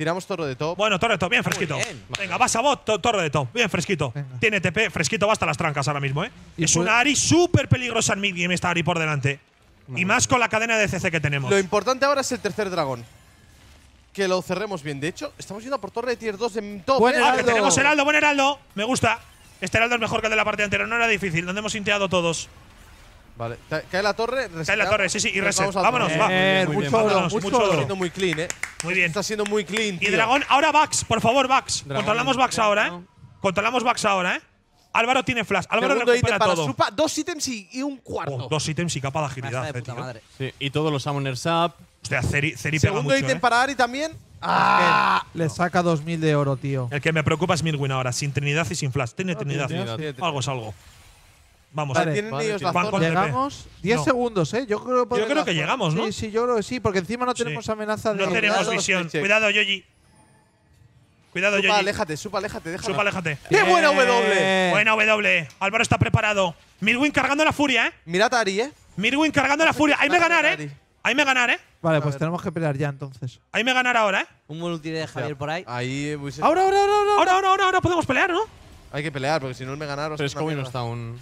Tiramos torre de top. Bueno, torre de top, bien fresquito. bien. Venga, vas a bot, torre de top, bien fresquito. Venga. Tiene TP, fresquito, va hasta las trancas ahora mismo, ¿eh? Y Es puede- una Ari súper peligrosa en midgame esta Ari por delante. Y más con la cadena de CC que tenemos. Lo importante ahora es el tercer dragón. Que lo cerremos bien. De hecho, estamos yendo a por torre de tier 2 en top. Buen Ah, que Heraldo. tenemos Heraldo, buen Heraldo. Me gusta. Este Heraldo es mejor que el de la partida anterior. No era difícil, donde hemos inteado todos. Vale, cae la torre. Cae la torre, sí, sí, y reset. Vamos al Vámonos, torre. va. muy bien, mucho oro, vámonos, mucho mucho oro. oro. Siendo muy clean, Muy bien. Está siendo muy clean, Y tío. dragón, ahora Vax, por favor, Vax. Dragón Controlamos Vax en ahora, ¿eh? dragón. Controlamos Vax ahora, ¿eh? Álvaro tiene flash. Álvaro Segundo ítem recupera para todo. Supa. 2 ítems y un cuarto. Oh, 2 ítems y capa de Una agilidad, hija de puta tío. madre. Sí, y todos los Summoners up. Hostia, Ceri pega Segundo mucho, ítem ¿eh? para Ari también. ¡Ah! Le saca 2000 de oro, tío. El que me preocupa es Mirwin ahora, sin Trinidad y sin flash. Tiene Trinidad. Trinidad. Algo es algo. Vamos. Vale. Tienen Vale, ellos sí. la Van zona. con- Llegamos 10 No. segundos, ¿eh? Yo creo, Yo creo que llegamos, ¿no? Sí, sí, yo creo que sí, porque encima no tenemos Sí. amenaza de. No tenemos Cuidado, visión. check. Cuidado, Yoji. Cuidado, Supa, Yoji. aléjate, Supa, aléjate. Déjalo. Supa, aléjate. ¡Qué buena W! Buena W. Álvaro está preparado. Mirwin cargando la furia, ¿eh? Mirad a Ari, Mirwin cargando la furia. Ahí me ganar, Ari. ¿eh? Ahí me ganar, ¿eh? Vale, A pues ver. tenemos que pelear ya entonces. Ahí me ganar ahora, ¿eh? Un buen ulti de Javier por ahí. Ahí Ahora. Ahora podemos pelear, ¿no? hay que pelear, porque si no me ganaron. Pero Scobie no está aún.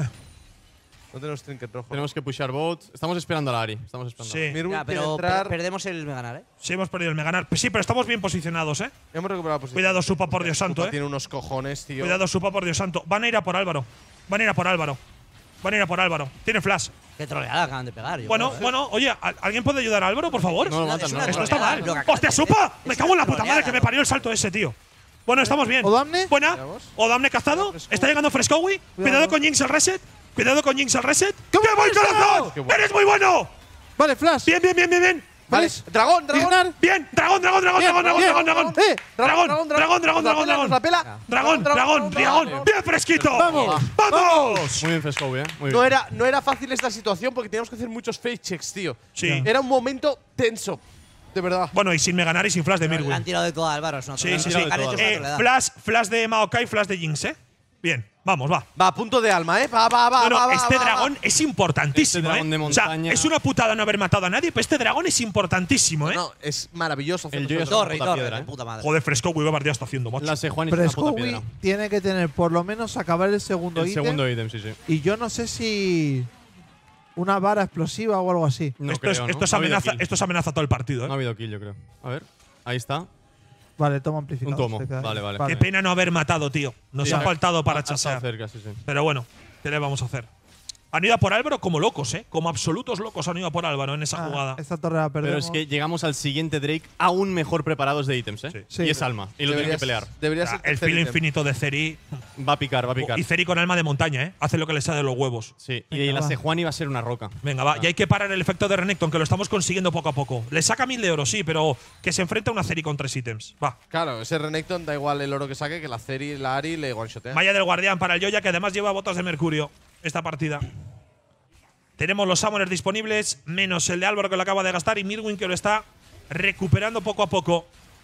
No tenemos trinket rojo. Tenemos que pushar bot. Estamos esperando a la Ari. Estamos esperando. Sí. Mirwin Ya, quiere pero entrar. perdemos el me ganar, ¿eh? Sí, hemos perdido el Meganar. Pues sí, pero estamos bien posicionados, ¿eh? Hemos recuperado la posición. Cuidado, Supa, por Dios santo, Supa ¿eh? tiene unos cojones, tío. Cuidado, Supa, por Dios santo. Van a ir a por Álvaro. Van a ir a por Álvaro. Van a ir a por Álvaro. Tiene flash. Qué troleada acaban de pegar. yo Bueno, creo. bueno, oye, ¿alguien puede ayudar a Álvaro, por favor? No lo Es matan, una no lo Esto matan. está mal. Lo que acabas ¡Hostia, de Supa! hacer Me es cago en la una puta madre troleada, que me ¿no? parió el salto ese, tío. Bueno, estamos bien. ¿Odamne? Buena. Veamos. Odamne cazado. Frescowi. Está llegando Frescowi. Cuidado con Jinx el reset. Cuidado con Jinx el reset. ¡Qué buen eso! corazón! Qué bueno. ¡Eres muy bueno! Vale, Flash. Bien, bien, bien, bien, bien. Vale. ¿Ves? Dragón. Dignar. Bien. Dragón, dragón, dragón, Bien, dragón, dragón, bien. dragón, dragón. Dragón. Nos la pela. Dragón, dragón, dragón. Bien fresquito. Vamos. ¡Vamos! Muy bien, Frescovi, Muy bien. No era fácil esta situación porque teníamos que hacer muchos fake checks, tío. Sí. Era un momento tenso. De verdad. Bueno, y sin me ganar y sin flash de Le han Mirwin. tirado de todo a Álvaro. Es una Sí, troleada. sí, tirado sí. de Han hecho todo. una troleada. Flash de Maokai, flash de Jinx, ¿eh? Bien, vamos, va. Va, punto de alma, ¿eh? Va. No, va, este va, dragón va. es importantísimo, Este dragón ¿eh? de O sea, montaña. es una putada no haber matado a nadie, pero este dragón es importantísimo, ¿eh? No, es maravilloso. El hacer Yoyo esos es una Torre y puta torre, piedra, de puta madre. Joder, Fresco, qué partida está haciendo, macho. La Sejuani es una puta Frescowi piedra. tiene que tener por lo menos acabar el segundo El ítem. segundo ítem, sí, sí. Y yo no sé si una vara explosiva o algo así. No esto, creo, es, ¿no? esto, es No ha habido amenaza, kill. esto es amenaza todo el partido, ¿eh? No ha habido kill, yo creo. A ver. Ahí está. Vale, toma amplificador. Un tomo. se queda ahí. Vale. Qué pena no haber matado, tío. Nos Sí, ha ha- faltado para Ha estado chasear. cerca, sí, sí. Pero bueno, ¿qué le vamos a hacer? Han ido a por Álvaro como locos, ¿eh? Como absolutos locos han ido a por Álvaro en esa Ah, jugada. Esta torre la Pero perdemos. es que llegamos al siguiente Drake aún mejor preparados de ítems, ¿eh? Sí. Sí. Y es alma. Y lo tiene que pelear. Debería O sea, ser el tercer filo ítem. infinito de Ceri. Va a picar. Y Ceri con alma de montaña, ¿eh? Hace lo que le sale de los huevos. Sí. Y Venga, la va. Sejuani va a ser una roca. Venga, va. Y hay que parar el efecto de Renekton, que lo estamos consiguiendo poco a poco. Le saca 1000 de oro, sí, pero que se enfrenta a una Ceri con 3 ítems. Va. Claro, ese Renekton da igual el oro que saque, que la Ceri y la Ari le one-shotea. Malla del guardián para el Yoya, que además lleva botas de mercurio esta partida. Tenemos los Summoners disponibles, menos el de Álvaro que lo acaba de gastar y Mirwin que lo está recuperando poco a poco.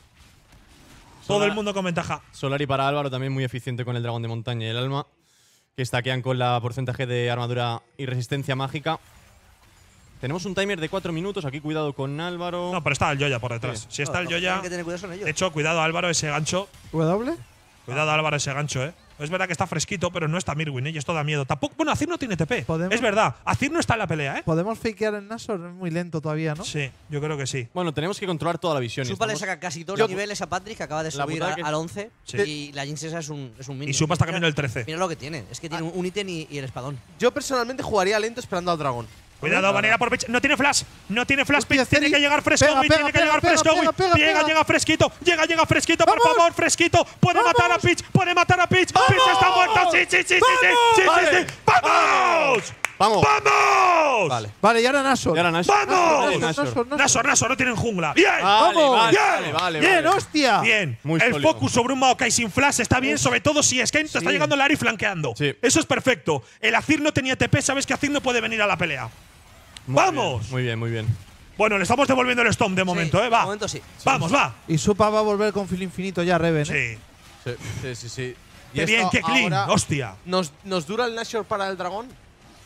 Todo Sola- el mundo con ventaja. Solari para Álvaro también muy eficiente con el dragón de montaña y el alma. Que stackean con la porcentaje de armadura y resistencia mágica. Tenemos un timer de 4 minutos. Aquí cuidado con Álvaro. No, pero está el Yoya por detrás. Sí. Si está el Yoya. Tienen que tener cuidado con ellos. De hecho, cuidado Álvaro, ese gancho. ¿W? Cuidado Álvaro, ese gancho, Es verdad que está fresquito, pero no está Mirwin, y esto da miedo. Tampoco. Bueno, Azir no tiene TP. ¿Podemos? Es verdad. Azir no está en la pelea, ¿Podemos fakear el Nashor? Es muy lento todavía, ¿no? Sí, yo creo que sí. Bueno, tenemos que controlar toda la visión. y Supa le estamos- saca casi todos Yo- los niveles a Patrick, que acaba de La subir putada que- al 11. Sí. Y la Jinx esa es un minion. Y Supa está camino Mira- el 13. Mira lo que tiene. Es que tiene un ítem y el espadón. Yo personalmente jugaría lento esperando al dragón. Cuidado, Vanilla por Peach. No tiene flash. No tiene flash. Hostia, Tiene Ceri. que llegar Fresco. Pega, Tiene pega, que llegar pega, Fresco. pega, pega, pega. Llega Fresquito. Llega Fresquito, por ¡Vamos! favor, Fresquito. Puede ¡Vamos! matar a Peach. Puede matar a Peach. Peach está muerta. Sí, sí, sí, sí, sí. Sí, sí, sí. ¡Vamos! ¡Vamos! ¡Vamos! Vale. Vale, y ahora Nashor. Y ahora Nashor. ¡Vamos! Nashor. Nashor, no tienen jungla. ¡Bien! Vale, ¡Vamos! vale, Bien. vale. ¡Bien, hostia! Bien. Muy el sólido. focus sobre un Maokai sin flash está bien, sobre todo si es que te está llegando el Ari flanqueando. Sí. Eso es perfecto. El Azir no tenía TP, sabes que Azir no puede venir a la pelea. Muy ¡Vamos! bien, Muy bien, muy bien. Bueno, le estamos devolviendo el Stomp de momento, Sí, Va. De momento sí. Vamos, va. Y Supa va a volver con filo infinito ya, Reven. ¿eh? Sí. Sí. Y Qué bien, esto qué clean. ahora Hostia. ¿Nos dura el Nashor para el dragón?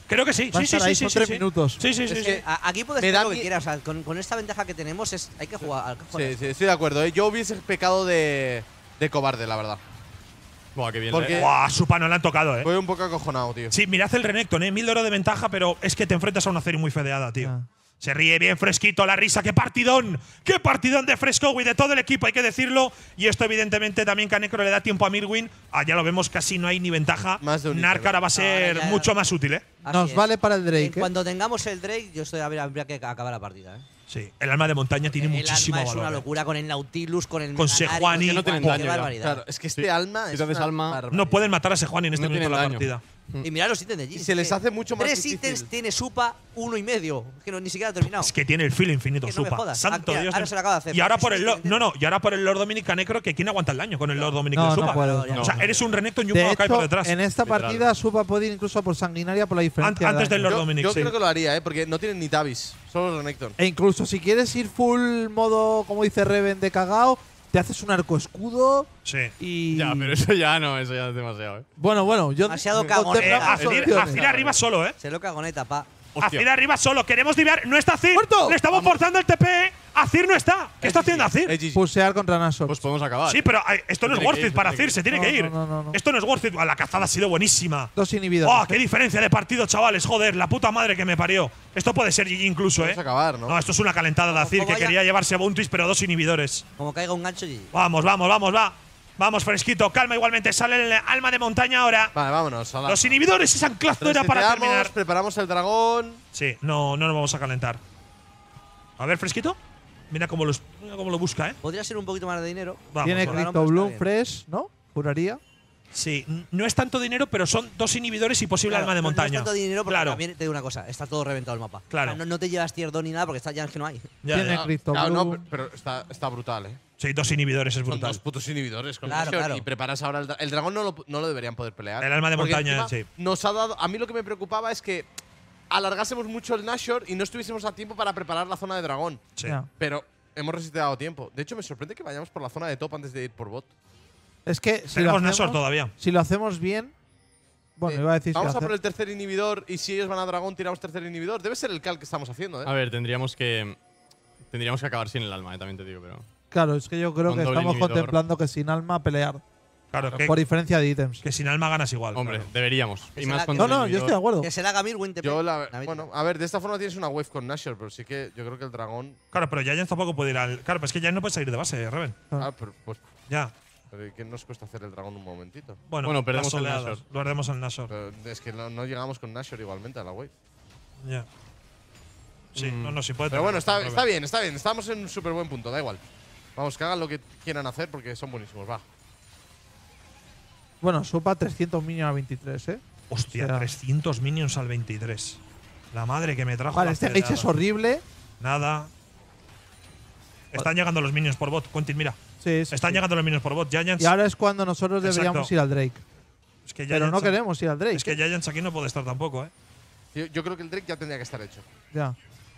Creo que sí. Va a Sí, sí, estar ahí, sí, son sí, 3 sí. minutos. Sí, sí, Es sí. que- sí. Aquí puedes Me hacer da lo que mi- quieras. O sea, con esta ventaja que tenemos hay que jugar. Sí, estoy de acuerdo. Yo hubiese pecado de cobarde, la verdad. Buah, qué bien. Porque- Buah, Supa no le han tocado, Fue un poco acojonado, tío. Sí, mirad el Renekton, 1000 de oro de ventaja, pero es que te enfrentas a una serie muy fedeada, tío. Ya. Se ríe bien fresquito la risa. ¡Qué partidón! ¡Qué partidón de Fresco y de todo el equipo, hay que decirlo! Y esto, evidentemente, también que a Necro le da tiempo a Mirwin. Ya lo vemos, casi no hay ni ventaja. Más de un Narkara va a ser Ahora ya- mucho más útil, ¿eh? Nos vale para el Drake, ¿eh? Cuando tengamos el Drake, yo estoy habría que acabar la partida. Sí, el alma de montaña tiene El muchísimo alma es valor. una ¿eh? locura con el Nautilus, con el Con Meganari, Sejuani. con No tienen qué daño ya. barbaridad. Claro, es que este Sí. alma Si es te haces una alma- barbaridad. No pueden matar a Sejuani en este No momento de tienen la daño. partida. Y mirad los ítems de Jin. Y se les hace mucho más 3 difícil. ítems tiene Supa, 1,5. Que ni siquiera ha terminado. Es que tiene el filo infinito, Que no me Supa. jodas. Santo Mira, Dios. ahora se lo acaba de hacer. Y ahora Es por el que Lord. sí, No, y ahora por el Lord Dominic Necro, que ¿quién aguanta el daño con el Lord Dominic No, de no Supa? puedo. No, O sea, no. eres un Renekton y un De Maokai por hecho, detrás. en esta Literal. partida Supa puede ir incluso por sanguinaria por la diferencia. Antes de del daño. Lord Dominic, Yo sí. creo que lo haría, porque no tienen ni Tavis, solo Renekton. E incluso si quieres ir full modo, como dice Reven, de cagao, te haces un arco escudo Sí. y. Ya, pero eso ya no, eso ya es demasiado, ¿eh? Bueno, yo. Demasiado contemplamos cagonera. opciones. Azir arriba solo, ¿eh? Se lo cagoneta, pa. Hostia. Azir arriba solo. Queremos diviar. No está Azir. ¡Muerto! Le estamos forzando el TP. Azir no está. ¿Qué está haciendo Azir? GG. Pusear contra Nashor. Pues podemos acabar. Sí, pero esto no es tiene worth que ir, it para tiene que Azir. Se tiene No, que ir. no. Esto no es worth it. La cazada ha sido buenísima. 2 inhibidores. ¡Oh, qué diferencia de partido, chavales! Joder, la puta madre que me parió. Esto puede ser GG incluso, ¿eh? Vamos a acabar, ¿no? No, esto es una calentada de Azir, Como que vaya- quería llevarse Bounties, pero 2 inhibidores. Como caiga un gancho y. Vamos, va. Vamos, fresquito. Calma igualmente. Sale el alma de montaña ahora. Vale, vámonos. A la Los inhibidores, ese anclazo era para reseteamos, terminar. preparamos el dragón. Sí, no nos vamos a calentar. A ver, fresquito. Mira cómo lo busca, ¿eh? Podría ser un poquito más de dinero. Vamos, Tiene va. Crypto Crypto Bloom Bloom está Fresh, ¿no? Juraría. Sí, no es tanto dinero, pero son 2 inhibidores y posible Claro, alma de no montaña. es tanto dinero porque claro. también te digo una cosa, está todo reventado el mapa. Claro. O sea, no te llevas tier 2 ni nada porque ya es que no hay. Ya, Tiene ya. Crypto Claro, no, Bloom. pero está brutal, ¿eh? Sí, 2 inhibidores es Son brutal. 2 putos inhibidores con Claro, Nashor claro. y preparas ahora el dragón no lo deberían poder pelear. El alma de Porque montaña, encima sí. Nos ha dado. A mí lo que me preocupaba es que alargásemos mucho el Nashor y no estuviésemos a tiempo para preparar la zona de dragón. Sí. Ya. Pero hemos reseteado tiempo. De hecho, me sorprende que vayamos por la zona de top antes de ir por bot. Es que si lo, Tenemos Nashor hacemos, todavía. si lo hacemos bien. Bueno, iba a decir si vamos lo a por hace- el tercer inhibidor y si ellos van a dragón, tiramos tercer inhibidor. Debe ser el cal que estamos haciendo, ¿eh? A ver, tendríamos que acabar sin el alma, también te digo, pero. Claro, es que yo creo Con que doble estamos inhibidor. contemplando que sin alma pelear. Claro, Por diferencia de ítems. que sin alma ganas igual. Hombre, claro. deberíamos. Que Y se más la- con No, doble no, yo estoy de inhibidor. acuerdo. Que se la haga Mirwin te Yo la bueno, a ver, de esta forma tienes una wave con Nashor, pero sí que yo creo que el dragón. Claro, pero Giants tampoco puede ir al. Claro, pero es que Giants no puede salir de base, Reven. Ah, pero, pues. Ya. Pero ¿qué nos cuesta hacer el dragón un momentito? Bueno, perdemos las el oleadas. Nashor. Lo haremos al Nashor. Pero es que no llegamos con Nashor igualmente a la wave. Ya. Sí, no, sí puede. Pero bueno, tener, está bien. Estamos en un súper buen punto, da igual. Vamos, que hagan lo que quieran hacer porque son buenísimos, va. Bueno, Supa 300 minions a 23, ¿eh? Hostia, O sea- 300 minions al 23. La madre que me trajo. Vale, la este glitch acelerada. es horrible. Nada. Están llegando los minions por bot. Quentin, mira. Sí, sí, Están sí. llegando los minions por bot. Giants. Y ahora es cuando nosotros Exacto. deberíamos ir al Drake. es que Pero Giants- no queremos ir al Drake. Es que Giants aquí no puede estar tampoco, ¿eh? Yo creo que el Drake ya tendría que estar hecho. Ya.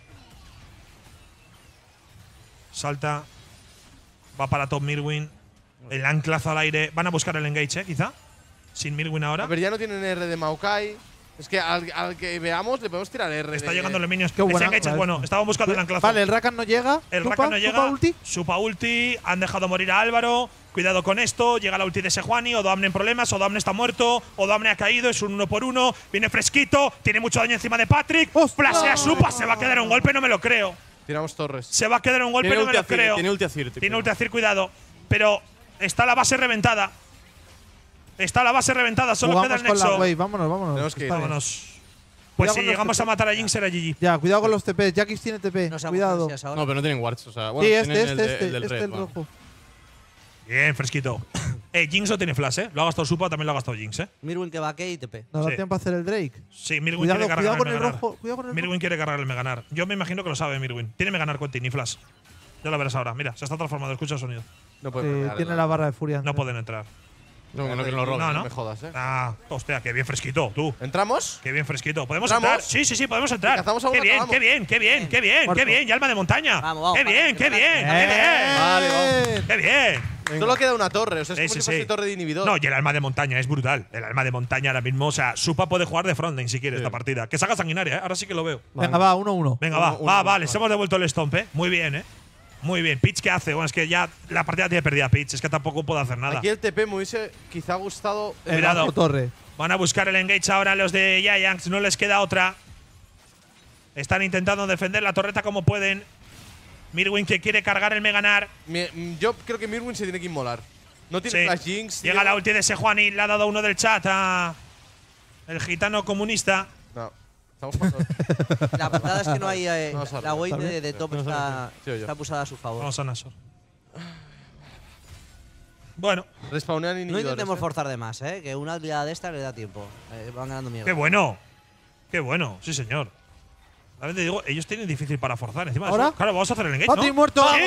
Salta. Va para top Mirwin. El anclazo al aire. Van a buscar el engage, quizá. Sin Mirwin ahora. A ver, ya no tienen R de Maokai. Es que al que veamos le podemos tirar R. Está de- llegando los minions. Qué Ese buena engage es ancla bueno. esta. Estaban buscando el anclazo. Vale, el Rakan no llega. El Supa, Rakan no llega. Supa ulti. Supa ulti. Han dejado morir a Álvaro. Cuidado con esto. Llega la ulti de Sejuani. Odoamne en problemas. Odoamne está muerto. Odoamne ha caído. Es un 1-por-1. Viene fresquito. Tiene mucho daño encima de Patrick. ¡Ostras! Flasea Supa. Se va a quedar un golpe. No me lo creo. Tiramos torres. Se va a quedar un golpe. Tiene No me ulti lo Azir, creo. tiene ulti Azir, Tiene ulti Azir, cuidado. Pero está la base reventada. Está la base reventada. Solo queda Jugamos el con la nexo. wave. Vámonos. Tenemos que ir. Está bien. Vámonos. Pues Cuidado si con los llegamos a TP. matar a Jinx será GG. Ya, cuidado con los TP. Jackis tiene TP. No sé Cuidado. si es ahora. No, pero no tienen wards. O sea, bueno, Sí, tienen el del red, el va. rojo. Bien, fresquito. Jinx no tiene flash, ¿eh? Lo ha gastado Supa, también lo ha gastado Jinx, ¿eh? Mirwin que va y TP. Nos da Sí. tiempo a hacer el Drake. Sí, Mirwin Cuidado, quiere cargar cuidado el con el Meganar. rojo. Cuidado con el rojo. Mirwin quiere cargar el Meganar. Yo me imagino que lo sabe Mirwin. Tiene Meganar Quentin ni flash. Ya lo verás ahora. Mira, se está transformando. Escucha el sonido. No puede pelear, Tiene el la barra de furia. No pueden entrar. No, no, que no lo roben. No, No me jodas, Ah, hostia, qué bien fresquito, tú. ¿Entramos? Qué bien fresquito. ¿Podemos ¿Entramos? entrar? Sí, sí, sí, podemos entrar. Cazamos a Qué uno, bien, acabamos. qué bien, qué bien, qué bien, Muerto. qué bien. Y alma de montaña. Vamos, Qué bien, qué bien, qué bien. Vale, Qué bien. Solo queda una torre, o sea, es Sí, como sí, si fuese sí. torre de inhibidor. No, y el alma de montaña es brutal. El alma de montaña ahora mismo, o sea, Supa puede jugar de frontline si quiere esta partida. Que salga sanguinaria, ¿eh? Ahora sí que lo veo. Venga, va, 1-1. Venga, Uno, va, uno, les hemos devuelto el stomp, ¿eh? Muy bien, ¿eh? Muy bien. Pitch, ¿qué hace? Bueno, es que ya la partida tiene perdida Pitch, es que tampoco puedo hacer nada. Aquí el TP me hubiese quizá gustado. Cuidado. Bajo torre. Van a buscar el engage ahora los de Giants, no les queda otra. Están intentando defender la torreta como pueden. Mirwin que quiere cargar el Meganar. Yo creo que Mirwin se tiene que inmolar. No tiene Sí. Flash Jinx. Llega la ulti de Sejuani, le ha dado uno del chat a el gitano comunista. No. Estamos jugando. La putada es que no hay. No sale. La wave ¿Está de top No está, sale. Sí, yo. está pusada a su favor. Vamos a Nasor. Bueno, Respawnean No inhibidores. intentemos forzar de más, que una habilidad de esta le da tiempo. Van ganando miedo. qué bueno. Qué bueno, sí, señor. A ver, te digo, ellos tienen difícil para forzar. Encima de ¿Ahora? eso, claro, vamos a hacer el engage, Patri ¿no? muerto. ¡Sí!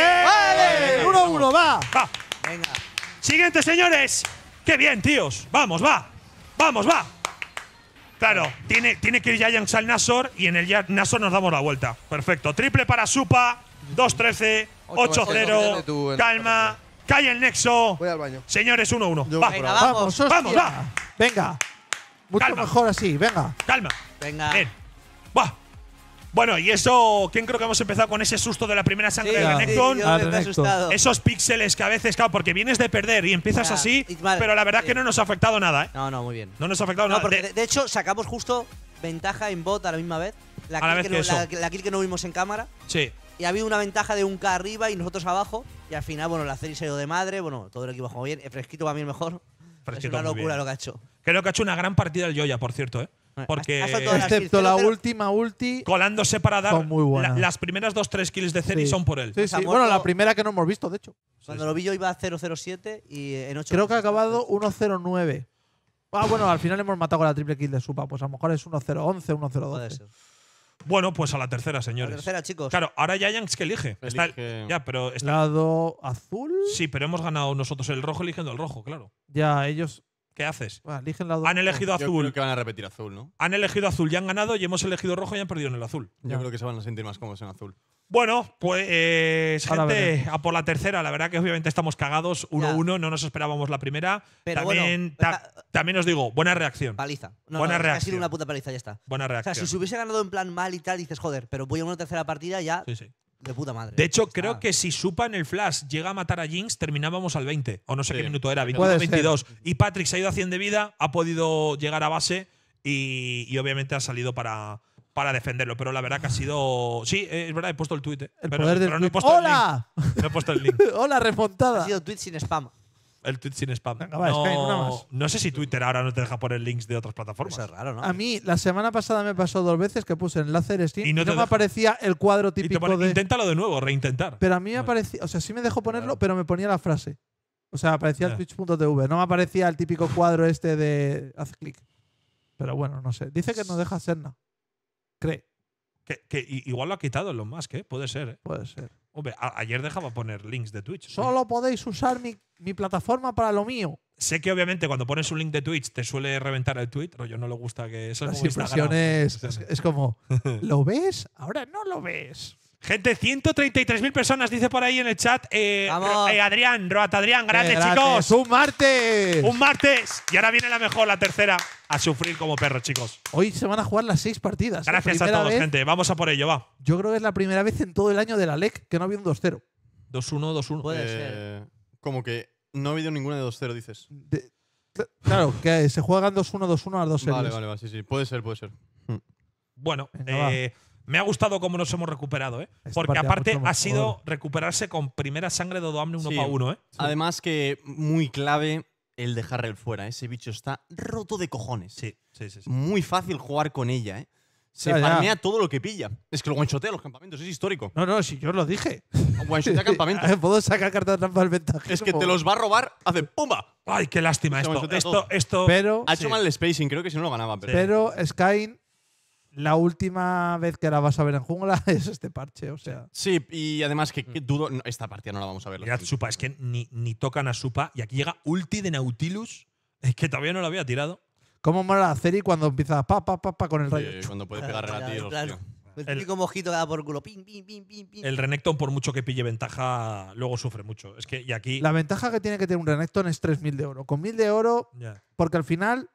¡Vale! 1-1, va. Va. Venga. Siguiente, señores. Qué bien, tíos. Vamos, va. Vamos, va. Claro, tiene que ir Giants al Nasor y en el Nasor nos damos la vuelta. Perfecto. Triple para Supa. 2-13. 8-0. 8-0. Calma. Cae el Nexo. Voy al baño. Señores, 1-1. Va. Venga, Vamos, vamos. hostia. Vamos, va. Venga. Mucho Calma. mejor así, venga. Calma. Venga. Bien. Va. Bueno, y eso, ¿quién creo que hemos empezado con ese susto de la primera sangre de ya. Renekton? yo Ah, me he Renekton. asustado. Esos píxeles que a veces, claro, porque vienes de perder y empiezas Ya, así, y vale, pero la verdad sí. que no nos ha afectado nada, ¿eh? No, muy bien. No nos ha afectado No, nada. porque De- de hecho sacamos justo ventaja en bot a la misma vez. La A la kill vez que que no- eso. la kill que no vimos en cámara. sí. Y había una ventaja de un K arriba y nosotros abajo. Y al final, bueno, la serie se ha ido de madre. Bueno, todo el equipo jugó bien. El Fresquito va bien mejor. Fresquito es una muy locura bien. lo que ha hecho. Creo que ha hecho una gran partida el Joya, por cierto, ¿eh? Porque Ha estado todas las Excepto kills, la 0-0. última ulti. colándose para dar Son muy buenas. las primeras 2-3 kills de Ceri Sí. son por él. Sí, Se ha sí. muerto- Bueno, la primera que no hemos visto, de hecho. Cuando lo vi yo iba a 0-0-7 y en 8. Creo que ha acabado 1-0-9. Ah, bueno, al final hemos matado con la triple kill de Supa. Pues a lo mejor es 1-0-11, Puede 1-0-12. ser. Bueno, pues a la tercera, La señores. tercera, chicos. Claro, ahora Giants que elige. Está el- Elige- ya, pero está, Lado azul. sí, pero hemos ganado nosotros el rojo eligiendo el rojo, claro. Ya, ellos ¿Qué haces? eligen lado Han elegido Yo azul. creo que van a repetir azul, ¿no? Han elegido azul y han ganado y hemos elegido rojo y han perdido en el azul. Ya. Yo creo que se van a sentir más cómodos en azul. Bueno, pues Ahora gente, veremos. a por la tercera. La verdad que obviamente estamos cagados. 1-1, no nos esperábamos la primera. Pero también, bueno, también os digo, buena reacción. Paliza. No, Buena no, es que ha reacción. sido una puta paliza, ya está. Buena O sea, reacción. si se hubiese ganado en plan mal y tal, dices, joder, pero voy a una tercera partida ya Sí, sí. de puta madre. De hecho, Ya está. creo que si Supa en el flash llega a matar a Jinx, terminábamos al 20. O no sé Sí. qué minuto era, Puede 21-22. Y Patrick se ha ido a 100 de vida, ha podido llegar a base y obviamente ha salido para defenderlo. Pero la verdad que ha sido. Sí, es verdad, he puesto el tweet. El pero poder del pero no he tweet. puesto ¡Hola! el link. No he puesto el link. ¡Hola, remontada! Ha sido tweet sin spam. El tweet sin spam. Venga, va, Sky, una más. No sé si Twitter ahora no te deja poner links de otras plataformas. Eso es raro, ¿no? A mí, la semana pasada me pasó 2 veces que puse enlace de Steam Y y no no, te me deja. aparecía el cuadro Y te típico pone, de. inténtalo de nuevo, reintentar. Pero a mí me aparecía. O sea, sí me dejó ponerlo, pero me ponía la frase. O sea, aparecía el Ya. twitch.tv. No me aparecía el típico cuadro este de. Haz clic. Pero bueno, no sé. Dice que no deja hacer nada. Cree. Igual lo ha quitado en los más, ¿eh? Puede ser, ¿eh? Puede ser. Hombre, ayer dejaba poner links de Twitch. Solo podéis usar mi plataforma para lo mío. Sé que obviamente cuando pones un link de Twitch te suele reventar el tweet, pero yo no le gusta que eso es Las como Instagram. impresiones. Es como. ¿Lo ves? Ahora no lo ves. Gente, 133.000 personas, dice por ahí en el chat. Vamos. Adrián, Roat Adrián, grande, ¡Qué grande! chicos. ¡Un martes! Un martes. Y ahora viene la mejor, la tercera. A sufrir como perro, chicos. Hoy se van a jugar las 6 partidas. Gracias a Primera todos, vez- gente. Vamos a por ello, va. Yo creo que es la primera vez en todo el año de la LEC que no había un 2-0. 2-1, 2-1. Puede ser. Como que no ha habido ninguna de 2-0, dices. Claro, que se juegan 2-1, 2-1 a las dos series. Vale, sí, sí. Puede ser, puede ser. Bueno, Venga, me ha gustado cómo nos hemos recuperado, ¿eh? Esta Porque partida aparte mucho ha mejor. sido recuperarse con primera sangre de Odoamne 1 Sí. para 1, ¿eh? Además que muy clave el de Harrell fuera. Ese bicho está roto de cojones. Sí, sí, sí. sí. Muy fácil jugar con ella, ¿eh? Se Ya, ya. farmea todo lo que pilla. Es que lo one-shotea a los campamentos, es histórico. No, si yo os lo dije. One-shotea campamentos. Puedo sacar carta de trampa del ventaja. Es que te los va a robar, hace ¡pumba! Ay, qué lástima Se esto. one-shotea Esto, todo. esto. Pero, Ha hecho mal el spacing, creo que si no lo ganaba. Pero pero Sky, la última vez que la vas a ver en jungla es este parche. O sea, sí, y además que dudo. no, esta partida no la vamos a ver. lo Mirad, siento. Supa, es que ni tocan a Supa. Y aquí llega ulti de Nautilus, que todavía no lo había tirado. ¿cómo mola la Ceri cuando empieza pa con el rayo? Sí, cuando puede pegar Claro, a ti, claro, hostia. claro. El típico mojito que da por culo. Pim, pim, pim, pim, pim. El Renekton, por mucho que pille ventaja, luego sufre mucho. Es que, y aquí. La ventaja que tiene que tener un Renekton es 3.000 de oro. Con 1.000 de oro, Ya. porque al final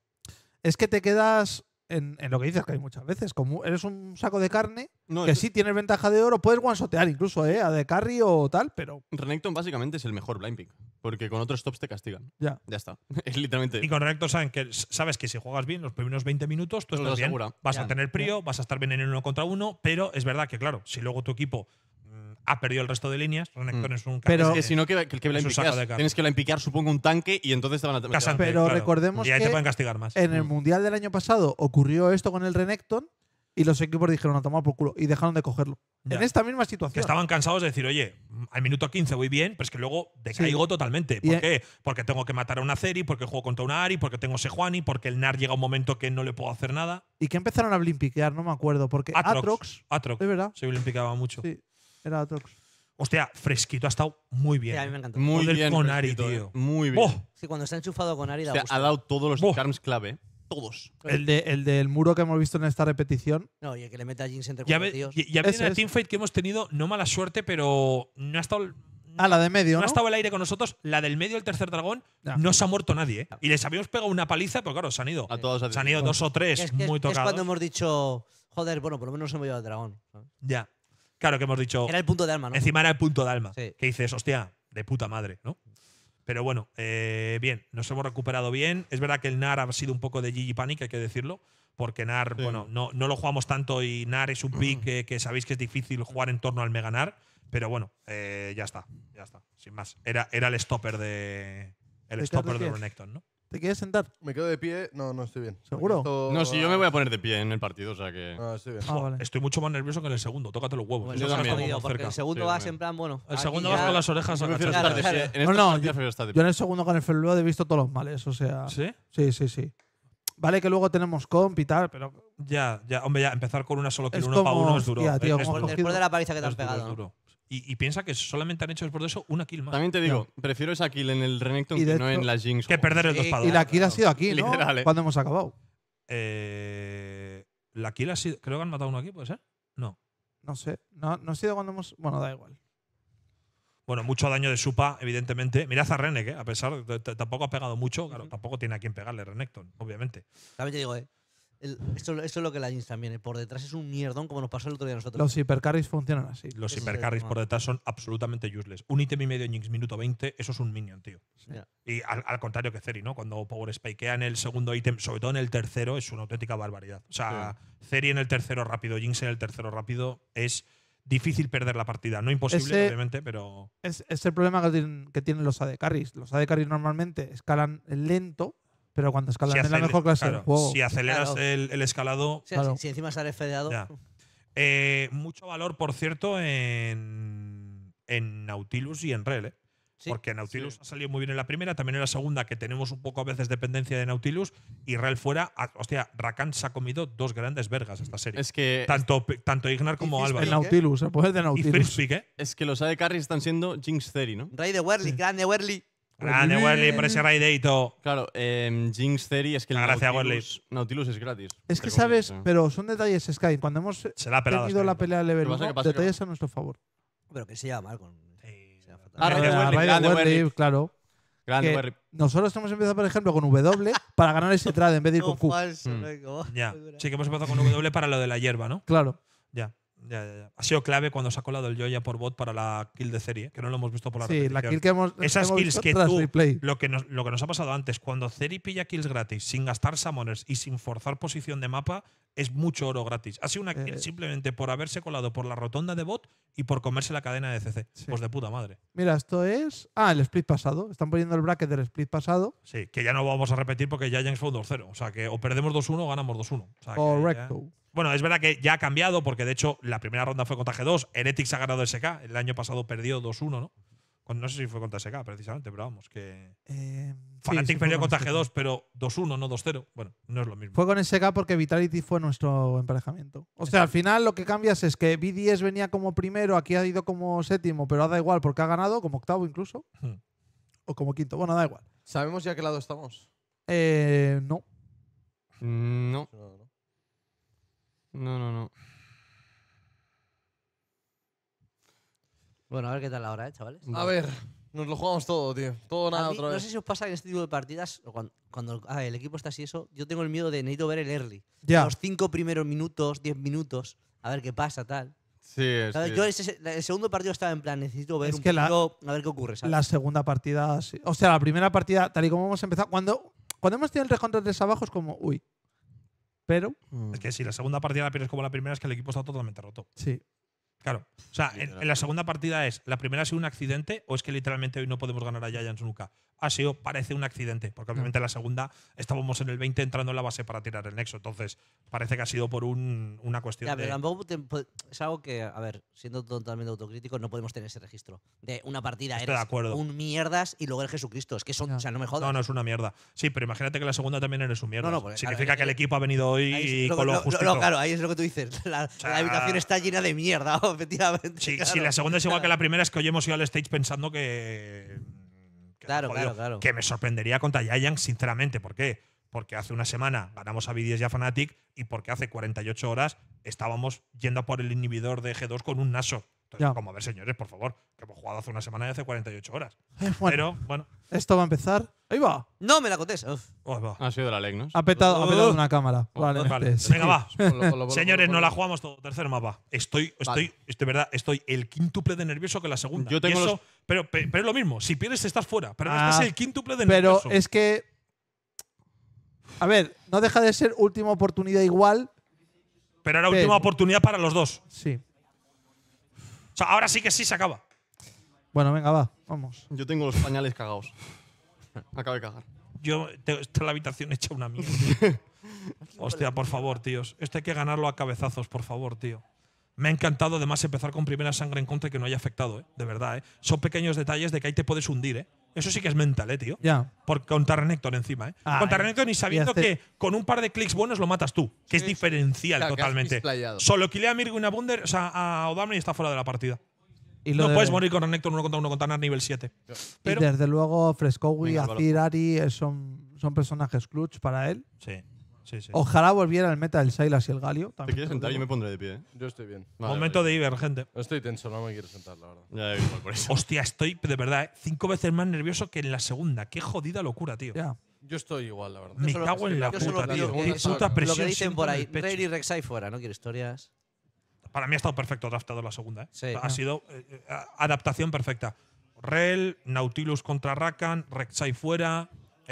es que te quedas en lo que dices que hay muchas veces. Como eres un saco de carne, No, que sí tienes ventaja de oro, puedes one-shotear incluso, a de carry o tal, pero Renekton básicamente es el mejor blind pick. Porque con otros tops te castigan. ya. Ya está. Es literalmente. Y con Renekton sabes que si juegas bien los primeros 20 minutos, tú Te lo estás bien. asegura. Vas Ya. a tener prio, vas a estar bien en el 1 contra 1, pero es verdad que, claro, si luego tu equipo ha perdido el resto de líneas, Renekton es un Pero- Es que si no, que blind Es un saco de pickeas. carne. Tienes que blind pickear, supongo, un tanque y entonces te van a casante, Pero claro. recordemos y ahí te que pueden castigar más. En el Mundial del año pasado ocurrió esto con el Renekton y los equipos dijeron a tomar por culo y dejaron de cogerlo. Ya. En esta misma Que situación. estaban cansados de decir, oye, al minuto 15 voy bien, pero es que luego decaigo totalmente. ¿Por Y- qué? Porque tengo que matar a una Ceri, porque juego contra una Ari, porque tengo Sejuani, porque el Nar llega un momento que no le puedo hacer nada. ¿Y que empezaron a blimpiquear? No me acuerdo. Porque Atrox. Atrox. Es verdad. Se implicaba mucho. Sí, era Atrox. Hostia, Fresquito ha estado muy bien. Sí, a mí me encantó. Muy Joder, bien. con Fresquito, Ari, tío. Muy bien. ¡Oh! Sí, cuando está enchufado con Ari da O sea, gusto. ha dado todos los Buah. charms clave. Todos. El del muro que hemos visto en esta repetición. No, y el que le mete a Jinx entre Ya, cuatro tíos. ya viene Ese la es. teamfight que hemos tenido, no mala suerte, pero no ha estado. Ah, la de medio, No ¿no? ha estado el aire con nosotros. La del medio del tercer dragón Ya. no se ha muerto nadie. ¿eh? Y les habíamos pegado una paliza, pero claro, se han ido. A todos. Se han ido dos o tres Es, muy es tocados. cuando hemos dicho, joder, bueno, por lo menos hemos llevado al dragón. ¿sabes? Ya. Claro que hemos dicho. Era el punto de alma, ¿no? Encima era el punto de alma. Sí. Que dices, hostia, de puta madre, ¿no? Pero bueno, bien, nos hemos recuperado bien. Es verdad que el NAR ha sido un poco de Gigi Panic, hay que decirlo. Porque NAR, Sí. bueno, no lo jugamos tanto y NAR es un pick que sabéis que es difícil jugar en torno al Mega NAR. Pero bueno, ya está, sin más. Era el stopper de. El ¿De stopper qué? de Renekton, ¿no? ¿Te quieres sentar? Me quedo de pie. No, no estoy bien. ¿Seguro? Esto- No, si yo me voy a poner de pie en el partido, o sea que. No, estoy bien. Ah, vale. Estoy mucho más nervioso que en el segundo. Tócate los huevos. Bueno, Eso yo está también. como jodido, más porque cerca. el segundo Sí, vas también. en plan, bueno. El aquí segundo ya- vas con las orejas Yo prefiero Claro, estar de pie. claro. En estos No, partidos prefiero estar de Yo pie. en el segundo con el Felblod he visto todos los males, o sea. ¿Sí? Sí. Vale que luego tenemos comp y tal, pero Ya. Hombre, ya empezar con una solo kill Es uno para como, uno es duro. hostia, tío, Es como duro, cogido. Después de la paliza que te es has duro, pegado, es ¿no? duro. Y piensa que solamente han hecho después de eso una kill más. También te digo, prefiero esa kill en el Renekton Y de que no hecho- en la Jinx. Que perder el Sí, dos para y dos. la kill ha sido aquí, ¿no? Literal, Cuando hemos acabado. La kill ha sido. Creo que han matado uno aquí, ¿puede ser? No. No sé. No ha sido cuando hemos. Bueno, da igual. Bueno, mucho daño de Supa, evidentemente. Mirad a Renek, a pesar de tampoco ha pegado mucho. Claro, tampoco tiene a quien pegarle Renekton, obviamente. También te digo, esto es lo que la Jinx también. Por detrás es un mierdón como nos pasó el otro día a nosotros. Los hipercarries funcionan así. Los Ese es hipercarries el por tema. detrás son absolutamente useless. Un ítem y medio en Jinx minuto 20, eso es un minion, tío. Ya. Y al contrario que Ceri, ¿no? Cuando Power spikea en el segundo ítem, sobre todo en el tercero, es una auténtica barbaridad. O sea, Ceri en el tercero rápido, Jinx en el tercero rápido, es difícil perder la partida. No imposible, Ese- obviamente, pero. Es el problema que tienen los AD Carries. Los AD Carries normalmente escalan lento, pero cuando escalan en la mejor clase claro, del juego. si aceleras Claro. el escalado. O sea, Claro. si encima sale fedeado. Ya. Mucho valor, por cierto, en Nautilus y en Rel, ¿eh? Sí. Porque Nautilus ha salido muy bien en la primera, también en la segunda, que tenemos un poco a veces dependencia de Nautilus, y Rel fuera. Hostia, Rakan se ha comido dos grandes vergas esta serie. Es que, Tanto Ignar como Fizzpick, Álvaro. El Nautilus, el poder de Y Nautilus. Fritzpick, ¿eh? es que los AD Carries están siendo Jinx Theory, ¿no? Rey de Werly, grande Werly. Grande Werly por ese raideito. Claro, Jinx Theory es que el Gracias, Nautilus es gratis. Es que entre sabes, comillas, ¿eh? pero son detalles Sky. Cuando hemos Se la ha pelado. tenido Sky. la pelea de level Pero pasa 1, que pasa que detalles a nuestro favor. Pero que se lleva mal con. Sí. se lleva fatal. Ah, Rey de Werly, Rey de grande Werly, Werly. claro. Grande que Werly. Nosotros hemos empezado, por ejemplo, con W para ganar ese trade en vez de ir con Q. falso, Mm. venga, Ya. Sí que hemos empezado con W para lo de la hierba, ¿no? Claro. Ya. Ha sido clave cuando se ha colado el Joya por bot para la kill de serie, que no lo hemos visto por la Sí, la repetición. kill que hemos. Esas hemos kills visto que tras tú, replay. lo que nos ha pasado antes, cuando Ceri pilla kills gratis sin gastar summoners y sin forzar posición de mapa, es mucho oro gratis. Ha sido una kill simplemente por haberse colado por la rotonda de bot y por comerse la cadena de CC. Sí. Pues de puta madre. Mira, esto es. El split pasado. Están poniendo el bracket del split pasado. Sí, que ya no vamos a repetir porque ya James fue un 2-0. O sea que o perdemos 2-1 o ganamos 2-1. O sea que Correcto. bueno, es verdad que ya ha cambiado porque de hecho la primera ronda fue contra G2. Heretics ha ganado SK. El año pasado perdió 2-1, ¿no? No sé si fue contra SK precisamente, pero vamos, que. Fnatic perdió contra G2, pero 2-1, no 2-0. Bueno, no es lo mismo. Fue con SK porque Vitality fue nuestro emparejamiento. O sea, al final lo que cambias es que BDS venía como primero, aquí ha ido como séptimo, pero da igual porque ha ganado, como octavo incluso. Hmm. O como quinto. Bueno, da igual. ¿Sabemos ya a qué lado estamos? No. No, No, no. no. Bueno, a ver qué tal ahora, chavales. A ver, nos lo jugamos todo, tío. Todo nada A mí, otra vez. no sé si os pasa en este tipo de partidas, o cuando el equipo está así eso, yo tengo el miedo de necesito ver el early. Ya. Los 5 primeros minutos, 10 minutos, a ver qué pasa, tal. Sí, ¿Sabes? Yo el segundo partido estaba en plan, necesito ver Es un que poquito, a ver qué ocurre, ¿sabes? La segunda partida, sí. O sea, la primera partida, tal y como hemos empezado, cuando hemos tenido el 3 contra 3 abajo es como, uy. Pero, Es que si la segunda partida la pierdes como la primera, es que el equipo está totalmente roto. sí. Claro. O sea, en la segunda partida ¿la primera ha sido un accidente o es que literalmente hoy no podemos ganar a Giants nunca? Parece un accidente, porque obviamente en la segunda estábamos en el 20 entrando en la base para tirar el nexo. Entonces, parece que ha sido por una cuestión Ya, de. pero tampoco es algo que, a ver, siendo totalmente autocrítico, no podemos tener ese registro. De una partida Estoy de eres acuerdo. un mierdas y luego eres Jesucristo. Es que son, Ya. o sea, no me jodas. No, no es una mierda. Sí, pero imagínate que la segunda también eres un mierda. No, porque, Significa claro, que el equipo ha venido hoy Ahí es con lo justito. claro, ahí es lo que tú dices. La sea, habitación está llena de mierda, efectivamente. Sí, claro. si la segunda es igual que la primera, es que hoy hemos ido al stage pensando que Claro, joder, claro. que me sorprendería contra Giants, sinceramente. ¿Por qué? Porque hace una semana ganamos a B10 y a Fnatic y porque hace 48 horas estábamos yendo a por el inhibidor de G2 con un Naso. Entonces, Ya. como a ver, señores, por favor, que hemos jugado hace una semana y hace 48 horas. Bueno, Pero, bueno, esto va a empezar. Ahí va. No me la contés. Uf. va. Ha sido de la LEC, ¿no? Ha petado una cámara. Vale, Vale, sí. venga, va. Ponlo, Señores, ponlo. no la jugamos todo. Tercer mapa. Estoy de verdad, estoy el quíntuple de nervioso que la segunda. Yo tengo Y eso, los- pero es lo mismo. Si pierdes, estás fuera. Pero Ah, este es el quíntuple de Pero nervioso. es que. A ver, no deja de ser última oportunidad igual. Pero era pero- última oportunidad para los dos. Sí. O sea, ahora sí que sí se acaba. Bueno, venga, va. Vamos. Yo tengo los pañales cagados. Acabo de cagar. Está la habitación hecha una mierda. Hostia, por favor, tíos. Esto hay que ganarlo a cabezazos, por favor, tío. Me ha encantado además empezar con primera sangre en contra y que no haya afectado, ¿eh? De verdad, ¿eh? Son pequeños detalles de que ahí te puedes hundir, ¿eh? Eso sí que es mental, tío. Ya. Contra Renekton encima, ¿eh? Ah, Contra Renekton y sabiendo y hace- que con un par de clics buenos lo matas tú, que es diferencial Claro, que has totalmente. misplayado. Solo killea a Mirwin Abundant, o sea, a Odamne y está fuera de la partida. Y lo No de- puedes morir con Renekton 1 contra Nar nivel 7. Pero, y desde luego, Frescowi, Venga, Álvaro. Azir, Ari son personajes clutch para él. sí, sí, sí. Ojalá volviera el meta del Sylas y el Galio. ¿Te también quieres te lo sentar? Yo digo. me pondré de pie, ¿eh? Yo estoy bien. Vale, Momento de Iber, gente. No estoy tenso, no me quiero sentar, la verdad. Ya igual por eso. Hostia, estoy de verdad 5 veces más nervioso que en la segunda. Qué jodida locura, tío. Ya. Yo estoy igual, la verdad. Me solo- cago en la yo solo puta, pido tío. que- Qué puta lo presión. Lo que dicen siento por en ahí. el pecho. Rayleigh y Rek'Sai fuera, no quiero historias. Para mí ha estado perfecto adaptado la segunda. ¿eh? Sí. Ha sido adaptación perfecta. Rel, Nautilus contra Rakan, Rek'Sai fuera.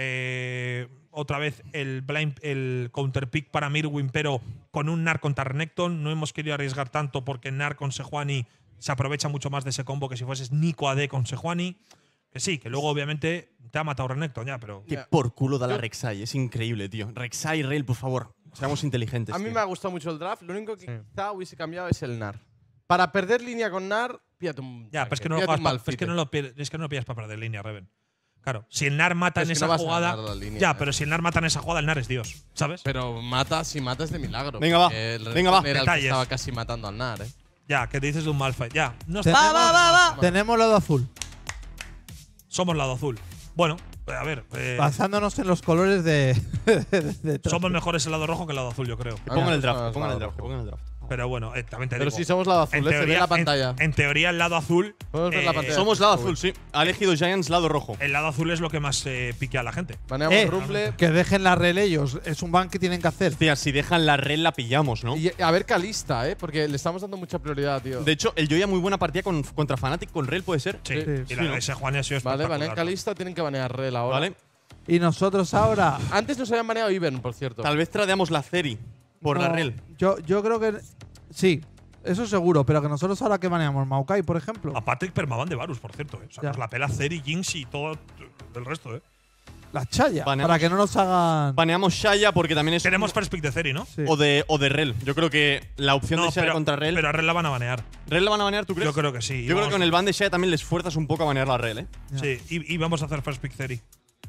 Otra vez el counterpick para Mirwin, pero con un Nar contra Renekton. No hemos querido arriesgar tanto porque Nar con Sejuani se aprovecha mucho más de ese combo que si fueses Nico AD con Sejuani. Que sí, que luego obviamente te ha matado Renekton ya, pero. Que por culo da la Rek'Sai. Es increíble, tío. Rek'Sai, Rel, por favor. Seamos inteligentes. A mí tío. me ha gustado mucho el draft. Lo único que quizá hubiese cambiado es el NAR. Para perder línea con NAR, píllate un. Ya, pero es que no lo píllate un juegas es que Malphite. no lo pillas para perder línea, Reven. Claro, si el Nar mata Es en que no esa vas a jugada. ganar la línea, ya, ¿eh? pero si el Nar mata en esa jugada, el Nar es Dios, ¿sabes? Pero si matas de milagro. Venga, va. porque el Venga, va. Renekton era el Detalles. que estaba casi matando al NAR, Ya, que te dices de un Malphite. Ya, no Tenemos- está. Tenemos lado azul. Somos lado azul. Bueno, a ver. Basándonos en los colores de. de somos mejores el lado rojo que el lado azul, yo creo. Que pongan el draft, Ah, que pongan el claro, draft, que rojo. pongan el draft. Pero bueno, también te Pero digo. si somos lado azul, se ve la pantalla. En teoría, el lado azul. Podemos ver la pantalla. Somos lado azul, sí. Ha elegido Giants lado rojo. El lado azul es lo que más pique a la gente. Baneamos Rumble. que dejen la rel ellos. Es un ban que tienen que hacer. Hostia, si dejan la Rel la pillamos, ¿no? Y a ver Calista, porque le estamos dando mucha prioridad, tío. De hecho, el Joya muy buena partida contra Fnatic con Rel, ¿puede ser? Sí. Sí, y la sí, ¿no? de ese Juan ha sido Vale, espectacular. banean Calista, tienen que banear Rel ahora. ¿Vale? Y nosotros ahora. Antes nos habían baneado Ivern, por cierto. Tal vez tradeamos la Ceri por la no, Rel. Yo creo que. Sí, eso seguro. Pero que nosotros ahora que baneamos Maokai, por ejemplo. A Patrick permaban de Varus, por cierto. O sea, Ya. nos la pela Ceri, Jinx y todo el resto, La chaya. Baneamos- Para que no nos hagan. Baneamos Shaya porque también es. Queremos first pick de Ceri, ¿no? Sí. O de Rel. Yo creo que la opción de Shaya contra Rel. Pero a Rel la van a banear. ¿Rel la van a banear, tú crees? Yo creo que sí. Yo creo Vamos- que con el ban de Shaya también les fuerzas un poco a banear la Rel, ¿eh? Sí, y vamos a hacer first pick Ceri.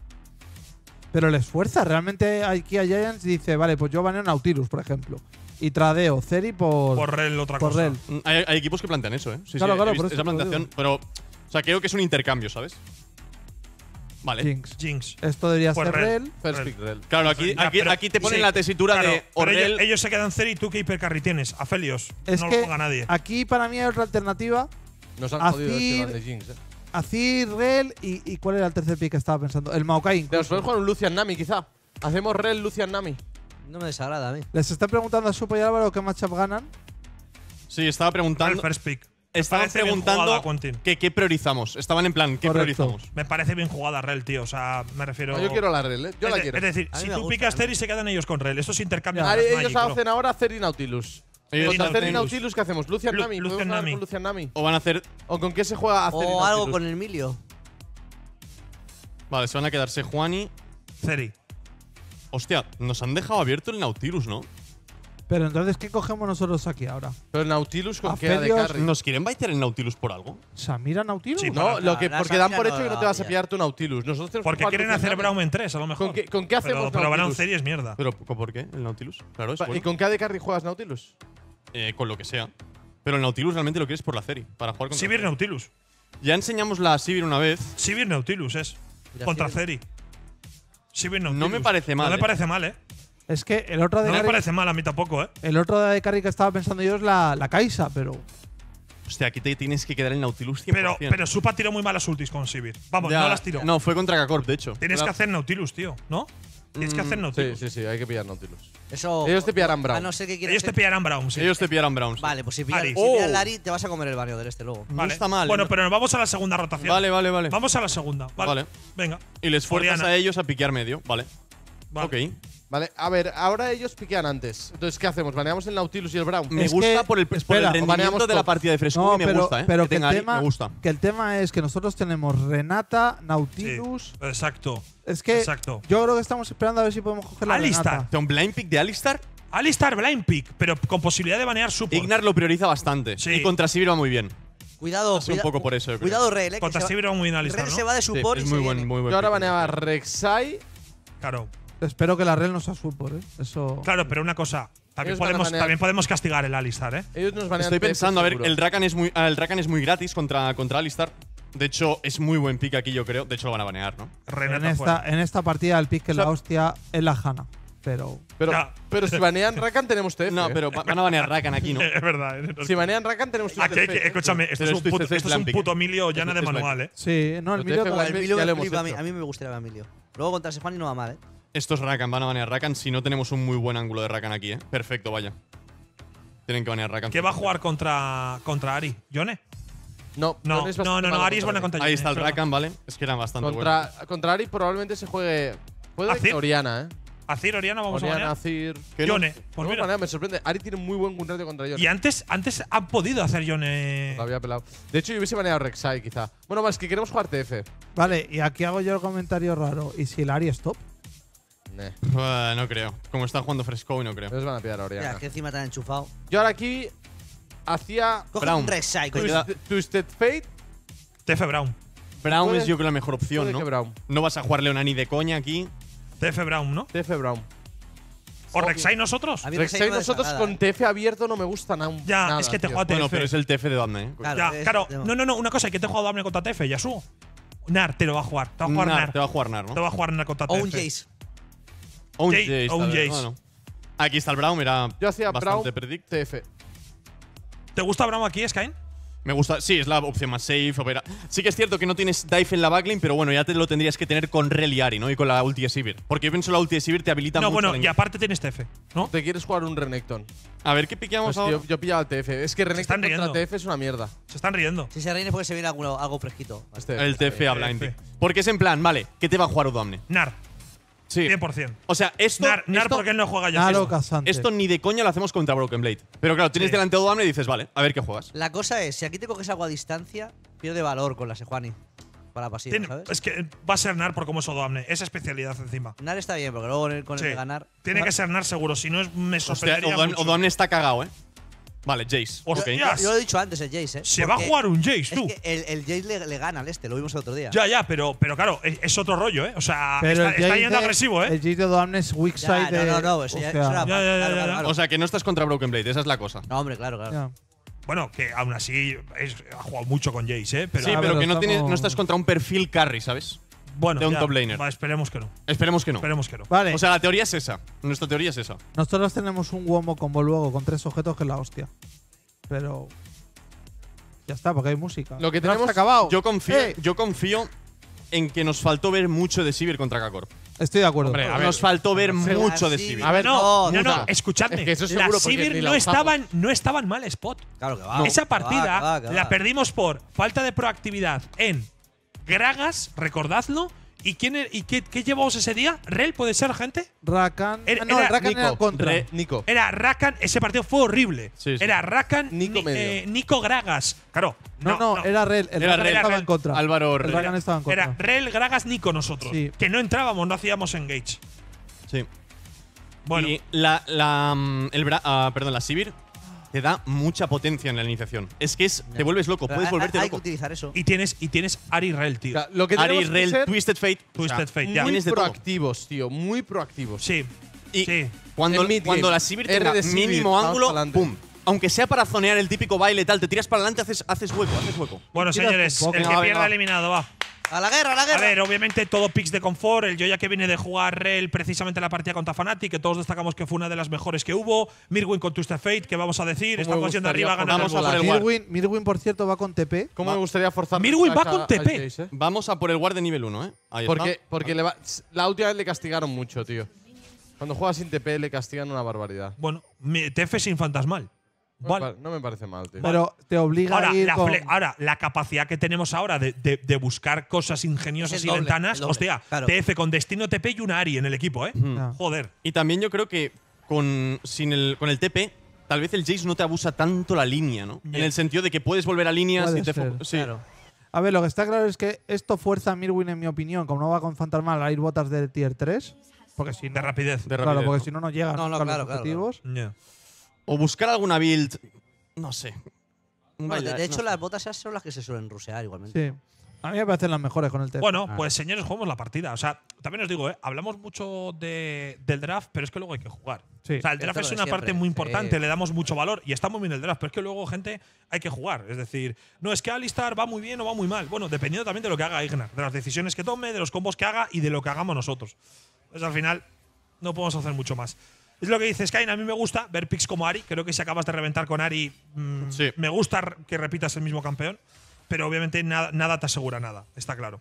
Pero les fuerza. Realmente aquí a Giants dice, vale, pues yo baneo Nautilus, por ejemplo. Y tradeo Ceri Por Rel otra por cosa. Rel. Hay equipos que plantean eso, ¿eh? Sí, Claro, sí, claro, he visto por eso esa te lo planteación. digo. Pero. O sea, creo que es un intercambio, ¿sabes? Vale. Jinx. Jinx. Esto debería Pues ser Rel. Rel. First Rel. pick Rel. Claro, aquí, Ya, aquí, pero- aquí te ponen sí, la tesitura claro, de o pero Rel. ellos se quedan Ceri y tú qué hipercarry tienes. Aphelios. Es no que lo juega nadie. aquí para mí hay otra alternativa Nos han jodido Azir- este de Jinx, Azir, Rel y ¿cuál era el tercer pick que estaba pensando? El Maokai. Nos incluso. podemos jugar un Lucian Nami, quizá. Hacemos Rel Lucian Nami. No me desagrada a mí. Les está preguntando a Supo y Álvaro qué matchup ganan. Sí, estaba El preguntando. first pick. Estaban parece bien preguntando jugada, Quentin. que qué priorizamos. Estaban en plan, ¿qué Correcto. priorizamos? Me parece bien jugada Rel, tío. O sea, me refiero. No, yo quiero la Rel, Yo es, la quiero. es decir, A mí si me tú gusta, picas a mí. Ceri, se quedan ellos con Rel. Esto es intercambio. Ya. de las Ellos Magic, bro. hacen ahora Ceri Nautilus. Ellos Contra hacen Ceri Nautilus. Nautilus, ¿qué hacemos? Lucian Nami. Lucian ¿Podemos jugar Nami. con Lucian Nami? O van a hacer. ¿O con qué se juega Ceri O algo Nautilus? con el Emilio. Vale, se van a quedar Sejuani. Ceri. Hostia, nos han dejado abierto el Nautilus, ¿no? Pero entonces, ¿qué cogemos nosotros aquí ahora? Pero el Nautilus con A qué de Felios- carry. ¿Nos quieren baitear el Nautilus por algo? ¿Samira Nautilus? Sí, No, lo que, La porque dan por Samira hecho no que no la te vas a pilla. pillar tu Nautilus. Nosotros tenemos que Porque jugar quieren Lucian hacer Nami. Brown en 3, a lo mejor. ¿Con qué hacemos Pero Brown Nautilus? Ceri es mierda. ¿Pero por qué el Nautilus? Claro, es ¿Y bueno. con qué de carry juegas Nautilus? Con lo que sea. Pero el Nautilus realmente lo quieres por la Ceri, para jugar contra Sivir Ceri. Nautilus. Ya enseñamos la Sivir una vez. Sivir Nautilus es. Mira, Contra Sivir. Ceri. Sivir Nautilus. No me parece mal, No me ¿eh? parece mal, Es que el otro de No me carry, parece mal a mí tampoco, el otro de carry que estaba pensando yo es la Kaisa, pero Hostia, aquí te tienes que quedar el Nautilus 100%. Pero Supa tiró muy malas ultis con Sivir. Vamos, Ya, no las tiró. No, fue contra K-Corp, de hecho. Tienes que hacer Nautilus, tío, ¿no? Tienes que hacer Sí, Nautilus. sí, hay que pillar Nautilus. Eso. Ellos te pillarán Brown. A no ser que quieras. Ellos te pillarán Brown, sí. Ellos te pillarán Browns. Vale, pues si pillas, Ari. si pillas Oh. Lari, te vas a comer el baño del este luego. No Vale. está mal. Bueno, ¿no? pero nos vamos a la segunda rotación. Vale, vale, vale. Vamos a la segunda. Vale. Vale. Venga. Y les fuerzas Oriana. a ellos a piquear medio. Vale. Vale. Ok. Vale, a ver, ahora ellos piquean antes. Entonces, ¿qué hacemos? ¿Baneamos el Nautilus y el Brown? Me Es gusta que- por el espera, rendimiento baneamos de la top. partida de Fresco. no, me pero, gusta, ¿eh? pero que que, tenga el Ari, tema, me gusta. que el tema es que nosotros tenemos Renata, Sí. Nautilus. Exacto. Es que Exacto. yo creo que estamos esperando a ver si podemos coger la Alistar. Renata. Hostia, un blind pick de Alistar. Alistar Blind Pick, pero con posibilidad de banear support. Ignar lo prioriza bastante. Sí. Y contra Sivir va muy bien. Cuidado, Hace un poco por eso, yo creo. Cuidado, Rel, que Contra se va- Sivir va muy bien Alistar, Rel ¿no? se va de support es y muy se buen, viene. muy buen Yo ahora pick. baneaba Rek'Sai. Claro. Espero que la Rel no sea support, Eso. Claro, pero una cosa. También Ellos van a podemos, banear- también podemos castigar el Alistar, ¿eh? Ellos nos banean Estoy TF pensando, a ver, seguro. el Rakan es muy gratis contra Alistar. De hecho, es muy buen pick aquí, yo creo. De hecho, lo van a banear, ¿no? Renata En fuera. esta partida el pick que O sea- la hostia es la Hanna. Pero Ya. Pero si banean Rakan, tenemos TF. No, pero van a banear Rakan aquí, ¿no? Es verdad. ¿eh? Si banean Rakan, tenemos Aquí hay TF. que- escúchame, esto Pero es un esto puto, es esto es un Blanpick, puto Emilio llana de Esto es manual, ¿eh? sí, no, el Lo Emilio te Bueno, dejo el Ya Emilio lo me hemos flipa a mí. hecho. A mí me gustaría el Emilio. Luego contra Sejuani no va mal, Estos Rakan van a banear Rakan si no tenemos un muy buen ángulo de Rakan aquí, ¿eh? Perfecto, vaya. Tienen que banear Rakan. ¿Qué va a jugar contra Ari? ¿Yone? No, No, Yone es no, bastante no, malo Ari es buena Yone. contra Ahí Yone, está el es verdad. Rakan, ¿vale? Es que eran bastante buenos. Contra Ari probablemente se juegue. Puede ¿Azir? que Oriana, Azir, Oriana, vamos a Oriana, banear. Azir. ¿Qué no? Yone. Pues Vamos a mira. banear, me sorprende. Ari tiene muy buen contrato contra Yone. Y antes han podido hacer Yone. Lo había pelado. De hecho, yo hubiese baneado Rek'Sai, quizá. Bueno, más que queremos jugar TF. Vale, y aquí hago yo el comentario raro. ¿Y si el Ari es top? No creo. Como está jugando Fresco, no creo. Ellos van a pillar a ¿eh? Oriana. Mira, que encima te han enchufado. Yo ahora aquí hacía Coge Brown. un Rek'Sai, coño. Cuidado. Twisted Fate. TF Brown. Brown Puede- es yo creo la mejor opción, puede ¿no? que Brown. No vas a jugar Leonani de coña aquí. TF Brown, ¿no? TF Brown. ¿O Rek'Sai nosotros? A mí Rek'Sai no me nosotros desagrada, con TF abierto no me gusta nada. Ya, nada, es que te tío. juega TF. Bueno, pero es el TF de Dame, ¿eh? Claro. Ya, es claro. el tema. No, una cosa, que te he jugado Dame contra TF, Yasuo. Nar te lo va a jugar. Te va a jugar Nar. Te va a jugar Nar, ¿no? Te va a jugar Nar contra TF. O un Jace. O un Jace, Jace. o un tal vez. Jace. Bueno. Aquí está el Brown, era Yo hacía bastante Brown predict. TF. ¿Te gusta Brown aquí, Skyne? Me gusta, sí, es la opción más safe. Opera. Sí que es cierto que no tienes dive en la backlane, pero bueno, ya te lo tendrías que tener con Rel y Ari, ¿no? Y con la ulti de Sivir. Porque yo pienso la ulti de Sivir te habilita No, mucho. bueno, y aparte tienes TF, ¿no? ¿Te quieres jugar un Renekton? A ver, ¿qué piqueamos Pues ahora? yo pillaba el TF. Es que Renekton están contra riendo. TF es una mierda. Se están riendo. Si se reine es porque se viene algo fresquito. El TF a blind TF. pick. Porque es en plan, vale, ¿qué te va a jugar Udamne? Nar, Sí. 100%. O sea, esto. Nar esto, porque él no juega ya. Naro Casante. esto ni de coña lo hacemos contra Broken Blade. Pero claro, tienes Sí. delante a Udamne y dices, vale, a ver qué juegas. La cosa es, si aquí te coges algo a distancia, pierde valor con la Sejuani. Para pasiva, ¿sabes? Es que va a ser Nar por cómo es Odoamne. Esa especialidad encima. Nar está bien, porque luego con el Sí. de ganar. Tiene que ser Nar seguro, si no me Hostia, sorprendería mucho. Udamne está cagado, ¿eh? Vale, Jace. Hostia. Ok. Yo lo he dicho antes, el Jace, ¿eh? Se va a Porque jugar un Jace, tú. Es que el Jace le gana al este, lo vimos el otro día. Ya, pero claro, es otro rollo, ¿eh? O sea, Pero está Jace yendo de- agresivo, ¿eh? El Jace de Doamne es weak Ya, side de. no, eso ya, o eso sea, era Ya, claro. O sea, que no estás contra Broken Blade, esa es la cosa. No, hombre, claro. ya. Bueno, que aún así ha jugado mucho con Jace, ¿eh? Pero Sí, A pero ver, que no, estamos- no estás contra un perfil carry, ¿sabes? bueno, de un ya, top laner. va, esperemos que no. Esperemos que no. Esperemos que no. Vale, O sea, la teoría es esa. Nuestra teoría es esa. nosotros tenemos un Womo combo luego con 3 objetos que es la hostia. Pero. Ya está, porque hay música. Lo que Draft tenemos- acabado. Yo confío, ¡Eh! yo confío en que nos faltó ver mucho de Sivir contra K-Corp. Estoy de acuerdo. Hombre, a ver. Nos faltó ver mucho de Así- Sivir. A ver, No, No, no, escuchadme. Es que eso las seguro, porque Sivir ni la no usamos. estaban mal spot. Claro que va. Esa que va, partida que va, que la va. perdimos por falta de proactividad en Gragas, recordadlo. ¿Y qué llevamos ese día? ¿Rel puede ser, gente? Rakan. Era- no, el era Rakan era Nico. contra. Nico. Era Rakan, ese partido fue horrible. Sí, sí. Era Rakan, Nico medio. Nico Gragas. Claro. No, era Rel. El Era Rakan Rel. estaba en contra. Álvaro El Rel. Rakan estaba en contra. Era Rel, Gragas, Nico nosotros. Sí. Que no entrábamos, no hacíamos engage. Sí. Bueno, Y la Sivir te da mucha potencia en la iniciación. Es que te vuelves loco, Pero puedes volverte hay que loco. utilizar eso. y tienes Ari Rel, tío. O sea, lo que Ari, tenemos que Rel, ser Twisted Fate. Twisted Fate, ya. muy Tienes de todo. proactivos, tío. Muy proactivos. Sí. Y Sí. cuando, En mid cuando game, la Sivir R tenga de Sivir, mínimo vamos ángulo, pa'lante. ¡pum! Aunque sea para zonear el típico baile tal, te tiras para adelante, haces hueco. Bueno, Tiras señores, un poco. el que Venga, pierda venga. eliminado, va. ¡A la guerra, a la A guerra! ver, obviamente todo picks de confort. El Joya que viene de jugar Rel precisamente la partida contra Fnatic, que todos destacamos que fue una de las mejores que hubo. Mirwin con Twisted Fate, que vamos a decir, ¿Cómo estamos me yendo gustaría arriba a ganar Vamos el a por duelo. el Ward. Mirwin, por cierto, va con TP. ¿Cómo me gustaría forzar Mirwin va a- con a TP. Jace, Vamos a por el guard de nivel 1, ¿eh? Ahí Porque la última vez le castigaron mucho, tío. Cuando juega sin TP le castigan una barbaridad. Bueno, TF sin fantasmal. Vale. No me parece mal, tío. Pero te obliga Ahora a ir con. ahora, la capacidad que tenemos ahora de buscar cosas ingeniosas Es y el doble, ventanas. el doble, Hostia, claro. TF con destino TP y una Ari en el equipo, ¿eh? Ah. Joder. Y también yo creo que con el TP, tal vez el Jace no te abusa tanto la línea, ¿no? En el sentido de que puedes volver a líneas Puede y te ser. sí. Claro. A ver, lo que está claro es que esto fuerza a Mirwin, en mi opinión, como no va con Fantasmal, a ir botas de tier 3. Porque si no. De rapidez. De Claro, rapidez, porque ¿no? si no, no llegan No, no, a claro, los claro, objetivos. Ya. O buscar alguna build, no sé. Bueno, Vaya, de hecho, no sé. las botas esas son las que se suelen rusear igualmente. Sí. A mí me parecen las mejores con el TP. Bueno, pues señores, jugamos la partida. O sea, también os digo, hablamos mucho del draft, pero es que luego hay que jugar. Sí. O sea, el draft Esto es lo de una parte siempre. muy importante, Sí. le damos mucho valor y está muy bien el draft, pero es que luego, gente, hay que jugar. Es decir, no es que Alistar va muy bien o va muy mal. Bueno, dependiendo también de lo que haga Ignar, de las decisiones que tome, de los combos que haga y de lo que hagamos nosotros. Pues al final, no podemos hacer mucho más. Es lo que dice Skyne, a mí me gusta ver picks como Ari. Creo que si acabas de reventar con Ari, Sí. me gusta que repitas el mismo campeón. Pero obviamente nada te asegura nada, está claro.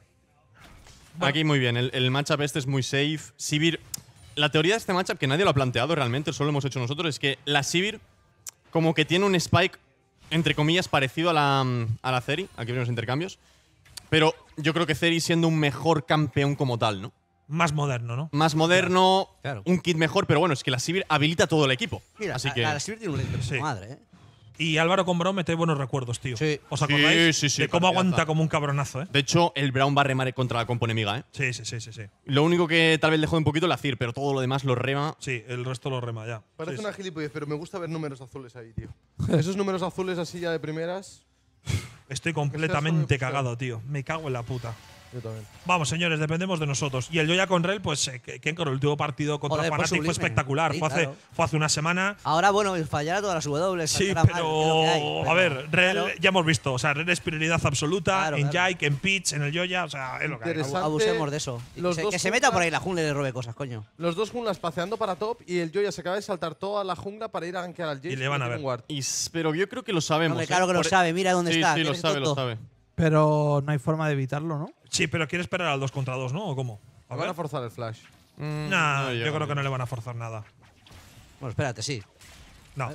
Aquí muy bien, el matchup este es muy safe. Sivir, la teoría de este matchup, que nadie lo ha planteado realmente, solo lo hemos hecho nosotros, es que la Sivir como que tiene un spike, entre comillas, parecido a la Ceri. Aquí vemos intercambios. Pero yo creo que Ceri siendo un mejor campeón como tal, ¿no? Más moderno, ¿no? Más moderno, Claro. un kit mejor, pero bueno, es que la Sivir habilita todo el equipo. Mira, Así que la Sivir tiene un lente de Sí. puta madre, ¿eh? Y Álvaro con Brown mete buenos recuerdos, tío. Sí. ¿Os acordáis? Sí, sí, de cómo partidaza. aguanta como un cabronazo, ¿eh? de hecho, el Brown va a remar contra la compo enemiga, ¿eh? Sí, sí, sí, sí, sí. Lo único que tal vez le jode un poquito la Cir, pero todo lo demás lo rema. Sí, el resto lo rema ya. Parece Sí, una gilipollez, pero me gusta ver números azules ahí, tío. Esos números azules así ya de primeras. sí. Estoy completamente Eso es- cagado, tío. Me cago en la puta. Yo también. Vamos, señores, dependemos de nosotros. Y el Joya con Rel, pues, que con el último partido contra Joder, fue Fnatic fue sublime. espectacular. Sí, fue, hace, claro. fue hace una semana. Ahora, bueno, fallar a todas las W. Sí, saldrá mal, pero, es lo que hay, a pero- ver, Rel claro, ya hemos visto. O sea, Rel es prioridad absoluta Claro, en claro. Jake, en Pitch, en el Joya. O sea, es lo que hay. Interesante. abusemos de eso. Y Los que dos se meta junglas- por ahí la jungla y le robe cosas, coño. Los dos junglas paseando para top y el Joya se acaba de saltar toda la jungla para ir a gankear al Jace. Y le van a tiene ver. un ward. Pero yo creo que lo sabemos. Hombre, claro que lo Por- sabe, mira dónde sí, está. Sí, que lo eres sabe, lo tonto. sabe. Pero no hay forma de evitarlo, ¿no? Sí, pero quiere esperar al 2 contra 2, ¿no? ¿O cómo? A Van a ver. forzar el flash. Nah, no yo llega. creo que no le van a forzar nada. Bueno, espérate, sí. No.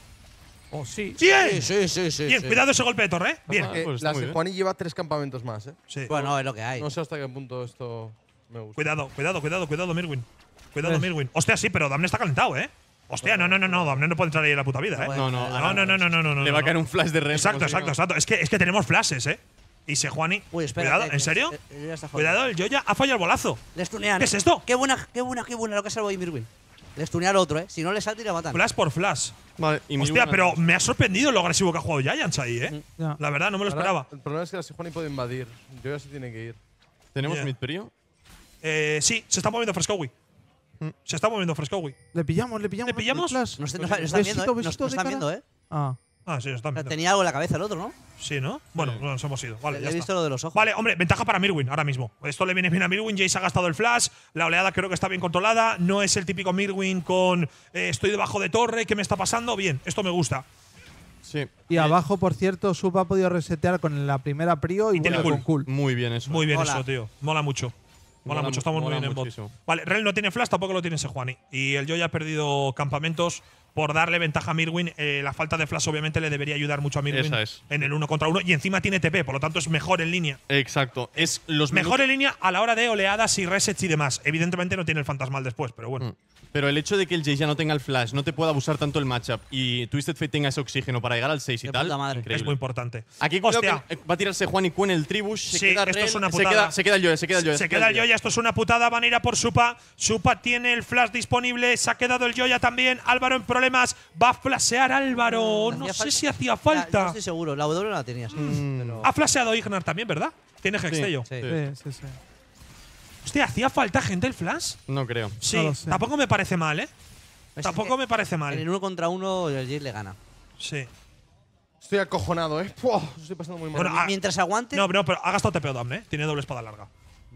O sí. ¡Bien! Sí. Bien, cuidado ese golpe de torre, ¿eh? Bien. Ah, Que pues está la muy bien. Sejuani lleva 3 campamentos más, ¿eh? Sí. Bueno, es lo que hay. No sé hasta qué punto esto me gusta. Cuidado, Mirwin. Cuidado, Mirwin. Hostia, sí, pero Damne está calentado, ¿eh? Hostia, no. Damne no puede entrar ahí en la puta vida, ¿eh? Bueno, No, No. Le va a caer un flash de red. Exacto. Es que tenemos flashes, ¿eh? Y Sejuani. Uy, espera. Cuidado, ¿en serio? Ya está jodido. Cuidado, el Joya ha fallado el bolazo. Le stunean. ¿Qué es esto? Qué buena lo que ha salvado Mirwin. Le stunear al otro, ¿eh? Si no le salta y le matan. Flash por flash. Vale, y Hostia, Mirwin- pero me ha sorprendido lo agresivo que ha jugado Giants ahí, ¿eh? Ya. La verdad, no me lo Ahora, esperaba. El problema es que la Sejuani puede invadir. Joya se tiene que ir. ¿Tenemos Yeah. mid-perio? Sí, se está moviendo Frescowi. Se está moviendo Frescowi. Le pillamos. ¿Le pillamos? Flash. Nos están viendo, ¿eh? Nos de están cara. viendo, ¿eh? Ah. Ah, sí, está O sea, viendo. tenía algo en la cabeza el otro, ¿no? Sí, ¿no? Bueno, nos hemos ido. Vale, Le ya he está. visto lo de los ojos. Vale, hombre, ventaja para Mirwin ahora mismo. Esto le viene bien a Mirwin. Jace ha gastado el flash. La oleada creo que está bien controlada. No es el típico Mirwin con estoy debajo de torre. ¿Qué me está pasando? Bien, esto me gusta. Sí. Y abajo, por cierto, Supa ha podido resetear con la primera prio y tiene vuelve cool. con cool. Muy bien eso. Muy bien Mola. eso, tío. Mola mucho. Mola mucho, estamos muy mola bien en bot. muchísimo. Vale, Rel no tiene flash, tampoco lo tiene Sejuani. Y el Joya ha perdido campamentos por darle ventaja a Mirwin. La falta de flash obviamente le debería ayudar mucho a Mirwin Esa es. en el 1 contra 1. Y encima tiene TP, por lo tanto es mejor en línea. Exacto. Es los Mejor minutos- en línea a la hora de oleadas y resets y demás. Evidentemente no tiene el fantasmal después, pero bueno. Pero el hecho de que el Jace ya no tenga el flash, no te pueda abusar tanto el matchup y Twisted Fate tenga ese oxígeno para llegar al 6 y De tal, puta madre. increíble. Es muy importante. Aquí creo Hostia, que va a tirarse Juan y Cuen el Tribush. Se Sí, queda esto Rel, es una se putada. queda el Joya, se queda el Joya. se queda el Joya, esto es una putada, van a ir a por Supa. Supa tiene el flash disponible, se ha quedado el Joya también. Álvaro en problemas, va a flashear Álvaro. No Hacía sé falta. si hacía No falta. estoy seguro. La W no la tenía, sí. Pero… Ha flasheado Ignar también, ¿verdad? Tiene Hextello. Sí. Sí, sí. Hostia, ¿hacía falta gente el flash? No creo. Sí, No lo sé. tampoco me parece mal, ¿eh? Es Tampoco que me parece En el mal. 1 contra 1 el Jace le gana. Sí. Estoy acojonado, ¿eh? Puah, lo estoy pasando muy mal. Bueno, Mientras aguante… No, pero ha gastado TPO Damne, ¿eh? Tiene doble espada larga.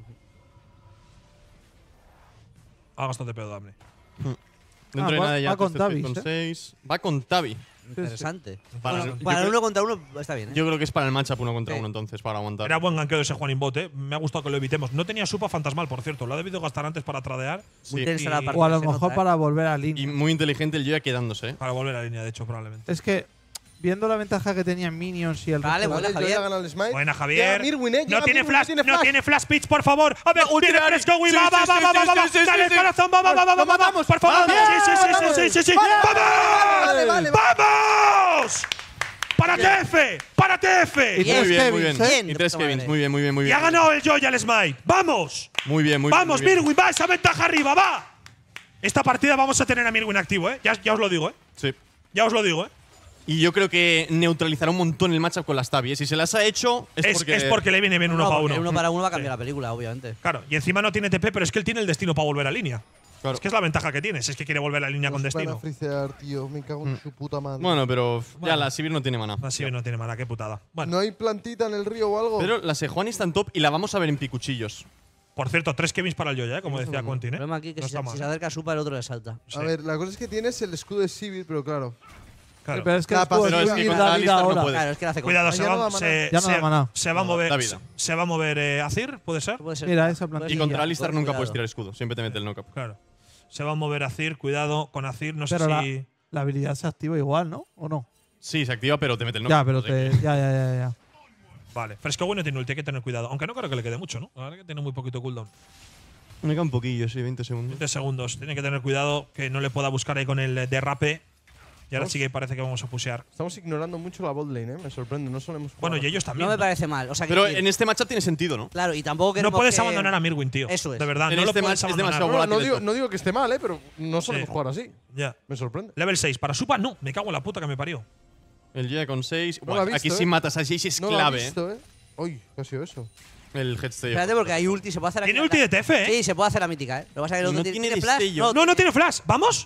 Ha gastado TPO Damne. Dentro de va- nada ya va con Twisted Fate Tavis, con ¿eh? 6. Va con Tavi. Interesante. Para- Bueno, yo para el creo- 1 contra 1 está bien, ¿eh? Yo creo que es para el matchup 1 contra Sí. 1 entonces, para aguantar. Era buen ganqueo ese Juan Inbot, ¿eh? Me ha gustado que lo evitemos. No tenía Supa fantasmal, por cierto. Lo ha debido gastar antes para tradear. Muy Sí. tensa la Y- partida. O a lo se mejor nota, ¿eh? para volver a Y línea. muy inteligente el Joya quedándose, ¿eh? Para volver a línea, de hecho, probablemente. Es que, viendo la ventaja que tenían Minions y el Vale, resto de- buena, Vale, Javier. Joya gana el Smite. Buena, Llega Javier. Mirwin, ¿eh? No Llega tiene Mirwin, flash, tiene no tiene flash pitch, por favor. A ver, ulti viene real. Fresco, Sí, va, sí, va, sí, va, sí, va, sí, va, sí, dale sí, el sí. corazón, va, va, va, va, va, va, por favor. Vamos. Sí, sí, sí. Vale, vale, ¡Vamos! ¡Para TF! ¡Para TF! Y Bien. Muy bien, muy Kevins, bien. ¿eh? Y 3 Puta Kevins, madre. muy bien, muy bien, muy Y bien. ha ganado el Joya el Smite. ¡Vamos! Muy bien, muy bien. ¡Vamos, muy bien. Mirwin! ¡Va esa ventaja arriba, va! Esta partida vamos a tener a Mirwin activo, ¿eh? Ya os lo digo, ¿eh? Sí. Ya os lo digo, ¿eh? Y yo creo que neutralizará un montón el matchup con las Tavi. Si se las ha hecho, Es porque le viene bien uno No, para porque uno. 1 para 1 va a cambiar la película, obviamente. Claro, y encima no tiene TP, pero es que él tiene el destino para volver a línea. Claro. Es que es la ventaja que tiene, si es que quiere volver a línea con Nos van a destino. frisear, tío. Me cago en su puta madre. Bueno, pero Bueno. ya la Sivir no tiene mana. Así no tiene mala, qué putada. Bueno, ¿No hay plantita en el río o algo? Pero la Sejuani está en top y la vamos a ver en picuchillos. por cierto, 3 Kevins para el Joya, como decía Quentin, El ¿eh? problema aquí es que No si, está si mal, se acerca a Supa, el otro le salta. Sí, A ver, la cosa es que tienes el escudo de Sivir, pero claro. claro. Pero es que Capa, el pero escudo es que de contra da vida Alistar no ahora. puede. Claro, es que le hace Cuidado, Ah, se ya no va, da mana. Ya no da mana. se va a No, da mover. vida. Se va a mover Azir, ¿puede ser? Puede ser. Mira, esa Y plantilla. contra Alistar nunca Cuidado. puedes tirar escudo. Siempre te mete el knockup. Claro. Se va a mover Azir, cuidado con Azir, no sé Pero la, si. la habilidad se activa igual, ¿no? ¿O no? Sí, se activa, pero te mete el knockup. Ya, pero No sé te. Ya. Vale, Fresco bueno tiene ulti, hay que tener cuidado. Aunque no creo que le quede mucho, ¿no? La verdad que tiene muy poquito cooldown. qué. Me queda un poquillo, sí, 20 segundos. 20 segundos. Tiene que tener cuidado que no le pueda buscar ahí con el derrape. Y ahora sí que parece que vamos a pushear. Estamos ignorando mucho la bot lane, ¿eh? Me sorprende, no solemos jugar. Bueno, y ellos también. No me ¿no? parece mal. O sea, Pero quiero decir, en este matchup tiene sentido, ¿no? claro, y tampoco No queremos puedes que- abandonar a Mirwin, tío. Eso es. De verdad, En no lo este puedes match es abandonar. demasiado No, no, volátil digo, esto. no digo que esté mal, ¿eh? Pero no solemos jugar así. Ya. Me sorprende. Level 6. Para Supa, no. Me cago en la puta que me parió. El Joya con 6. No lo ha visto, aquí ¿eh? si matas a 6 es No lo ha clave, visto, ¿eh? Uy, ¿qué ha sido eso? El headstay. Espérate, porque hay ulti, se puede hacer aquí. Tiene ulti de TF, ¿eh? Sí, se puede hacer la mítica, ¿eh? Lo que pasa es que el otro No tiene flash. destello. No, no tiene flash. ¿Vamos?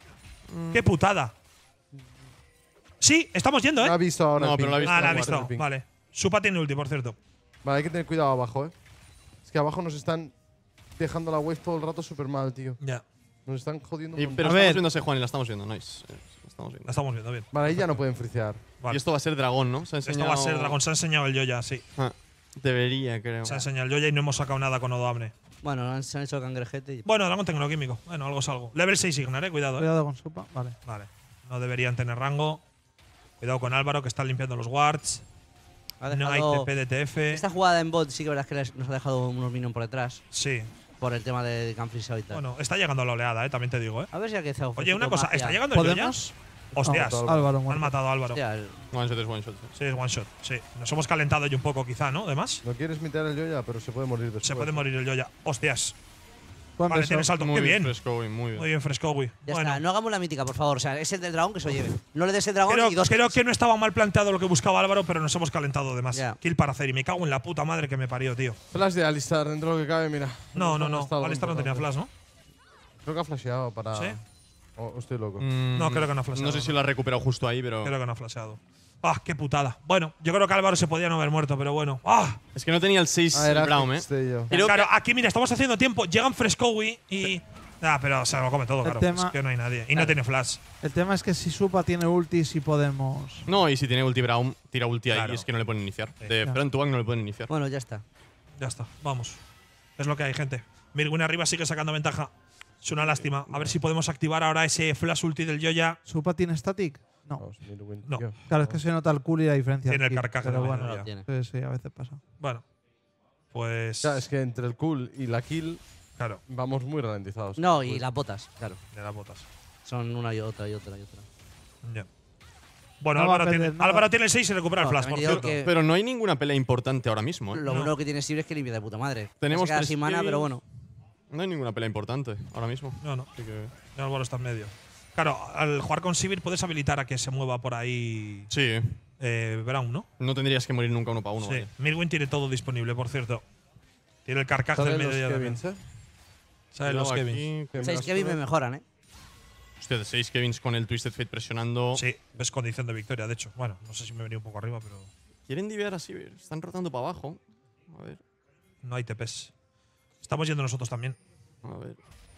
Qué putada. Sí, estamos yendo, No ha ¿eh? visto ahora. No, el pero ping. lo ha visto. Ah, la ha Jugar, visto. el ping. Vale. Supa tiene ulti, por cierto. Vale, hay que tener cuidado abajo, ¿eh? Es que abajo nos están dejando la wave todo el rato súper mal, tío. Ya. Nos están jodiendo un Y- montón. pero A estamos ver. viendo a Sejuani, la estamos viendo. Nice. La estamos La viendo. estamos viendo bien. Vale, ahí ya no pueden frisear. Vale. Y esto va a ser dragón, ¿no? Se ha Esto enseñado… va a ser dragón. Se ha enseñado el Joya, sí. Ah, debería, creo. Se ha enseñado el Joya y no hemos sacado nada con Odoamne. Bueno, se han hecho cangrejete y… Bueno, dragón tecnoquímico. Bueno, algo es algo. Level 6 Ignar, cuidado, Cuidado con Supa. Vale. Vale. No deberían tener rango. Cuidado con Álvaro, que está limpiando los wards. Ha No hay dejado- TP de TF. Esta jugada en bot sí que verdad es que nos ha dejado unos minions por detrás. Sí. Por el tema de Canfrisa y tal. Bueno, está llegando la oleada, también te digo, ¿eh? A ver si ha quedado. Oye, una cosa. ¿Está llegando el Joya? ¿Podemos? Hostias. No, Álvaro, Han muerto. matado a Álvaro. Hostia, One shot es one shot. Sí, es one shot. Sí. Nos hemos calentado ya un poco, quizá, ¿no? Además. No quieres mitear el Joya, pero se puede morir después. Se puede morir el Joya. Hostias. Buen Vale, beso. tiene salto. Muy Qué bien. fresco, muy bien. Muy bien, Frescowi. ya Bueno, está. No hagamos la mítica, por favor. O sea, es el del dragón que se lo lleve. No le des el dragón y dos. creo que no estaba mal planteado lo que buscaba Álvaro, pero nos hemos calentado de más. Ya. Kill para hacer. Y me cago en la puta madre que me parió, tío. Flash de Alistar, dentro de lo que cabe, mira. No. Hemos estado Alistar no tenía importante. flash, ¿no? Creo que ha flasheado para. ¿Sí? O estoy loco. No, creo que no ha flasheado, No sé si lo ha recuperado justo ahí, pero… Creo que no ha flasheado. ¡Ah, qué putada! Bueno, yo creo que Álvaro se podía no haber muerto, pero bueno. ¡Ah! Es que no tenía el 6 Ah, era Brown, ¿eh? Destello. Creo Claro, que- aquí, mira, estamos haciendo tiempo. Llegan Frescowi y Ah, pero se lo come todo, El claro. tema- Es que no hay nadie. Y no tiene flash. El tema es que si Supa tiene ulti, si podemos. No, y si tiene ulti Braum, tira ulti ahí Claro. y es que no le pueden iniciar. Sí. De Fran Tubac no le pueden iniciar. Bueno, ya está. Ya está, vamos. Es lo que hay, gente. Mirwin arriba sigue sacando ventaja. Es una lástima. A ver si podemos activar ahora ese flash ulti del Yoya. ¿Supa tiene static? No. Vamos, Mirwin, No. tío. Claro, es que se nota el cool y la diferencia. Tiene el aquí, carcaje pero de bueno. mañana No lo ya. tiene. Sí, a veces pasa. Bueno, pues. O sea, es que entre el cool y la kill Claro, vamos muy ralentizados. No, y las botas, claro. de las botas. Son una y otra y otra y otra. Ya. Bueno, No va a Álvaro, perder, tiene, no va- Álvaro tiene el 6 y recupera el No, flash, por también digo cierto. que Pero no hay ninguna pelea importante ahora mismo. ¿eh? lo No. único que tiene Sivir es que limpia de puta madre. Tenemos Se queda 3 sin mana, kills. pero bueno. No hay ninguna pelea importante ahora mismo. No, no. Así que… Álvaro está en medio. Claro, al jugar con Sivir puedes habilitar a que se mueva por ahí Sí, Brown, ¿no? no tendrías que morir nunca uno para uno. Sí. vaya. Mirwin tiene todo disponible, por cierto. Tiene el carcaje del Salen medio los ya también. Kevins, ¿eh? Salen los Cuidado Kevins. aquí. 6 Kevin me mejoran, ¿eh? Hostia, 6 Kevins con el Twisted Fate presionando. Sí, es condición de victoria, de hecho. Bueno, no sé si me he venido un poco arriba, pero Quieren divear así, están rotando para abajo. A ver, no hay TPs. Estamos yendo nosotros también. a ver.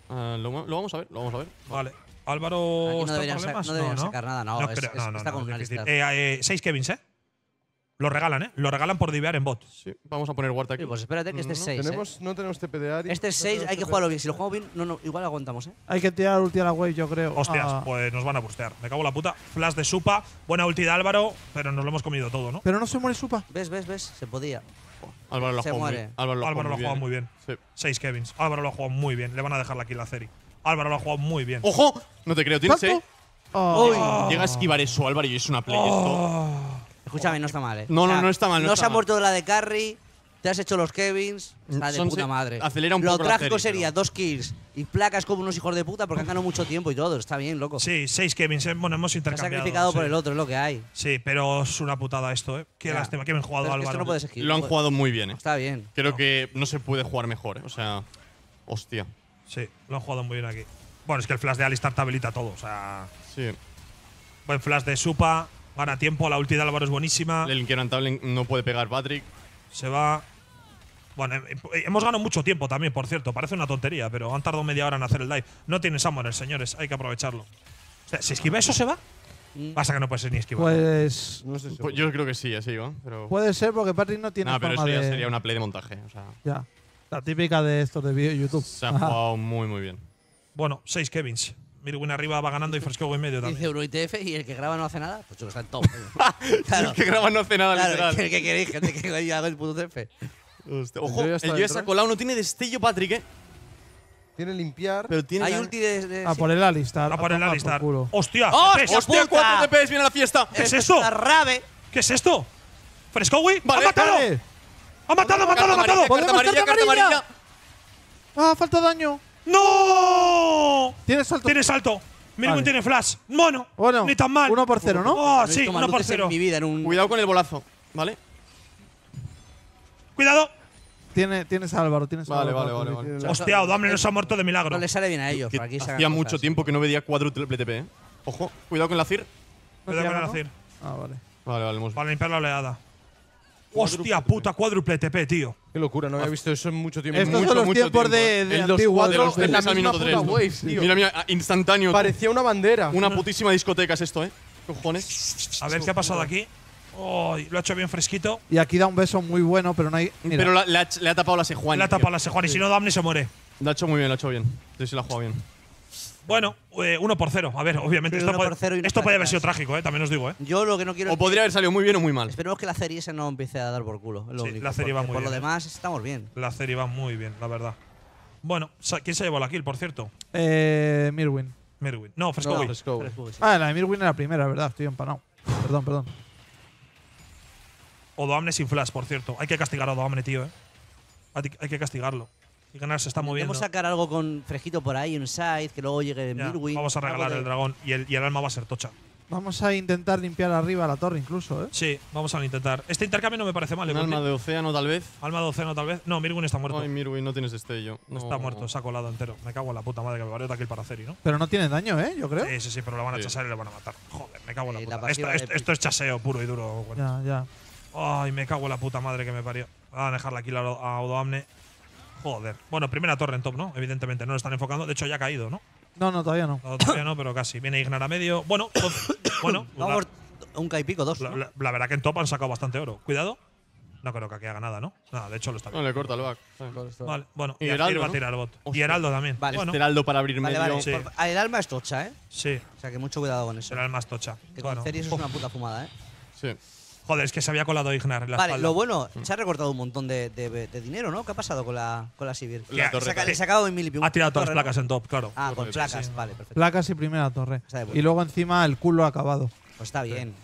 Lo vamos a ver, lo vamos a ver. Vale. Álvaro. Aquí no ¿está en deberían, problemas? no deberían sacar nada, no. creo- está con es una difícil. lista. 6 Kevins, ¿eh? Lo regalan, ¿eh? Lo regalan por divear en bot. Sí, vamos a poner Ward aquí. Sí, pues espérate que este es 6. No tenemos TP de Ari. Este es 6, hay que jugarlo bien. Si lo jugamos bien, no, igual aguantamos, ¿eh? Hay que tirar ulti a la wave, yo creo. Hostias, Ah. pues nos van a bustear. Me cago en la puta. Flash de Supa. Buena ulti de Álvaro, pero nos lo hemos comido todo, ¿no? Pero no se muere Supa. ¿Ves? Se podía. Álvaro lo ha Se jugado muy muere. bien. Álvaro lo ha Álvaro lo ha jugado muy bien. bien. Sí. 6 Kevins. Álvaro lo ha jugado muy bien. Le van a dejar la kill a Ceri. Álvaro lo ha jugado muy bien. ¡Ojo! No te creo, tienes ¿Tanto? 6. Oh. Llega a esquivar eso, Álvaro, y es una play esto. Escúchame, no está mal, ¿eh? No, no está mal, no No está se ha mal. muerto la de carry, te has hecho los Kevins, está de Son puta madre. acelera un Lo poco la trágico serie, sería pero- 2 kills y placas como unos hijos de puta porque han ganado mucho tiempo y todo. Está bien, loco. Sí, 6 Kevins. Bueno, hemos Se ha intercambiado. sacrificado sí. por el otro, es lo que hay. Sí, pero es una putada esto, ¿eh? Qué Ya. lástima. Qué bien jugado, Pero es que Álvaro. esto no puedes esquivar. Lo han jugado muy bien, Está bien. Creo que no se puede jugar mejor, O sea, hostia. Sí, lo han jugado muy bien aquí. Bueno, es que el flash de Alistar te habilita todo. O sea, Sí. buen flash de Supa. Gana tiempo. La ulti de Álvaro es buenísima. El inquebrantable no puede pegar Patrick. Se va. Bueno, hemos ganado mucho tiempo también, por cierto. Parece una tontería, pero han tardado media hora en hacer el dive. No tienen summoners, señores. Hay que aprovecharlo. O sea, si esquiva eso, se va. Pasa que no puede ser ni esquivar. Pues. No sé si. Pues yo creo que sí, así va. Pero… Puede ser porque Patrick no tiene Nah, pero eso forma ya de. sería una play de montaje. O sea, Ya. La típica de estos de vídeo de YouTube. se ha jugado muy, muy bien. Bueno, 6 Kevins. Mirwin arriba va ganando y Fresco en medio también. Dice Euro ITF y el que graba no hace nada, pues yo que está en top. Claro. El que graba no hace nada, Claro, literal. el que queréis, gente que haga el puto TF. Hostia, El ojo, Joya el está Joya dentro, se ha ¿eh? colado. No tiene destello, Patrick, Tiene limpiar. Pero tiene… Hay la- ulti de A por el Alistar. A por el tomar Alistar. culo. ¡Hostia! ¡Oh, TPs. ¡Hostia, puta! 4 TPs! ¡Viene a la fiesta! ¿Qué es esto? La rave. ¿Qué es esto? ¡Frescowi! Vale, ¡Ha matado! ¡Dale! ¡Ha matado, ha matado, ha matado! Carta ¡Podemos amarilla, carta carta amarilla! amarilla. ¡Ah, falta daño! ¡No! Tienes salto. Tiene salto. Mirwin Vale. tiene flash. Bueno, Bueno, ni tan mal. 1-0, ¿no? Oh, No he sí, visto más 1 por luces en 0. mi vida en un. Cuidado con el bolazo, ¿vale? Cuidado. Tienes a Álvaro, tienes a Vale, Álvaro. vale, vale, vale. Hostia, Odamne nos ha muerto de milagro. No le sale bien a ellos. Que por aquí sacan hacía cosas. mucho tiempo que no veía cuádruple TP, Ojo, cuidado con la CIR. Cuidado con el ¿no? Azir. Ah, vale. Vale, vale, hemos… Para limpiar la oleada. Hostia puta, cuádruple TP, tío. Qué locura, no había visto eso en mucho tiempo. Estos mucho, son los mucho tiempos tiempo, de El 2-4 antiguos. de los en la TPs al misma minuto puta 3. wave, tío. Mira, mira, instantáneo. Parecía una bandera. Una putísima discoteca es esto, Cojones. A ver qué ha pasado aquí. Oh, lo ha hecho bien fresquito. Y aquí da un beso muy bueno, pero no hay. Mira, Pero le ha tapado la Sejuani. Le ha tapado la Sejuani. Si no, Odamne se muere. Lo ha hecho muy bien, lo ha hecho bien. Sí, sí, lo ha jugado bien. Bueno, 1 por 0. A ver, obviamente. Sí, Esto 1 puede, por 0 y no esto puede haber cartas. sido trágico, también os digo, Yo lo que no quiero O es podría haber salido muy bien o muy mal. Esperemos que la serie ese no empiece a dar por culo. Es lo Sí, único, la serie va porque muy por lo bien, demás estamos bien. La serie va muy bien, la verdad. Bueno, ¿quién se llevó la kill, por cierto? Mirwin. Mirwin. No, No, Frescowi. Fresco. Ah, la de Mirwin era la primera, ¿verdad? Estoy empanado. Perdón. Odoamne sin flash, por cierto. Hay que castigar a Odoamne, tío, Hay que castigarlo. Y ganar se está moviendo. Podemos sacar algo con fresquito por ahí, un side, que luego llegue Ya, Mirwin. vamos a algo regalar de- el dragón y el alma va a ser tocha. Vamos a intentar limpiar arriba la torre, incluso, ¿eh? Sí, vamos a intentar. Este intercambio no me parece mal, Un alma de océano, tal vez. Alma de océano, tal vez. No, Mirwin está muerto. Ay, Mirwin, no tienes destello. No. Está muerto, se ha colado entero. Me cago en la puta madre que me valió kill para Ceri, ¿no? Pero no tiene daño, ¿eh? Yo creo. Sí, pero lo van a Sí. chasar y le van a matar. Joder, me cago en la La puta. pasiva Esto, de esto es chaseo puro y duro. Ya. Ay, me cago en la puta madre que me parió. Van a dejar la kill a Odoamne. Joder. Bueno, primera torre en top, ¿no? Evidentemente, no lo están enfocando. De hecho, ya ha caído, ¿no? No, todavía no. No, todavía no, pero casi. Viene Ignar a medio. Bueno, bueno. Vamos, un K y pico, 2. ¿no? La verdad que en top han sacado bastante oro. Cuidado. No creo que aquí haga nada, ¿no? Nada, de hecho lo está No, bien. le corta el back. Vale, está. Vale, bueno. Y Y Heraldo, va a ¿no? tirar el bot. Y Hostia. Heraldo también. Vale. Bueno, Heraldo para abrir Vale, medio. vale. Sí. El alma es tocha, ¿eh? sí. O sea que mucho cuidado con eso. Será el más tocha. Que Bueno. con Ceres es una puta fumada, ¿eh? Sí. Joder, es que se había colado Ignar en la Vale, espalda. lo bueno, se ha recortado un montón de dinero, ¿no? ¿Qué ha pasado con la Sivir? La torre. Le ha sacado en mil y pico. Ha tirado todas las torre, ¿no? placas en top, claro. Ah, con Correcto, placas, sí. vale, perfecto. Placas y primera torre. Está de puta. Y luego encima el culo acabado. Pues está bien.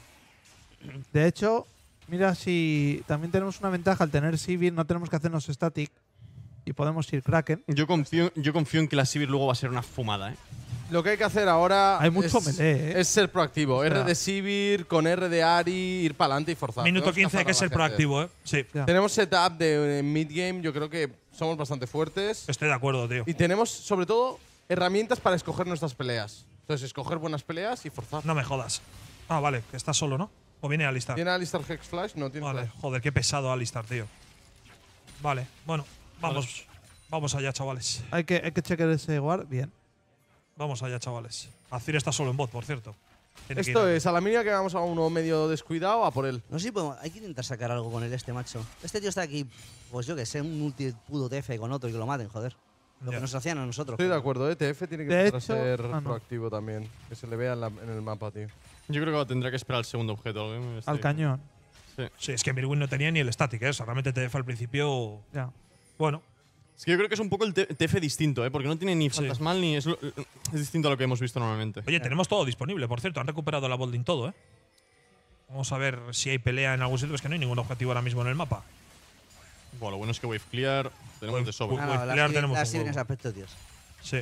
De hecho, mira si también tenemos una ventaja al tener Sivir, no tenemos que hacernos static y podemos ir Kraken. Yo confío en que la Sivir luego va a ser una fumada, ¿eh? Lo que hay que hacer ahora Hay mucho es, melee, ¿eh? es ser proactivo. sea- R de Sivir con R de Ari, ir para adelante y forzar. Minuto Tenemos 15 hay que cazar a ser la gente. proactivo, ¿eh? Sí. Ya. Tenemos setup de mid-game, yo creo que somos bastante fuertes. Estoy de acuerdo, tío. Y tenemos, sobre todo, herramientas para escoger nuestras peleas. Entonces, escoger buenas peleas y forzar. No me jodas. Ah, vale, que estás solo, ¿no? O viene Alistar. ¿Tiene Alistar Hex Flash? No tiene Vale, Flash. joder, qué pesado Alistar, tío. Vale, bueno, vamos. Vamos allá, chavales. Hay que chequear ese guard. Bien. Vamos allá, chavales. Azir está solo en bot, por cierto. Tiene que Esto ir a- es, a la mínima que vamos a uno medio descuidado, a por él. No sé si podemos, hay que intentar sacar algo con él, este macho. Este tío está aquí, pues yo que sé, un multi puto TF con otro y que lo maten, joder. Lo Ya. que nos hacían a nosotros. Estoy de acuerdo, TF tiene que De empezar a hecho- ser ah, no. proactivo también. Que se le vea en el mapa, tío. Yo creo que tendrá que esperar el segundo objeto. Al cañón. Sí, es que Mirwin no tenía ni el static, ¿eh? O sea, realmente TF al principio. Ya. Bueno, Es que yo creo que es un poco el TF distinto, ¿eh? Porque no tiene ni Sí. fantasmal ni. Es distinto a lo que hemos visto normalmente. oye, tenemos todo disponible, por cierto. Han recuperado la Bolding todo, ¿eh? Vamos a ver si hay pelea en algún sitio. Es que no hay ningún objetivo ahora mismo en el mapa. Bueno, lo bueno es que Wave Clear tenemos de sobra. Ah, no, Pues la Clear Sivir- tenemos la un Sivir en huevo. ese aspecto, tíos. Sí.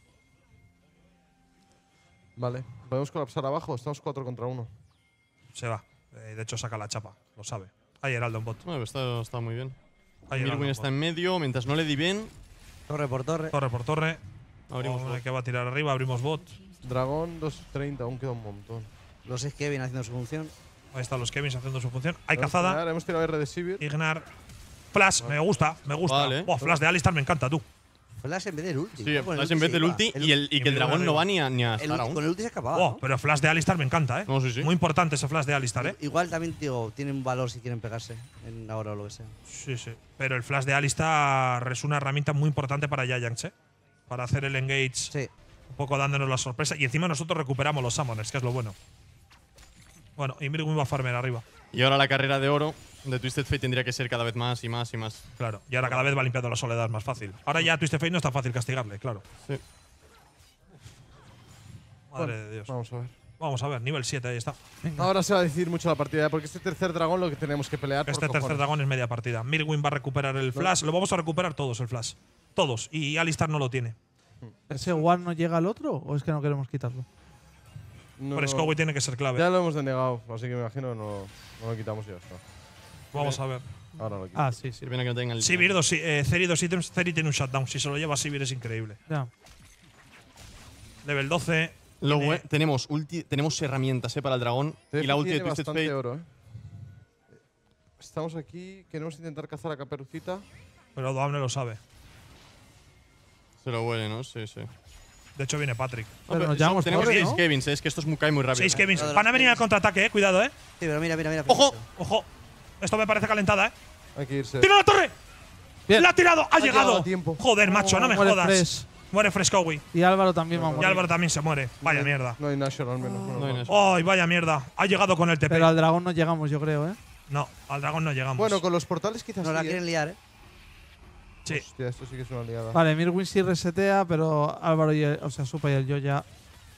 Vale. ¿Podemos colapsar abajo? Estamos 4 contra 1. Se va. De hecho, saca la chapa. Lo sabe. Hay Heraldo en bot. Bueno, está muy bien. Hay Heraldo Mirwin en está bot. en medio. Mientras no le di bien, Torre por torre. Torre por torre. abrimos. Hombre, que va a tirar arriba, abrimos bot. Dragón 230, aún queda un montón. Los es Kevin haciendo su función. Ahí están los Kevins haciendo su función. Hay Podemos cazada. tirar, hemos tirado R de Sivir. Ignar. Flash, me gusta, me gusta. Vale. Buah, flash de Alistar me encanta, tú. Flash en vez del ulti. Sí, Con el Flash en vez se del iba. ulti El y que el Mirwin dragón no arriba. va ni a el estar ulti- aún. con el ulti se escapaba. Buah, ¿no? pero flash de Alistar me encanta, ¿eh? No, sí, sí. Muy importante ese flash de Alistar, ¿eh? Igual también, tío, tienen valor si quieren pegarse en ahora o lo que sea. Sí, sí. Pero el flash de Alistar es una herramienta muy importante para Giants, ¿eh? Para hacer el engage, Sí. un poco dándonos la sorpresa. Y encima nosotros recuperamos los summoners, que es lo bueno. Bueno, y Mirwin va a farmer arriba. Y ahora la carrera de oro de Twisted Fate tendría que ser cada vez más y más y más. Claro. Y ahora cada vez va limpiando la soledad más fácil. Ahora ya a Twisted Fate no es tan fácil castigarle, claro. Sí. Madre de Dios. Vamos a ver. Vamos a ver, nivel 7, ahí está. Ahora se va a decidir mucho la partida, porque este tercer dragón lo que tenemos que pelear. Este por tercer cojones. dragón es media partida. Mirwin va a recuperar el flash. Lo vamos a recuperar todos, el flash. Todos. Y Alistar no lo tiene. ¿Ese guard no llega al otro o es que no queremos quitarlo? No, Por Scowy tiene que ser clave. ya lo hemos denegado, así que me imagino que no lo quitamos y ya está. Vamos a ver. Ahora lo quitamos. Ah, sí, sí. Qué pena que no tengan el. Sivir, Ceri 2 ítems. Ceri tiene un shutdown. Si se lo lleva Sivir es increíble. Ya. Level 12. Lo tiene- tenemos herramientas para el dragón. TF Y la ulti de tiene Twisted bastante Fate. oro, Estamos aquí, queremos intentar cazar a Caperucita. Pero Doamne lo sabe. Se lo huele, ¿no? Sí, sí. De hecho, viene Patrick. Pero nos llevamos tenemos torre, 6 ¿no? Kevins, es que esto cae muy rápido. 6 Kevins. Lo de los Van a venir al Kevins. contraataque, cuidado, Sí, pero mira. ¡Ojo! Ojo. Esto me parece calentada, Hay que irse. ¡Tira la torre! Bien. ¡La ha tirado! ¡Ha llegado! llegado a tiempo. Joder, macho, no me Muere jodas. Fresh. Muere Frescowi. Y Álvaro también va a Y morir. Álvaro también se muere. Vaya mierda. No hay Nashor al menos. No hay Nashor. ¡Ay, vaya mierda! Ha llegado con el TP. Pero al dragón no llegamos, yo creo, ¿eh? No, al dragón no llegamos. Bueno, con los portales quizás No la sí, quieren liar, ¿eh? sí. Hostia, esto sí que es una liada. Vale, Mirwin sí resetea, pero Álvaro y el, o sea, Supa y el yo ya.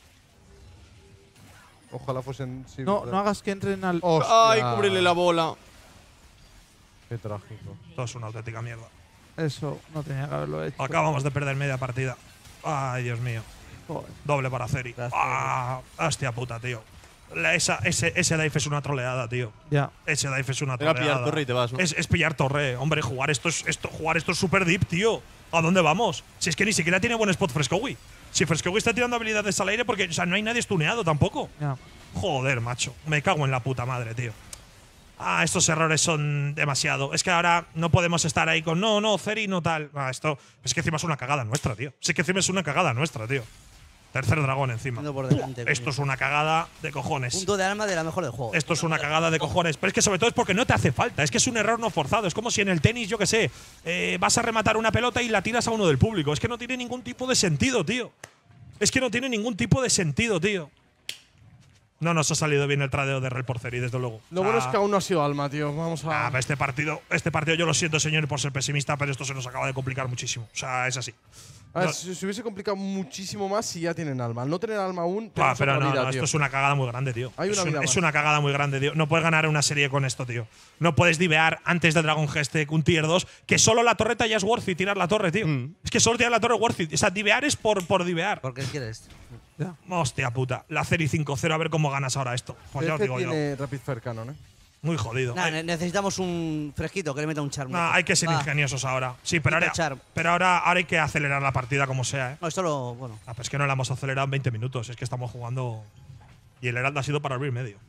Ojalá fuesen… sí, No, ¿verdad? no hagas que entren al. ¡Hostia! ¡Ay, cúbrele la bola! Qué trágico. Esto es una auténtica mierda. Eso no tenía que haberlo hecho. Acabamos de perder media partida. Ay, Dios mío. Joder. Doble para Ceri. Gracias. Ah, hostia puta, tío. Ese dive es una troleada, tío. Ya. Ese dive es una Era troleada. pillar torre y te vas, ¿no? Es pillar torre. Hombre, jugar esto es super deep, tío. ¿A dónde vamos? Si es que ni siquiera tiene buen spot Frescowi. Si Frescowi está tirando habilidades al aire porque, o sea, no hay nadie stuneado tampoco. Ya. Joder, macho. Me cago en la puta madre, tío. estos errores son demasiado. Es que ahora no podemos estar ahí con no, Ceri no tal. Esto es que encima es una cagada nuestra, tío. Sí que encima es una cagada nuestra, tío. Tercer dragón encima. Yendo por delante, Esto coño. es una cagada de cojones. Punto de alma de la mejor del juego. Esto es una cagada de cojones. Pero es que sobre todo es porque no te hace falta. Es que es un error no forzado. Es como si en el tenis, yo qué sé, vas a rematar una pelota y la tiras a uno del público. Es que no tiene ningún tipo de sentido, tío. Es que no tiene ningún tipo de sentido, tío. No nos ha salido bien el tradeo de Real por Ceri, desde luego. Lo bueno es que aún no ha sido alma, tío. Vamos a. Este partido yo lo siento, señor, por ser pesimista, pero esto se nos acaba de complicar muchísimo. O sea, es así. A ver, No- se hubiese complicado muchísimo más si ya tienen alma. Al no tener alma aún, tenemos pero otra no, vida, no, tío. esto es una cagada muy grande, tío. Hay una vida es más. una cagada muy grande, tío. No puedes ganar una serie con esto, tío. No puedes divear antes del Dragon Geste un tier 2, que solo la torreta ya es worth it tirar la torre, tío. Es que solo tirar la torre es worth it. O sea, divear es por divear. ¿Por qué quieres? Hostia puta. La Ceri 5-0, a ver cómo ganas ahora esto. Pues ya os digo yo. tiene Rapid Fire Cannon, Muy jodido. Nah, necesitamos un fresquito que le meta un charm. No, hay que ser Va. ingeniosos ahora. Sí, pero Quita charm. ahora hay que acelerar la partida como sea, ¿eh? No, esto lo. Bueno. Pues es que no la hemos acelerado en 20 minutos. Es que estamos jugando. Y el Herald ha sido para abrir medio.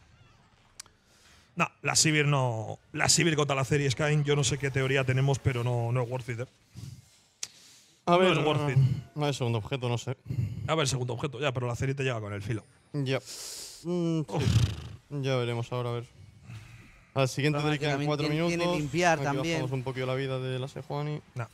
No, la Sivir no. La Sivir contra la Ceri Skyne, yo no sé qué teoría tenemos, pero no es worth it, ¿eh? A ver, No es worth it. no hay segundo objeto, no sé. A ver, segundo objeto, ya, pero la Ceri te lleva con el filo. Ya. Sí. Ya veremos ahora, a ver. Al siguiente Programa le que quedan también 4 tiene minutos. limpiar Aquí también. bajamos un poquito la vida de la Sejuani. No.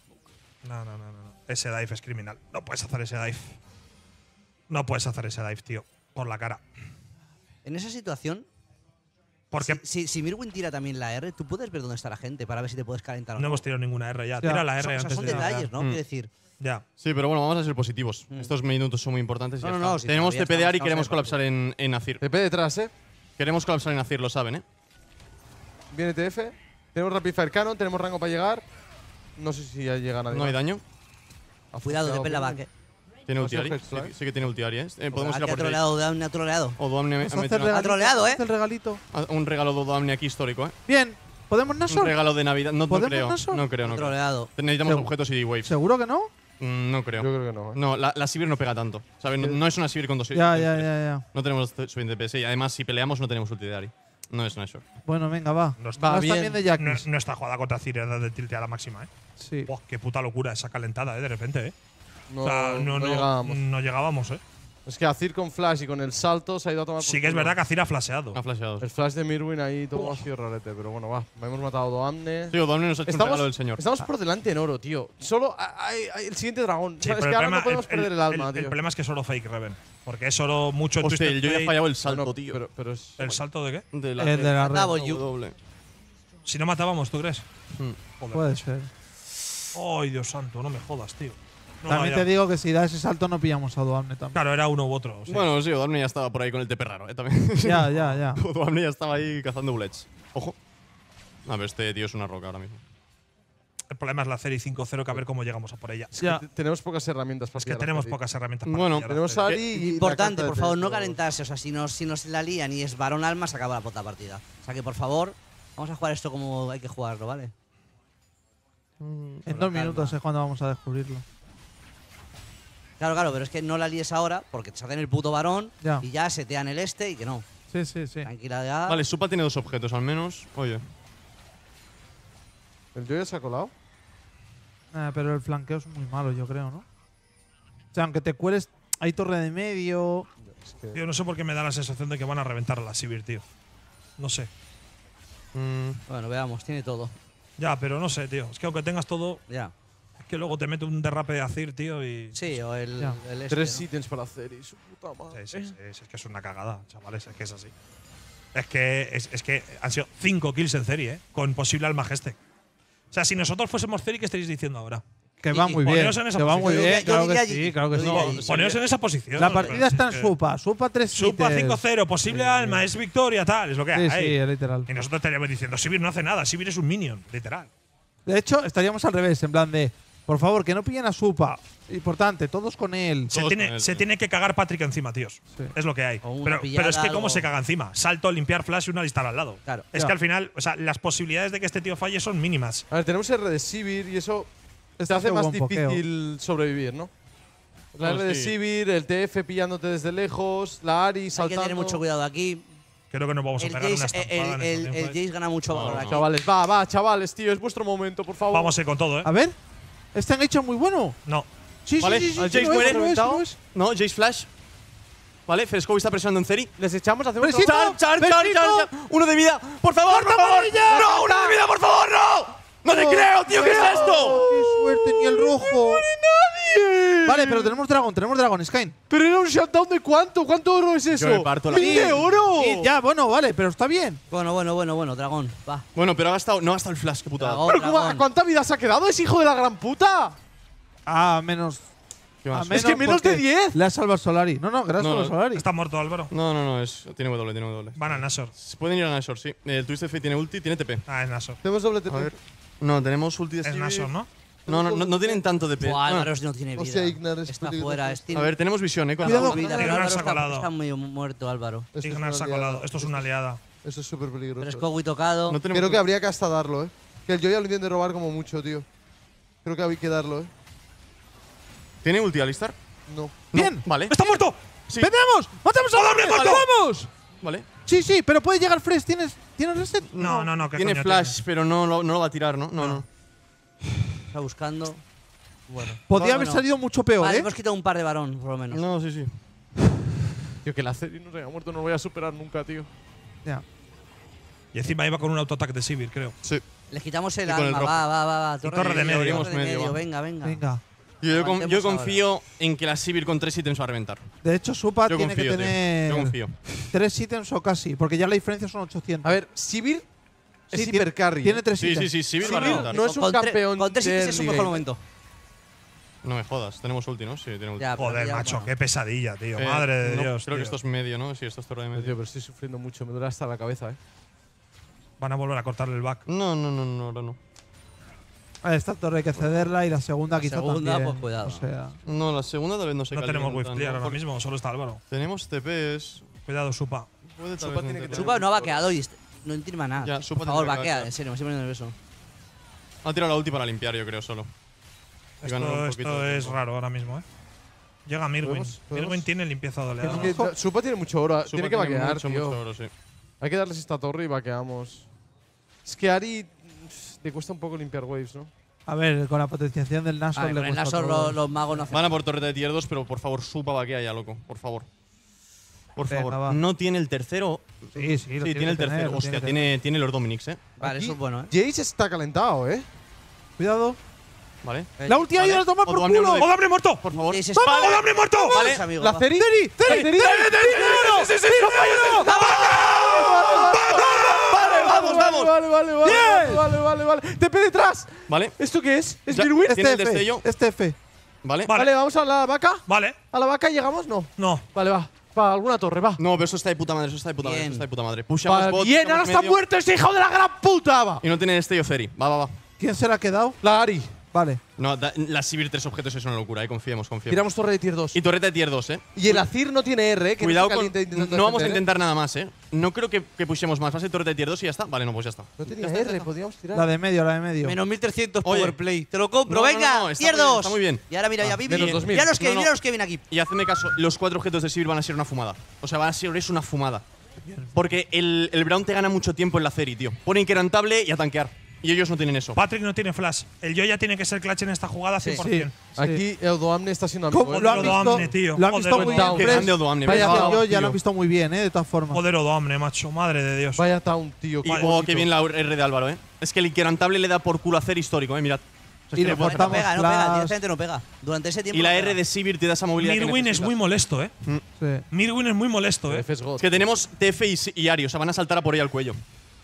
Ese dive es criminal. No puedes hacer ese dive. No puedes hacer ese dive, tío. Por la cara. En esa situación, Porque si Mirwin tira también la R, tú puedes ver dónde está la gente para ver si te puedes calentar o no no. hemos tirado ninguna R ya. Tira la R O sea, antes son de detalles, ¿no? Mm. Quiero decir. Ya. Sí, pero bueno, vamos a ser positivos. Estos minutos son muy importantes. y No, ya no, está. no, si Tenemos todavía TPDR y estamos queremos en colapsar en Azir. TP detrás, Queremos colapsar en Azir, lo saben, ¿eh? Viene TF. Tenemos Rapid Fire Cannon, tenemos rango para llegar. No sé si ya llega nadie. No hay más. daño. Cuidado, Afectado TP en la Mirwin. back. Tiene ¿Va a ulti ser Ari. Hex Sí, Fly? sí que tiene ulti Ari, ¿eh? Podemos ir a Ha por Drake. troleado, ha troleado. O Doamne Vamos a ha hacer metido regalito. troleado, ¿eh? el regalito. un regalo de Doamne aquí histórico, ¿eh? Bien. ¿Podemos Un Nashor? regalo de Navidad. No ¿Podemos creo. Nashor? No creo, no creo. Troleado. Necesitamos Segu- objetos y waves. ¿Seguro que no? No creo. Yo creo que no, No, la Sivir no pega tanto. ¿Sabes? No es una Sivir con dos. Ya. No tenemos suficiente DPS y además si peleamos no tenemos ulti de Ari. No es Nashor. Bueno, venga, va. No está, Va bien. también de no, Jackis. no está jugada contra Ciri de tiltear a la máxima, ¿eh? Sí. Buah, qué puta locura esa calentada, ¿eh? De repente, ¿eh? No, O sea, no llegábamos. no llegábamos, ¿eh? Es que Azir con Flash y con el salto se ha ido a tomar por Sí que es culo. verdad que Azir ha flasheado. Ha flasheado. El Flash de Mirwin ahí todo ha sido rarete, pero bueno, va. Hemos matado a Doamne. Tío, Doamne nos ha hecho un regalo del señor. Estamos por delante en oro, tío. Solo hay el siguiente dragón. Sí, O sea, es pero que ahora no podemos perder el alma, el tío. problema es que es oro fake, Reven. Porque es oro mucho en Hostia, Twisted yo ya he Fate. fallado el salto, Bueno, tío. pero es. ¿El salto de qué? De la El de la red. Mataba yo. doble. Si no matábamos, ¿tú crees? Hmm. Joder. Puede ser. Ay, Dios santo, no me jodas, tío. No, También ya. te digo que si da ese salto no pillamos a Doamne también. Claro, era uno u otro. sí. Bueno, sí, Doamne ya estaba por ahí con el TP raro, también. Ya. Doamne ya estaba ahí cazando bullets. Ojo. A ver, este tío es una roca ahora mismo. El problema es la Ceri 5-0, que a ver cómo llegamos a por ella. Ya. Tenemos pocas herramientas para Es que pillar a tenemos Ceri. pocas herramientas para Bueno, pillar a Tenemos Ceri. a Ari y. la Importante, carta de por favor, no Pedro. calentarse. O sea, si nos la lían y es varón alma, se acaba la puta partida. O sea que, por favor, vamos a jugar esto como hay que jugarlo, ¿vale? En 2 minutos es cuando vamos a descubrirlo. Claro, pero es que no la líes ahora porque te hacen el puto varón Ya. y ya setean el este y que no. Sí. Tranquila ya. Vale, Supa tiene 2 objetos al menos. Oye. ¿El Joya se ha colado? Pero el flanqueo es muy malo, yo creo, ¿no? O sea, aunque te cueles, hay torre de medio. Es que. Tío, no sé por qué me da la sensación de que van a reventar a la Sivir, tío. No sé. Bueno, veamos, tiene todo. Ya, pero no sé, tío. Es que aunque tengas todo, Ya. es que luego te mete un derrape de Azir, tío, y… Sí, o el, Ya. el este, 3 ¿no? ítems para hacer y su puta madre. Sí, es que es una cagada, chavales, es que es así. Es que han sido 5 kills en serie, ¿eh? Con posible alma geste. O sea, si nosotros fuésemos Ceri, ¿qué estaréis diciendo ahora? Que va Y muy bien. poneos en esa Que va muy posición. bien, Yo claro diría que sí, allí. claro que Yo sí. diría allí. Poneos en esa posición. La partida está en Es que Supa. Supa 3 Supa ítems. 5-0, posible alma, es victoria, tal, es lo que Sí, hay. sí, literal. Y nosotros estaríamos diciendo, Sivir no hace nada, Sivir es un minion, literal. De hecho, estaríamos al revés, en plan de, por favor, que no pillen a Supa. Importante, todos con él. Se Todos tiene, con él, se sí. tiene que cagar Patrick encima, tíos. Sí. Es lo que hay. O una Pero pillada, es que cómo algo. se caga encima. Salto, limpiar flash y una listar al lado. Claro. Es Ya. que al final, o sea, las posibilidades de que este tío falle son mínimas. A ver, tenemos R de Sivir y eso te Este hace hace más buen pokeo. difícil sobrevivir, ¿no? La Oh, R de sí. Sivir, el TF pillándote desde lejos, la Ari Hay que saltando. tener mucho cuidado aquí. Creo que nos vamos a El pegar una Jace, estampada en el esta teamfight. Jace gana mucho valor aquí. Chavales, va, chavales, tío, es vuestro momento, por favor. Vamos a ir con todo, ¿eh? A ver. Este han hecho muy bueno. No. Sí, Vale, sí, sí, al sí, Jace lo es, muere. lo es, lo es. No, Jace Flash. Vale, Fresco está presionando en Ceri. Les echamos, hacemos Fresito. ¡Char! ¡Fresquito! ¡Uno de vida! ¡Por favor, por favor! amarilla! ¡No, uno de vida, por favor, no! ¡No te No. creo, tío! ¿Qué es esto? ¡Qué suerte! Ni el rojo. nadie. Vale, pero tenemos dragón, Skyne. Pero era un shutdown de cuánto? ¿Cuánto oro es eso? Yo me parto la- ¡1000 de oro! Sí, ya, bueno, vale, pero está bien. Bueno, dragón. Va. Bueno, pero no ha gastado el flash, qué putada. Dragón, ¿Pero dragón. cuánta vida se ha quedado ese hijo de la gran puta? A menos. ¿Qué A más? menos que menos de porque 10. Le ha salvado Solari. No, gracias No, a no. Solari. Está muerto Álvaro. No, tiene W. Van a Nashor. Pueden ir a Nashor, sí. El Twisted Fate tiene ulti, tiene TP. Ah, es Nashor. Tenemos doble TP. A ver. No, tenemos ulti de Es Sivir. Nashor, ¿no? No tienen tanto DP. Buah, Ah, Álvaro no tiene vida. Hostia, Ignar es Está peligroso. fuera. a ver, tenemos visión, con Cuidado. vida, pero Ignar Álvaro se ha colado. está muy muerto, Álvaro. Esto es Ignar una se ha aliada. colado. Esto es una aliada. Eso es súper peligroso. Pero es Kogui tocado. No tenemos Creo que habría que hasta darlo, ¿eh? Que el Joya lo intente robar como mucho, tío. Creo que habría que darlo, ¿eh? ¿Tiene ulti Alistar? No. No. Bien. Vale. ¡Está muerto! Sí. ¡Vendemos! ¡Matamos a hombre! vale. ¡Vamos! Vale. Sí, sí, pero puede llegar Fresh. ¿Tienes reset? No, ¿qué Tiene coño flash, pero no lo va a tirar, ¿no? No. Está buscando. Bueno. Podía Bueno, haber no. salido mucho peor, Vale, ¿eh? hemos quitado un par de varón, por lo menos. No, sí. Tío, que la serie no se haya muerto, no lo voy a superar nunca, tío. Ya. Y encima iba con un autoataque de Sivir, creo. Sí. Les quitamos el Y con el arma. rojo. Va. torre de medio. Torre de Medio, medio. va. Venga. Venga. Yo Aguantemos confío en que la Sivir con 3 ítems va a reventar. De hecho, Supa Yo tiene confío, que tío. tener Yo confío. 3 ítems o casi, porque ya la diferencia son 800. A ver, Sivir es Sí, hipercarry. Tiene 3 Sí, ítems. Sivir va a Sivir reventar. no es un Con campeón Con 3 de ítems es su early mejor game. momento. No me jodas, tenemos ulti, ¿no? Sí, tiene ulti. Ya, pero Joder, ya, macho, bueno. qué pesadilla, tío. Eh, Madre de no, Dios. Creo que tío. esto es medio, ¿no? Sí, esto es torre de Tío, medio. pero estoy sufriendo mucho, me duele hasta la cabeza, Van a volver a cortarle el back. No, ahora no. Esta torre hay que cederla y la segunda quizá segunda, también. pues, cuidado. O sea, No, la segunda tal vez no se No tenemos calienta, Wave Clear ¿no? ahora mismo, solo está Álvaro. Tenemos TPs. Cuidado, Supa. Puede tal Supa vez tiene que intentar. Supa no ha vaqueado y no entiende nada. Ya, Supa Por favor, tendría que vaquea, vaquear. en serio, me estoy poniendo nervioso. Ha tirado la ulti para limpiar, yo creo, solo. Y ganar un poquito Esto de es tiempo. raro ahora mismo, ¿eh? Llega Mirwin. ¿Podemos? Mirwin tiene limpieza de oleada. Es que Supa tiene mucho oro, Supa tiene que vaquear, mucho, tío. mucho oro, sí. Hay que darles esta torre y vaqueamos. Es que Ari le cuesta un poco limpiar waves, ¿no? a ver, con la potenciación del Nashor Con le el cuesta Nashor todo. los magos no hacen. Van a por torreta de tier 2, pero por favor, Supa vaquea ya, loco. Por favor. Por Venga, favor. va. No tiene el tercero. Sí, lo Sí, tiene que el tener, tercero. lo Hostia, que tener. tiene los Dominics, Vale, Aquí eso es bueno, ¿eh? Jace está calentado, ¿eh? Cuidado. ¿Vale? La ulti ha ido a tomar por Odoamne culo. uno de- ¡Odamne muerto! Por favor. Jace es- ¡Odamne muerto! Vale. amigo, La va. Ceri. ¡Ceri! Vale. TP detrás. Vale. ¿Esto qué es? ¿Es Ya, Mirwin? Tiene el Este F. destello. Este F. ¿Vale? Vale. Vale, vamos a la vaca. Vale. ¿A la vaca llegamos? No. No. Vale, va. Va, alguna torre, va. No, pero eso está de puta madre, eso está de puta madre, Bien. eso está de puta madre. Pushamos Va, bot, bien, pushamos ahora está medio. muerto ese hijo de la gran puta, va. Y no tiene destello Ceri. Va. ¿Quién se la ha quedado? La Ari. Vale. No, la Sivir 3 objetos es una locura, confiemos. Tiramos torre de tier 2. Y torreta de tier 2, Y el Azir no tiene R, que Cuidado no, se con. caliente intentando No vamos a defender, intentar nada más, No creo que pushemos más. Va a ser torreta de tier 2 y ya está. Vale, no, pues ya está. No tenía R, podríamos tirar. La de medio. Menos 1300 Oye. Powerplay. Te lo compro, No, venga. no, está tier muy bien, 2. está muy bien. Y ahora mira, ya Bibi. menos 2000. Mira los que, No, no. mira los que vienen aquí. Y hacedme caso, los 4 objetos de Sivir van a ser una fumada. O sea, es una fumada. Porque el Brown te gana mucho tiempo en la Ceri, tío. Pone inquebrantable y a tanquear. Y ellos no tienen eso. Patrick no tiene flash. El Joya tiene que ser clutch en esta jugada 100%. Aquí Odoamne está siendo amigo. ¿Cómo lo han Odoamne, visto? tío. Lo han Joder, visto muy bien. Odoamne. Qué Fresh. grande Odoamne. Vaya ¿verdad? tío. Yo ya tío. lo han visto muy bien, de todas formas. Joder, Odoamne, macho. Madre de Dios. Vaya town, tío. Y qué bien la R de Álvaro, Es que el inquebrantable le da por culo a Ceri histórico, mirad. O sea, Y es que le le puede- falta- No pega, no Flash. pega. Directamente no pega. Durante ese tiempo. Y la no R pega. de Sivir te da esa movilidad. que Mirwin es necesitas. muy molesto, ¿eh? Sí. Mirwin es muy molesto, ¿eh? F es God. Es que tenemos TF y Ari, o sea, van a saltar a por ahí al cuello.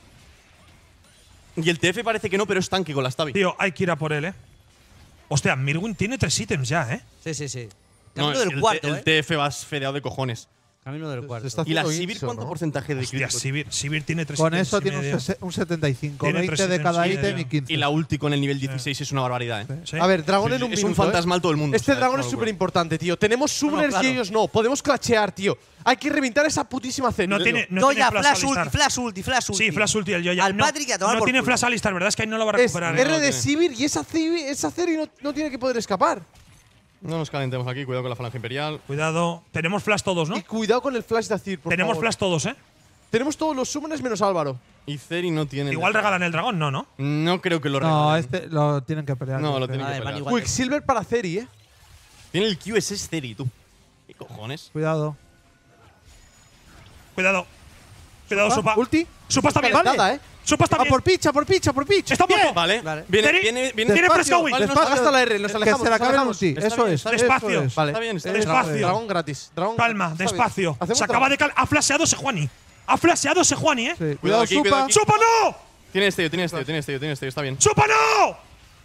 Y el TF parece que no, pero es tanque con la Stabby. Tío, hay que ir a por él, ¿eh? Hostia, Mirwin tiene 3 ítems ya, ¿eh? Sí. No, Camino del el, cuarto, el TF va fedeado de cojones. Camino del cuarto. está ¿Y la haciendo Sivir Ixo, cuánto ¿no? porcentaje de Hostia, crítico? Sivir tiene 3 Con ítems. eso y tiene medio. un 75. Tiene 20 3 de cada ítems y ítem y medio. 15. Y la ulti con el nivel 16 es una barbaridad, Sí. A ver, dragón en un Es minuto. un fantasmal todo el mundo. Este o sea, dragón una es locura. súper importante, tío. Tenemos summoners claro. y ellos no. Podemos clashear, tío. Hay que reventar esa putísima Ceri. No tiene, no Joya, tiene flash Alistar. ulti, flash ulti. Sí, flash ulti el Joya. Al no, Patrick y a tomar no por tiene culo. flash Alistar, ¿verdad? Es que ahí no lo va a Es recuperar. R no de tiene. Sivir y esa Ceri no tiene que poder escapar. No nos calentemos aquí, cuidado con la falange imperial. Cuidado. Tenemos flash todos, ¿no? Y cuidado con el flash de Azir, por Tenemos favor. flash todos, ¿eh? Tenemos todos los summoners menos Álvaro. Y Ceri no tiene. Igual regalan el dragón, ¿no? No creo que lo No, regalen. este lo tienen que pelear. No, lo creo. tienen A que ver, van pelear. igual. Quicksilver para Ceri, ¿eh? Tiene el QSS Ceri, tú. ¿Qué cojones? Cuidado. Cuidado. Cuidado, Ah, Supa. Ulti. Supa está bien. Calentada, ¿eh? Supa está A bien. por pitch, a por pitch, a por pitch. Está muerto. Vale. Vale. Viene, Ceri, viene, tiene Despacio. Frescowi. Vale, nos Despacio. Gasta la R, nos Que alejamos. se le nos acabe el alejamos. ulti. Está Eso bien, es. está bien. Despacio. Eso es. Vale. Está bien, está bien. Despacio. Dragón gratis. Dragón Calma, gratis. Está despacio. bien. Hacemos Se acaba de ha flasheado Sejuani. Ha flasheado Sejuani, ¿eh? Sí. Cuidado Cuidado, aquí, cuidado Supa. aquí. ¡Supa no! Tiene estello, tiene estello, tiene estello, tiene estello. Está bien. ¡Supa no!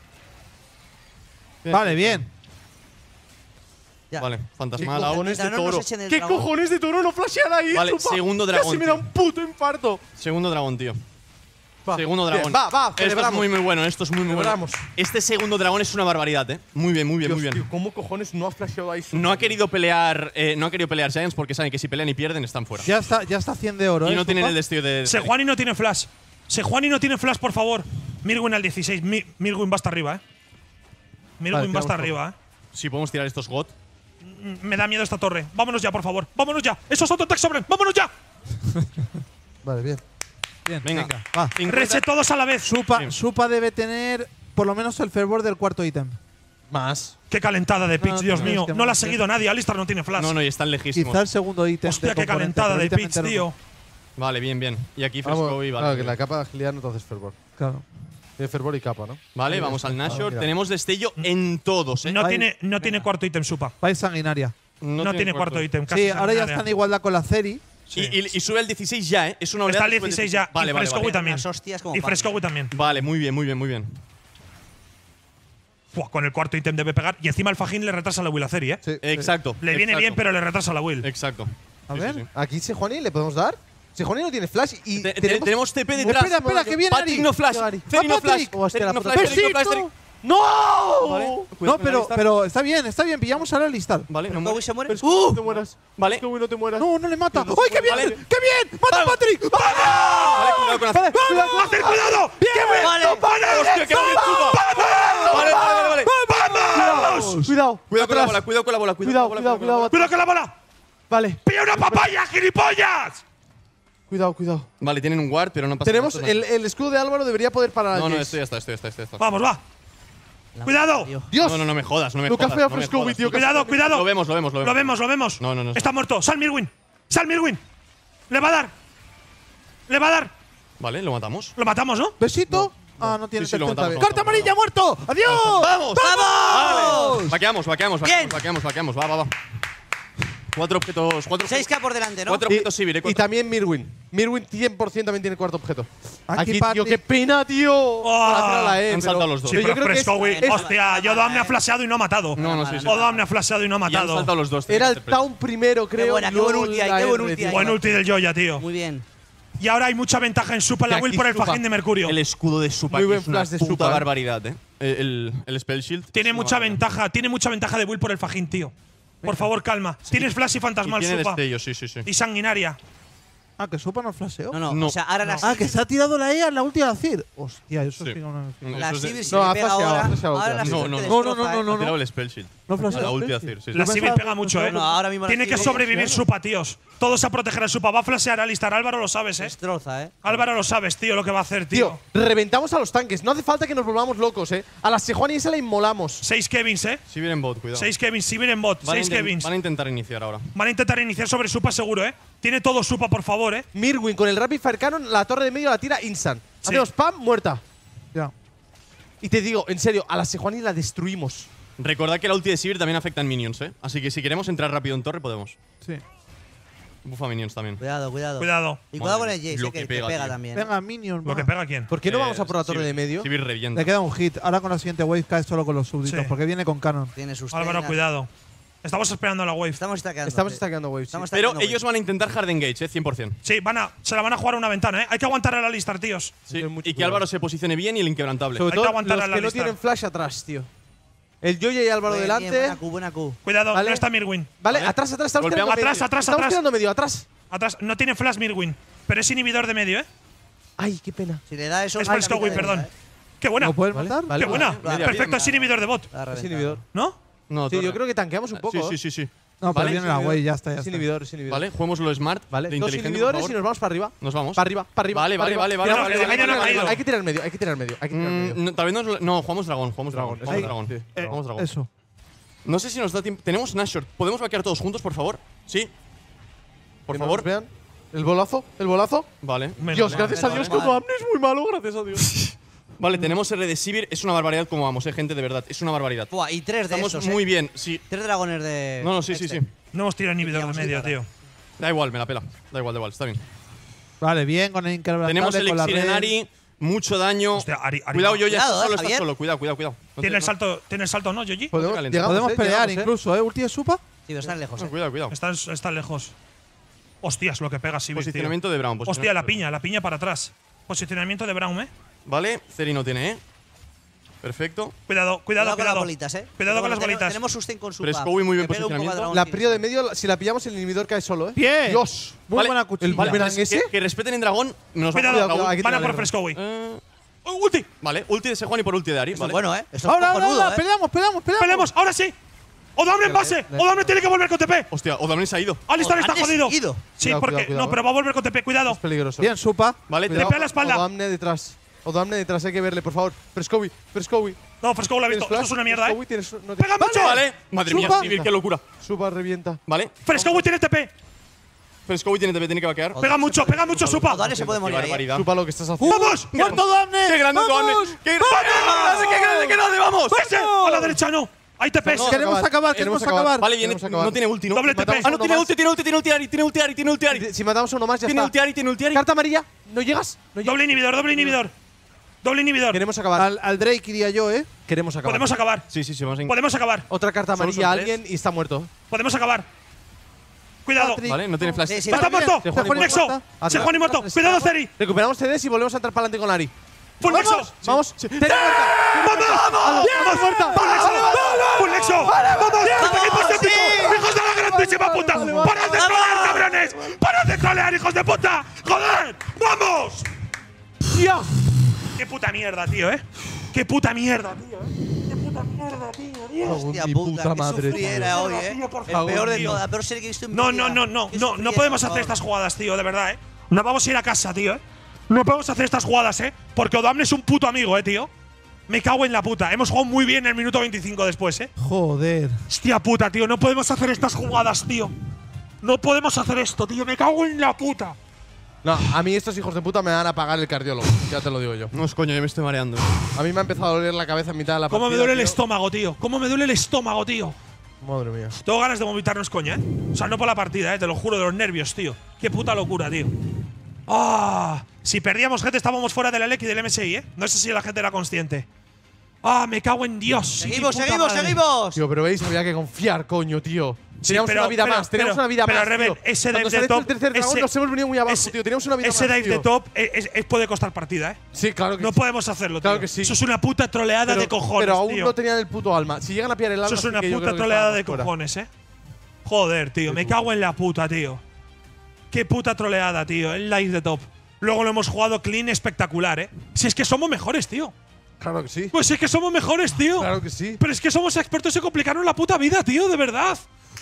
Vale, bien. Ya. Vale, fantasmal out. cojones de Mientras no nos toro. echen el ¿Qué dragón. cojones de toro no flashean ahí? Vale, Supa? segundo dragón, Casi me da tío. un puto infarto. Segundo dragón, tío. Va. Segundo Bien, dragón. Va, Esto es celebramos. muy, muy bueno. Esto es muy, muy bueno. Celebramos. Este segundo dragón es una barbaridad, ¿eh? Muy bien, muy bien, muy Dios, bien. tío, ¿cómo cojones no ha flasheado ahí? No ha querido pelear Giants porque saben que si pelean y pierden están fuera. Ya está 100 de oro, Y ¿eh? no tienen Supa? el destello de. Sejuani no tiene flash. Sejuani no tiene flash, por favor. Mirwin al 16. Mirwin va hasta arriba, ¿eh? Mirwin Vale, va hasta tiramos arriba, ¿eh? Si podemos tirar estos GOT. Me da miedo esta torre. Vámonos ya, por favor. Vámonos ya. Esos autotech sobran. ¡Vámonos ya! Vale, bien. Bien, Venga. Va. 50. Reset todos a la vez. Supa debe tener por lo menos el fervor del cuarto ítem. Más. Qué calentada de pitch, No, Dios no, mío. es que No la ha no, seguido nadie. Alistar no tiene flash. No, no, y están lejísimos. Quizá el segundo ítem. Hostia, de qué componente, calentada pero de ítem pitch, entero no. tío. Vale, bien, bien. Y aquí Vamos, Frescowi, claro, vale. que la capa de agilidad no te haces fervor. Claro. Tiene fervor y capa, ¿no? Vale, vamos al Nashor. mira. Tenemos destello en todos, ¿eh? No Ahí. tiene cuarto ítem, Supa. Vais sanguinaria. No tiene cuarto ítem. Casi Sí, ahora ya sanguinaria. está en igualdad con la Ceri. Sí. Y sube al 16 ya, ¿eh? Es una Está oleada. al 16 ya. Vale, y vale, Frescowi vale. también. Unas hostias como Y pan. Frescowi también. Vale, muy bien, muy bien, muy bien. Buah, con el cuarto ítem debe pegar. Y encima el Fajín le retrasa la will a Ceri, ¿eh? Sí, Exacto. Le viene exacto. bien, pero le retrasa la will. Exacto. A Sí, ver. sí, sí. Aquí Sejuani le podemos dar. Sejuani no tiene flash y Tenemos TP detrás. Espera, que viene Patrick Ari. no flash. Llega Ari. Ceri no ¡Va, flash. Patrick! Hostia, Ceri la no puta flash. madre. Ceri no flash. Ceri. ¡No! Vale. No, Cuidado con pero está bien. Pillamos ahora el listar. Vale, no ¿Frescowi muere. se muere? No te mueras. Vale. Frescowi, no te mueras. No, no le mata. ¡Ay, qué bien! Vale. ¡Qué bien! ¡Mata a Patrick! Vale, cuidado con la. ¡Hacer cuidado! ¡Bien! Vale. Hostia, qué bien, Supa. Vale, vale, vale. ¡Vamos! Cuidado. Cuidado con la atrás. bola, cuidado con la bola. Cuidado, con la bola, cuidado. ¡Cuidado con la bola! Vale. ¡Pilla una papaya, gilipollas! Cuidado. Vale, tienen un ward, pero no pasa Tenemos nada. el escudo de Álvaro debería poder parar al No, Jace. esto ya está. Vamos, va. ¡Cuidado! Dios. No me jodas, no me Lo que jodas. hace a no me Frescowi, jodas. tío, que Cuidado, cuidado. Lo vemos. Lo vemos. No. Está muerto. Sal Mirwin. Le va a dar. Vale, lo matamos. Lo matamos, ¿no? ¿Besito? Ah, no tiene Sí, lo tercera matamos, vez. lo ¡Carta matamos, amarilla, muerto! ¡Adiós! ¡Vamos! ¡Vamos! Vaqueamos. Bien. Vaqueamos. Va. 4 objetos. 6K por delante, ¿no? 4 objetos Sivir, Y también Mirwin. Mirwin 100% también tiene cuarto objeto. Aquí, Aquí, Patrick. tío, qué pena, tío. Para hacer a la E, Han pero- saltado los dos. Sí, Pero pero yo creo que Frescowi. es- Hostia, Yodam me ha flasheado y no ha matado. No, sí. Yodam me ha flasheado y no ha Y han matado. saltado los dos. Era el Tiene que ser Town primero, creo. buena, y qué buen luego ulti hay, la qué buen R, ulti tío. hay. Buen ulti del Joya, tío. Muy bien. Y ahora hay mucha ventaja en Supa en la Y will aquí por el Supa. Fajín de Mercurio. El escudo de Supa Muy que buen es una flash de puta Supa, barbaridad, El Spell Shield. Tiene es una mucha barbaridad. ventaja de will por el Fajín, tío. Por favor, calma. Tienes flash y Y fantasmal, tiene Supa. destello, sí. Y sanguinaria. Ah, que Supa no flasheó. No, No. o sea, ahora las Ah, que se ha tirado la E a la última CIR. Hostia, eso Sí. sí que no. La Eso es de- Sivir si No, le ha pega flasheado, ahora. ha flasheado Ahora la ulti. Sivir No, te no, no, destroza, no, ¿eh? no, Ha tirado el Spell Shield. No flasheó. La ulti a decir, sí. La Yo Sivir pensaba pega que mucho, ¿eh? No, ahora mismo la Tiene que Sivir sobrevivir Supa, tíos. Todos a proteger a Supa. Va a flashear a Alistar. Álvaro lo sabes, ¿eh? destroza, ¿eh? Álvaro lo sabes, tío, lo que va a hacer, Tío, tío. reventamos a los tanques. No hace falta que nos volvamos locos, A la Sejuani esa la inmolamos. 6 Kevins, ¿eh? Si vienen bot, cuidado. 6 Kevins. Si vienen bot. 6 Kevins. Van a intentar iniciar ahora. Van a intentar iniciar sobre Supa seguro, ¿eh? Tiene todo Supa, por favor, ¿eh? Mirwin con el Rapid Fire Cannon, la torre de medio la tira instant. Sí. Hacemos spam, muerta. Ya. Y te digo, en serio, a la Sejuani la destruimos. Recordad que la ulti de Sivir también afecta en minions, Así que si queremos entrar rápido en torre, podemos. Sí. Bufa minions también. Cuidado. Cuidado. Y cuidado con Madre el mía, Jace, lo que que te pega, pega tío. también. Venga, Minion. Lo que pega quién. ¿Por qué no vamos a por la torre de medio? Sivir revienta. Le queda un hit. Ahora con la siguiente wave cae solo con los súbditos, Sí. porque viene con canon. Tiene sus Álvaro, tenas. cuidado. Estamos esperando a la wave. Estamos stackeando. Estamos sí. stackeando waves. Estamos Pero stackeando ellos van a intentar hard engage, 100%. Sí, se la van a jugar a una ventana, ¿eh? Hay que aguantar a la Alistar, tíos. Sí. Ten mucho Y que cuidado. Álvaro se posicione bien y el inquebrantable. Sobre Hay todo que aguantar los a la que no lista. tienen flash atrás, tío. El Joya y Álvaro Bien, delante. bien, buena Q. Cuidado, Vale. no está Mirwin. Vale, Vale. atrás, estamos Golpeamos. tirando medio. Atrás, Estamos atrás. tirando medio, atrás. Atrás, no tiene flash Mirwin, pero es inhibidor de medio, ¿eh? Ay, qué pena. Si le da eso… Es la Frescowi, mitad de perdón. vida, ¿eh? ¡Qué buena! ¿No puedes Vale, matar? vale. ¡Qué buena! Vale, Perfecto, bien, es inhibidor de bot, La ha Es reventado. inhibidor. ¿no? No, Sí, torre. yo creo que tanqueamos un poco. Sí. No, pero Vale, viene la Way, ya está, ya Es está. inhibidor, es inhibidor. Vale, juguemos lo smart. Vale, de dos inteligente, por inhibidores favor. y nos vamos para arriba. Nos vamos. Para arriba, para arriba. Vale, para vale, arriba. vale, Tiramos vale. el de medio, No, no, no, hay que tirar al medio, hay que tirar al medio, hay que tirar al medio. No, tal vez no, jugamos dragón, jugamos dragón. Dragón, Jugamos sí. dragón. Jugamos dragón. Eso. No sé si nos da tiempo. Tenemos Nashor. ¿Podemos vaquear todos juntos, por favor? Sí. Por Que no favor. nos vean. El bolazo, el bolazo. Vale. Dios, gracias a menos Dios que mal. Odoamne es muy malo, gracias a Dios. Vale, tenemos R de Sivir. Es una barbaridad como vamos, gente, de verdad. Es una barbaridad. Buah, y 3 de Estamos estos, muy bien. Sí. 3 dragones de. No, no, sí, sí, sí. No hemos tirado inhibidor de medio, tío. Da igual, me la pela. Da igual, está bien. Vale, bien, con el inquebrantable, Tenemos el con la Elixir en red. Ari. Mucho daño. Hostia, Ari Cuidado, yo ya Cuidado, solo, estás Javier. solo. Cuidado. No ¿Tiene el te- salto, no, Yoji? Podemos, caliente. llegamos, Podemos pelear llegamos, incluso, ¿eh? Ulti de Supa. Sí, pero están lejos, No, cuidado. Está lejos. Hostias, lo que pega Sivir, tío. Posicionamiento de Brown. Hostia, la posicionamiento piña para atrás. Posicionamiento de Brown, Vale, Ceri no tiene, Perfecto. Cuidado. con las bolitas, Cuidado con las Tenemos- bolitas. Tenemos sustain con su. Frescowi muy bien posicionamiento. La prio de medio, si la pillamos, el inhibidor cae solo, Bien. Dios. Muy Vale, buena cuchilla. el boomerang Que- ese. Que respeten en dragón. Nos Cuidado, vamos a cuidado, hay que van a tirarle por R. Frescowi. Eh, ¡Ulti! Vale, ulti de Sejuani por ulti de Ari. Esto Vale. es bueno, Esto es Ahora, cojonudo, ahora, peleamos. ¡Peleamos! ¡Ahora sí! ¡Odoamne en base! ¡Odoamne tiene que volver con TP! Hostia, Odoamne se ha ido. ¡Alistar está Odoamne jodido! seguido. Sí, Cuidado, porque. cuidado. No, pero va a volver con TP, cuidado. Es peligroso. Bien, Supa. Vale, Cuidado, Trepea la espalda. Odoamne detrás. Odoamne detrás, hay que verle, por favor. Frescowi. No, Frescowi lo ha visto. ¿Tienes Esto es una mierda, Frescowi? ¿Tienes- no ¡Pega tienes- mucho! Vale. Madre mía, Supa. Sivir, qué locura. Suba, revienta. Vale. Frescowi tiene TP. Frescowi tiene que vaquear. Pega mucho, Supa. Odoamne se puede Qué morir ahí. barbaridad. Supa lo que estás haciendo. ¡Vamos! ¡Muerto Odoamne! ¡Qué grande Odoamne! ¡Qué grande! ¡Vamos! ¡Ese! A la derecha no. Hay TP. No, Queremos acabar. Vale, viene. Queremos acabar. No tiene ulti, ¿no? Doble TP. Ah, no, tiene ulti, tiene Ari. Si matamos a uno más, ya Tiene está. ulti Ari. Carta amarilla. ¿No llegas? No llegas. Doble inhibidor. Queremos acabar. Al Drake iría yo, ¿eh? Queremos acabar. Podemos acabar. Sí, vamos a Podemos acabar. Otra carta Solo amarilla a son tres. alguien y está muerto. Podemos acabar. Cuidado. Patrick. Vale, no tiene flash. Sí, sí. ¡Está muerto! Sejuani ¡Nexo! muerta. ¡Sejuani muerto! ¡Cuidado, Ceri! Recuperamos CDs y volvemos a entrar para adelante con Ari. ¡Full Nexo! Vamos. ¡Vamos! ¡Full Nexo! ¡Full Nexo! ¡Vamos! ¡Equipos épicos! ¡Hijos de la grandísima puta! ¡Parad de trolear, cabrones! ¡Parad de trolear, hijos de puta! ¡Joder! ¡Vamos! ¡Tío! ¡Qué puta mierda, tío, ¡Qué puta mierda, tío, ¡Qué puta mierda, tío, Dios! Hostia Mi puta, puta qué madre, sufriera tío. hoy, Tío, por El favor, peor de tío. todas, la peor serie que he visto en mi No, vida. no podemos hacer estas jugadas, tío, de verdad, No vamos a ir a casa, tío, No podemos hacer estas jugadas, Porque Odoamne es un puto amigo, tío. Me cago en la puta. Hemos jugado muy bien el minuto 25 después, Joder. Hostia puta, tío. No podemos hacer estas jugadas, tío. No podemos hacer esto, tío. Me cago en la puta. No, a mí estos hijos de puta me van a pagar el cardiólogo. Ya te lo digo yo. No es coño, yo me estoy mareando. A mí me ha empezado a doler la cabeza en mitad de la partida. ¿Cómo me duele el tío. estómago, tío? ¿Cómo me duele el estómago, tío? Madre mía. Tengo ganas de vomitarnos, coña, O sea, no por la partida, te lo juro, de los nervios, tío. Qué puta locura, tío. ¡Ah! Si perdíamos, gente, estábamos fuera del LEC y del MSI, No sé si la gente era consciente. ¡Ah! Me cago en Dios. Seguimos, Mi puta madre. seguimos. Tío, pero veis, había que confiar, coño, tío. Sí, Teníamos pero- una vida pero- más, teníamos pero- una vida pero, más. Rebel, tío. ese Cuando dive se de le hizo top, el tercer dragón, ese- nos hemos venido muy abajo, ese- tío. Teníamos una vida Ese más. dive de tío. top puede costar partida, Sí, claro que No sí. podemos hacerlo, tío. Claro que sí. Eso es una puta troleada de cojones, Pero aún tío. no tenían el puto alma. Si llegan a pillar el alma, Eso es sí una que yo puta creo que troleada de estábamos fuera. cojones, Joder, tío. Me cago en la puta, tío. Qué puta troleada, tío. El live de top. Luego lo hemos jugado clean espectacular, Si es que somos mejores, tío. Claro que sí. Pues es que somos mejores, tío. Claro que sí. Pero es que somos expertos en complicarnos la puta vida, tío, de verdad.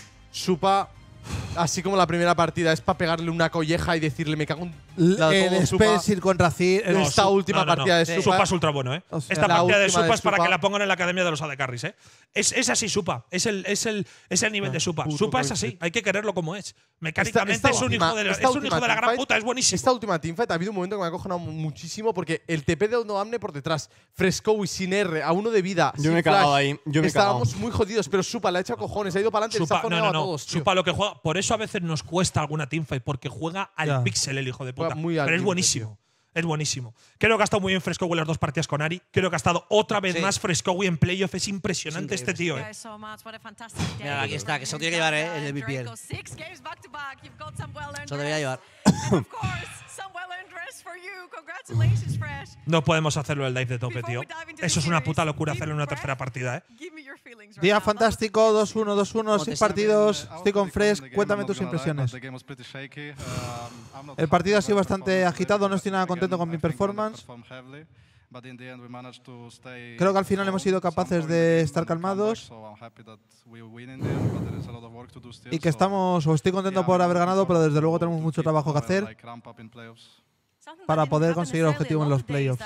Supa, así como la primera partida, es para pegarle una colleja y decirle me cago en la El todo, Supa. Spencer contra Cid. No, esta última partida de Supa. Supa es ultra bueno, O sea, Esta la partida de última Supa de es para Supa. que la pongan en la academia de los AD Carries, Es así, Supa. Es el nivel de Supa. puto Supa es Carries. así. Hay que quererlo como es. Mecánicamente Esta es un hijo de la, esta es un hijo de la gran teamfight- puta. Es buenísimo. Esta última teamfight ha habido un momento que me ha acojonado muchísimo porque el TP de Odoamne por detrás, Fresco y sin R, a uno de vida. Yo sin me he cagado flash. ahí, yo me he Estábamos muy jodidos, pero Supa le ha hecho a cojones, ha ido para adelante, les ha Supa, foneado a no. todos. tío. Supa lo que juega. Por eso a veces nos cuesta alguna teamfight, porque juega al Ya. pixel el hijo de puta. Juega muy al Pero es límite, buenísimo. Es buenísimo. Creo que ha estado muy bien Frescowi las dos partidas con Ari. Creo que ha estado otra vez Sí. más Frescowi en playoff. Es impresionante Es este tío, Mira, aquí está, que se lo tiene que llevar, el MVP. Se lo debería llevar. No podemos hacerlo el dive de tope, tío. Eso es una puta locura hacerlo en una tercera partida, Día fantástico, 2-1, 2-1, ¿Cómo te 6 sientes? partidos. Estoy con Fresh. Cuéntame tus impresiones. El partido ha sido bastante agitado, no estoy nada contento con mi performance. Creo que al final hemos sido capaces de estar calmados. Y que estamos, o estoy contento por haber ganado, pero desde luego tenemos mucho trabajo que hacer para poder conseguir el objetivo en los playoffs.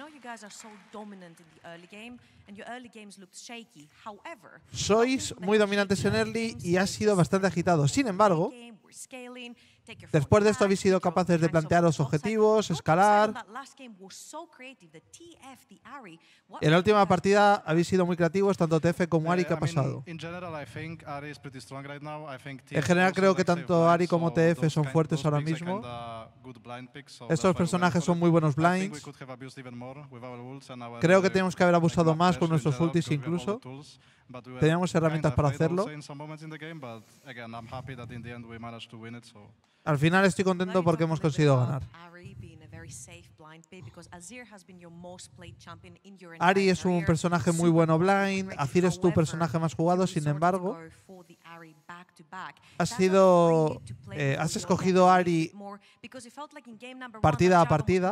Sois muy dominantes en early y ha sido bastante agitado. Sin embargo, después de esto habéis sido capaces de plantearos objetivos, escalar. En la última partida habéis sido muy creativos, tanto TF como Ari. ¿Qué ha pasado? En general creo que tanto Ari como TF son fuertes ahora mismo. Estos personajes son muy buenos blinds. Creo que tenemos que haber abusado más con nuestros ultis incluso. Teníamos herramientas para hacerlo. Al final estoy contento porque hemos conseguido ganar. Ari es un personaje muy bueno blind. Azir es tu personaje más jugado, sin embargo. Has escogido Ari partida a partida.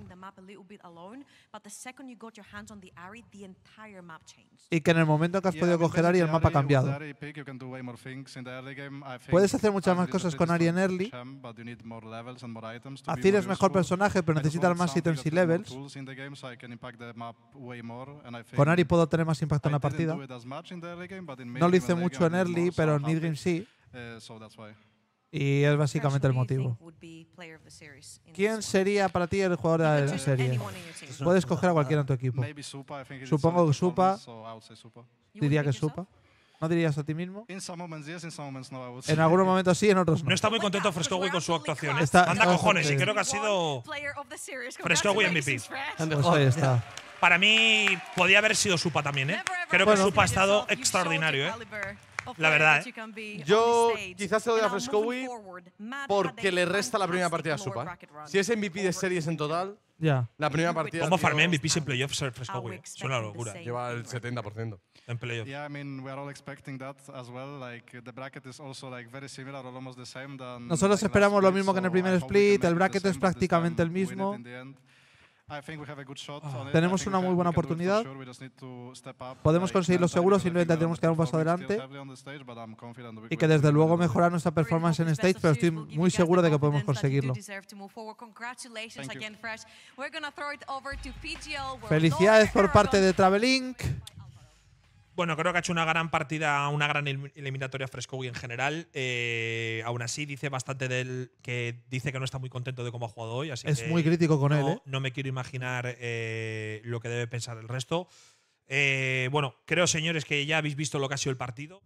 Y que en el momento que has podido coger Ari, el mapa ha cambiado. Puedes hacer muchas más cosas con Ari en early. Azir es mejor personaje, pero necesita más ítems y levels. Con Ari puedo tener más impacto en la partida. No lo hice mucho en early, pero en midgame sí. Y es básicamente el motivo. ¿Quién sería para ti el jugador de la serie? Puedes coger a cualquiera en tu equipo. Supongo que Supa. Diría que Supa. ¿No dirías a ti mismo? En algunos momentos sí, en otros no. No está muy contento Frescowi con su actuación. Está- Anda cojones, y creo que ha sido Frescowi MVP. Pues ahí está. Para mí podía haber sido Supa también, ¿eh? Creo que Supa ha estado extraordinario, ¿eh? La verdad, Yo quizás te doy a Frescowi porque le resta la primera partida a Supa. Si es MVP de series en total, Ya. la primera partida. ¿Cómo tío, farmea MVPs en playoffs Frescowi? Es una locura. Lleva el 70%. En playoffs. Nosotros esperamos lo mismo que en el primer split. El bracket es prácticamente el mismo. Tenemos una muy buena oportunidad. Podemos conseguirlo seguro, simplemente tenemos que dar un paso adelante. Y que desde luego mejorar nuestra performance en stage, pero estoy muy seguro de que podemos conseguirlo. Felicidades por parte de Travelink. Bueno, creo que ha hecho una gran partida, una gran eliminatoria Frescowi en general. Aún así, dice bastante de él, que dice que no está muy contento de cómo ha jugado hoy. Así Es que muy crítico con no, él, ¿eh? no me quiero imaginar lo que debe pensar el resto. Bueno, creo, señores, que ya habéis visto lo que ha sido el partido.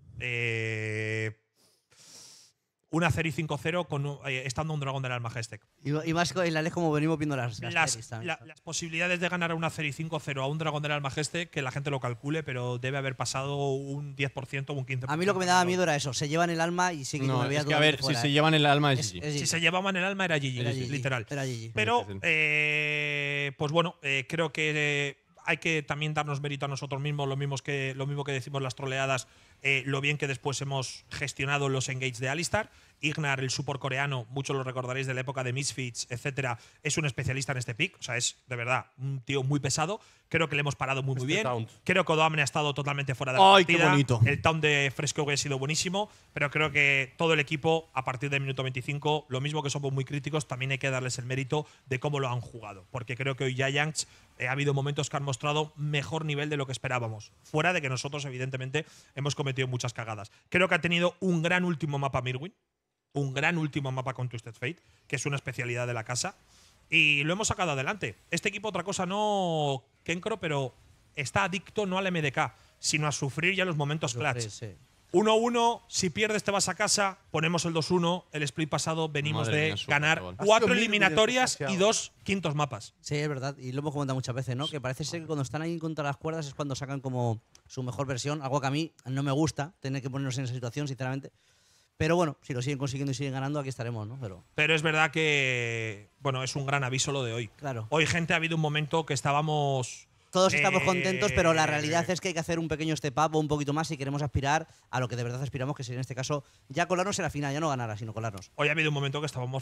Una 0 y 5-0 estando un dragón del Alma Hashtag. Y más en la ley como venimos viendo las series también. Las posibilidades de ganar a una 0 y 5-0 a un dragón del Alma Hashtag, que la gente lo calcule, pero debe haber pasado un 10% o un 15%. A mí lo que me daba miedo era eso. Se llevan el alma y sí que No, me veía es que a ver, si se llevan el alma es GG. Si se llevaban el alma era GG, Era GG, literal. era GG. Pero, Sí, pues bueno, creo que hay que también darnos mérito a nosotros mismos, lo mismo que decimos las troleadas, lo bien que después hemos gestionado los engage de Alistar. Ignar, el support coreano, muchos lo recordaréis de la época de Misfits, etcétera, es un especialista en este pick. O sea, es de verdad un tío muy pesado. Creo que le hemos parado muy bien. taunt. Creo que Odoamne ha estado totalmente fuera de la ¡Ay, qué partida. bonito! El taunt de Frescowi ha sido buenísimo, pero creo que todo el equipo, a partir del minuto 25, lo mismo que somos muy críticos, también hay que darles el mérito de cómo lo han jugado. Porque creo que hoy Giants ha habido momentos que han mostrado mejor nivel de lo que esperábamos. Fuera de que nosotros, evidentemente, hemos cometido muchas cagadas. Creo que ha tenido un gran último mapa Mirwin. Un gran último mapa con Twisted Fate, que es una especialidad de la casa. Y lo hemos sacado adelante. Este equipo, otra cosa no, Kenkro, pero está adicto no al MDK, sino a sufrir ya los momentos clutch. 1-1, si pierdes te vas a casa, ponemos el 2-1. El split pasado venimos Madre de mía, súper ganar gol. 4 Ha sido eliminatorias y demasiado. 2 quintos mapas. Sí, es verdad. Y lo hemos comentado muchas veces, ¿no? Que parece ser que cuando están ahí contra las cuerdas es cuando sacan como su mejor versión. Algo que a mí no me gusta, tener que ponernos en esa situación, sinceramente. Pero bueno, si lo siguen consiguiendo y siguen ganando, aquí estaremos, ¿no? Pero es verdad que, bueno, es un gran aviso lo de hoy. Claro. Hoy, gente, ha habido un momento que estábamos… Todos estamos contentos, pero la realidad es que hay que hacer un pequeño step up o un poquito más si queremos aspirar a lo que de verdad aspiramos, que sería en este caso ya colarnos en la final, ya no ganar, sino colarnos. Hoy ha habido un momento que estábamos fuera.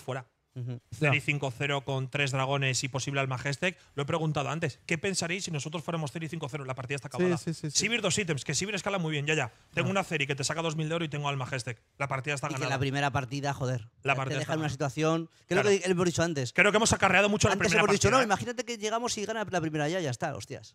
Ceri 5-0 con 3 dragones y posible al Majestic. Lo he preguntado antes. ¿Qué pensaréis si nosotros fuéramos Ceri 5-0? La partida está acabada. Sí. Sivir 2 ítems, que Sivir escala muy bien, ya. Tengo una Ceri que te saca 2000 de oro y tengo al Majestic. La partida está Y que ganada. la primera partida, joder, La te partida deja está en una ganada. situación. Creo Claro. que hemos dicho antes. Creo que hemos acarreado mucho la Antes primera hemos dicho, partida. no, imagínate que llegamos y gana la primera ya está, hostias.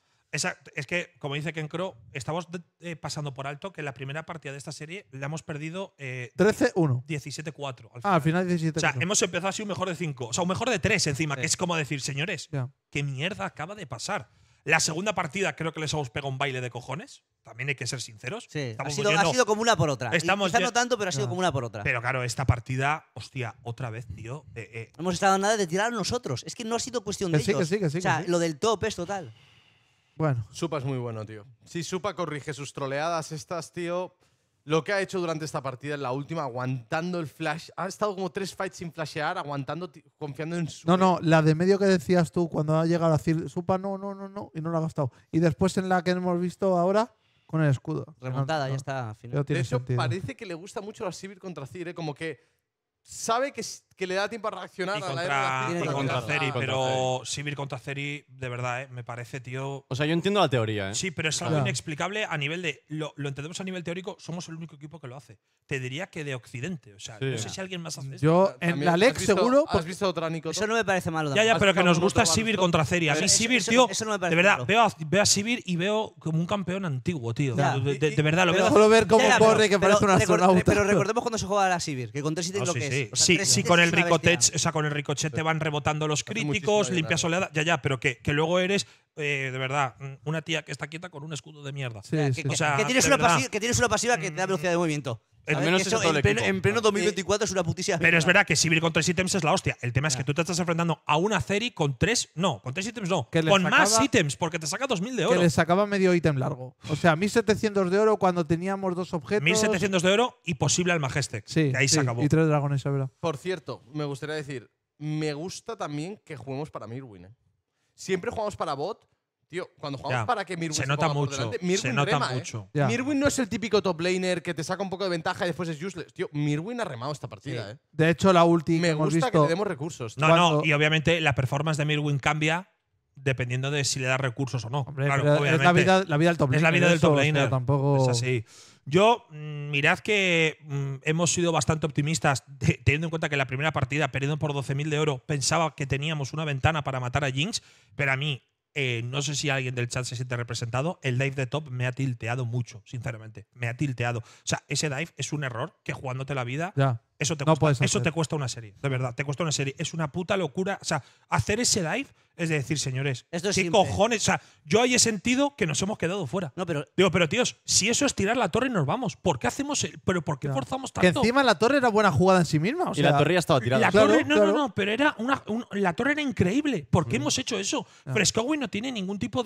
Es que, como dice Kencro, estamos pasando por alto que la primera partida de esta serie la hemos perdido 13-1. 17-4. Al final 17. O sea, hemos empezado así un mejor de 5. O sea, un mejor de 3 encima, Sí. que es como decir, señores, Ya. ¿qué mierda acaba de pasar? La segunda partida creo que les hemos pegado un baile de cojones. También hay que ser sinceros. Sí, ha Estamos sido, yendo- ha sido como una por otra. Estamos Quizás ya- no tanto, pero ha sido Ya. como una por otra. Pero claro, esta partida, hostia, otra vez, tío. No hemos estado a nada de tirar a nosotros. Es que no ha sido cuestión de Que sí, ellos. que sí. O sea, lo del top es total. Bueno, Supa es muy bueno, tío. Si Supa corrige sus troleadas estas, tío, lo que ha hecho durante esta partida en la última, aguantando el flash. Ha estado como 3 fights sin flashear, aguantando, confiando en su. no, la de medio que decías tú cuando ha llegado a decir Supa, no, y no lo ha gastado. Y después en la que hemos visto ahora, con el escudo. Remontada, No, ya está. Al final. no De tiene hecho, sentido. parece que le gusta mucho la Sivir contra Cir, como que sabe que le da tiempo a reaccionar Y a la contra, Tiene y que contra contra Ceri, Ceri. pero Sivir contra Ceri, de verdad, me parece, tío. O sea, yo entiendo la teoría, ¿eh? Sí, pero es algo Ya. inexplicable a nivel de. Lo entendemos a nivel teórico, somos el único equipo que lo hace. Te diría que de Occidente. O sea, Sí. no sé si alguien más hace esto. Yo, en También, la ¿has LEC visto- seguro. ¿Has visto otra Nico? Eso no me parece malo. Ya, tampoco. pero que nos Estamos gusta nosotros Sivir baloncesto. contra Ceri. A mí Pero Sivir, eso- tío, eso no me de parece verdad, malo. veo a Sivir y veo como un campeón antiguo, tío. Ya. De verdad, lo veo. Solo ver cómo Ya, corre, que parece un astronauta. Pero recordemos cuando se juega a la Sivir, que con 3 ítems No, lo sí, que sí. es. O sea, Sí, 3 sí, ítems con el es una bestia. ricochet, o sea, con el ricochet te van rebotando los muchísimo críticos, daño, limpias ¿eh? oleadas. Ya, pero que luego eres, de verdad, una tía que está quieta con un escudo de mierda. Sí, Que, sí. que- O sea, que tienes de una verdad. pasiva, que tienes una pasiva que te da velocidad de movimiento. Al ¿Sabes? menos Que eso eso todo el en pleno, equipo. en pleno 2024 es una putísima. Pero es mierda. verdad que Sivir con 3 ítems es la hostia. El tema es que tú te estás enfrentando a una Ceri con 3. No, con 3 ítems no. Que le Con más sacaba- ítems, porque te saca 2000 de Que oro. le sacaba medio ítem largo. O sea, 1700 de oro cuando teníamos 2 objetos. 1700 de oro y posible al Majestic. Sí, que ahí sí, se acabó. Y 3 dragones, es verdad. Por cierto, me gustaría decir, me gusta también que juguemos para Mirwin. Siempre jugamos para bot. Tío, cuando jugamos Ya. para que Mirwin Se nota ponga por mucho. delante, Mirwin Se nota rema, mucho. Ya. Mirwin no es el típico top laner que te saca un poco de ventaja y después es useless. Tío, Mirwin ha remado esta partida, Sí. De hecho, la ulti que Me hemos gusta que visto. le demos recursos. tío. No, Cuando- no, y obviamente la performance de Mirwin cambia dependiendo de si le das recursos o no. Hombre, claro, pero obviamente. es la vida del top laner. Es la vida del eso, top o sea, laner. tampoco. Es así. Yo, mirad que hemos sido bastante optimistas, teniendo en cuenta que la primera partida, perdiendo por 12.000 de oro, pensaba que teníamos una ventana para matar a Jinx, pero a mí, no sé si alguien del chat se siente representado, el dive de top me ha tilteado mucho, sinceramente. Me ha tilteado. O sea, ese dive es un error que jugándote la vida, Ya. eso te No cuesta, puedes eso hacer. te cuesta una serie, de verdad, te cuesta una serie. Es una puta locura. O sea, hacer ese dive es de decir, señores, Esto es ¿qué simple. cojones? O sea, yo ahí he sentido que nos hemos quedado fuera. No, pero Digo, pero tíos, si eso es tirar la torre y nos vamos, ¿por qué hacemos pero por qué Ya. forzamos Que tanto? encima la torre era buena jugada en sí misma. O Y sea, la torre ya estaba tirada. La Claro, torre, claro. no, pero era la torre era increíble. ¿Por qué hemos hecho eso? Frescowi no tiene ningún tipo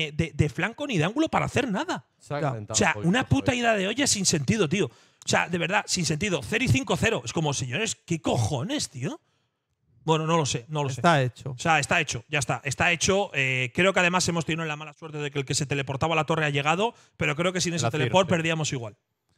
de flanco ni de ángulo para hacer nada. Se ha Ya. calentado O sea, un poquito, una puta joder. ida de olla sin sentido, tío. O sea, de verdad, sin sentido. 0 y 5-0. Es como, señores, ¿qué cojones, tío? Bueno, no lo sé, no lo sé. Está hecho. O sea, está hecho, ya está. Está hecho. Creo que además hemos tenido la mala suerte de que el que se teleportaba a la torre ha llegado, pero creo que sin ese La teleport Circe. perdíamos igual.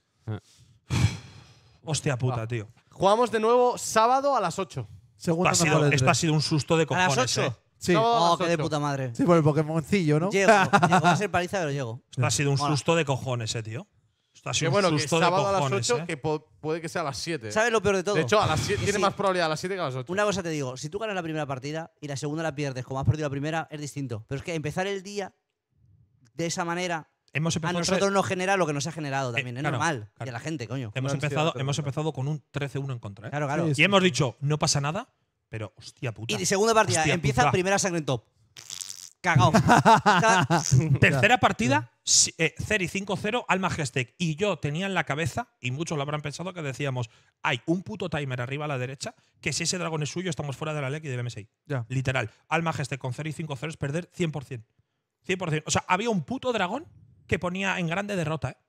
Hostia puta, tío. Jugamos de nuevo sábado a las 8. Segunda Esto ha, mejor sido, de esto ha tres. sido un susto de a las cojones. 8. Sí. Sábado a Oh, las qué de 8. puta madre. Sí, por el Pokémoncillo, ¿no? Llego. Va a ser paliza, pero llego. Esto ha sido un Mola. susto de cojones, tío. Esto ha Qué sido bueno, un que susto de sábado a las cojones. 8, que puede que sea a las 7. ¿Sabes lo peor de todo? De hecho, a las 7 Que tiene sí. más probabilidad a las 7 que a las 8. Una cosa te digo, si tú ganas la primera partida y la segunda la pierdes como has perdido la primera, es distinto. Pero es que empezar el día de esa manera Hemos a empezado, nosotros nos genera lo que nos ha generado también. Es claro, normal. claro. Y a la gente, coño. hemos, Una empezado, ansiedad hemos tremenda. empezado con un 13-1 en contra. Claro, claro. Sí, Y hemos dicho, no pasa nada, pero hostia puta. Y segunda partida, Hostia empieza puta. primera sangre en top. Cagao. Tercera partida, Ceri 5-0 al Majestic. Y yo tenía en la cabeza, y muchos lo habrán pensado, que decíamos, hay un puto timer arriba a la derecha, que si ese dragón es suyo, estamos fuera de la LEC y del MSI. Ya. Literal. Al Majestic con Ceri 5-0 es perder 100%. 100%. O sea, había un puto dragón que ponía en grande derrota, ¿eh?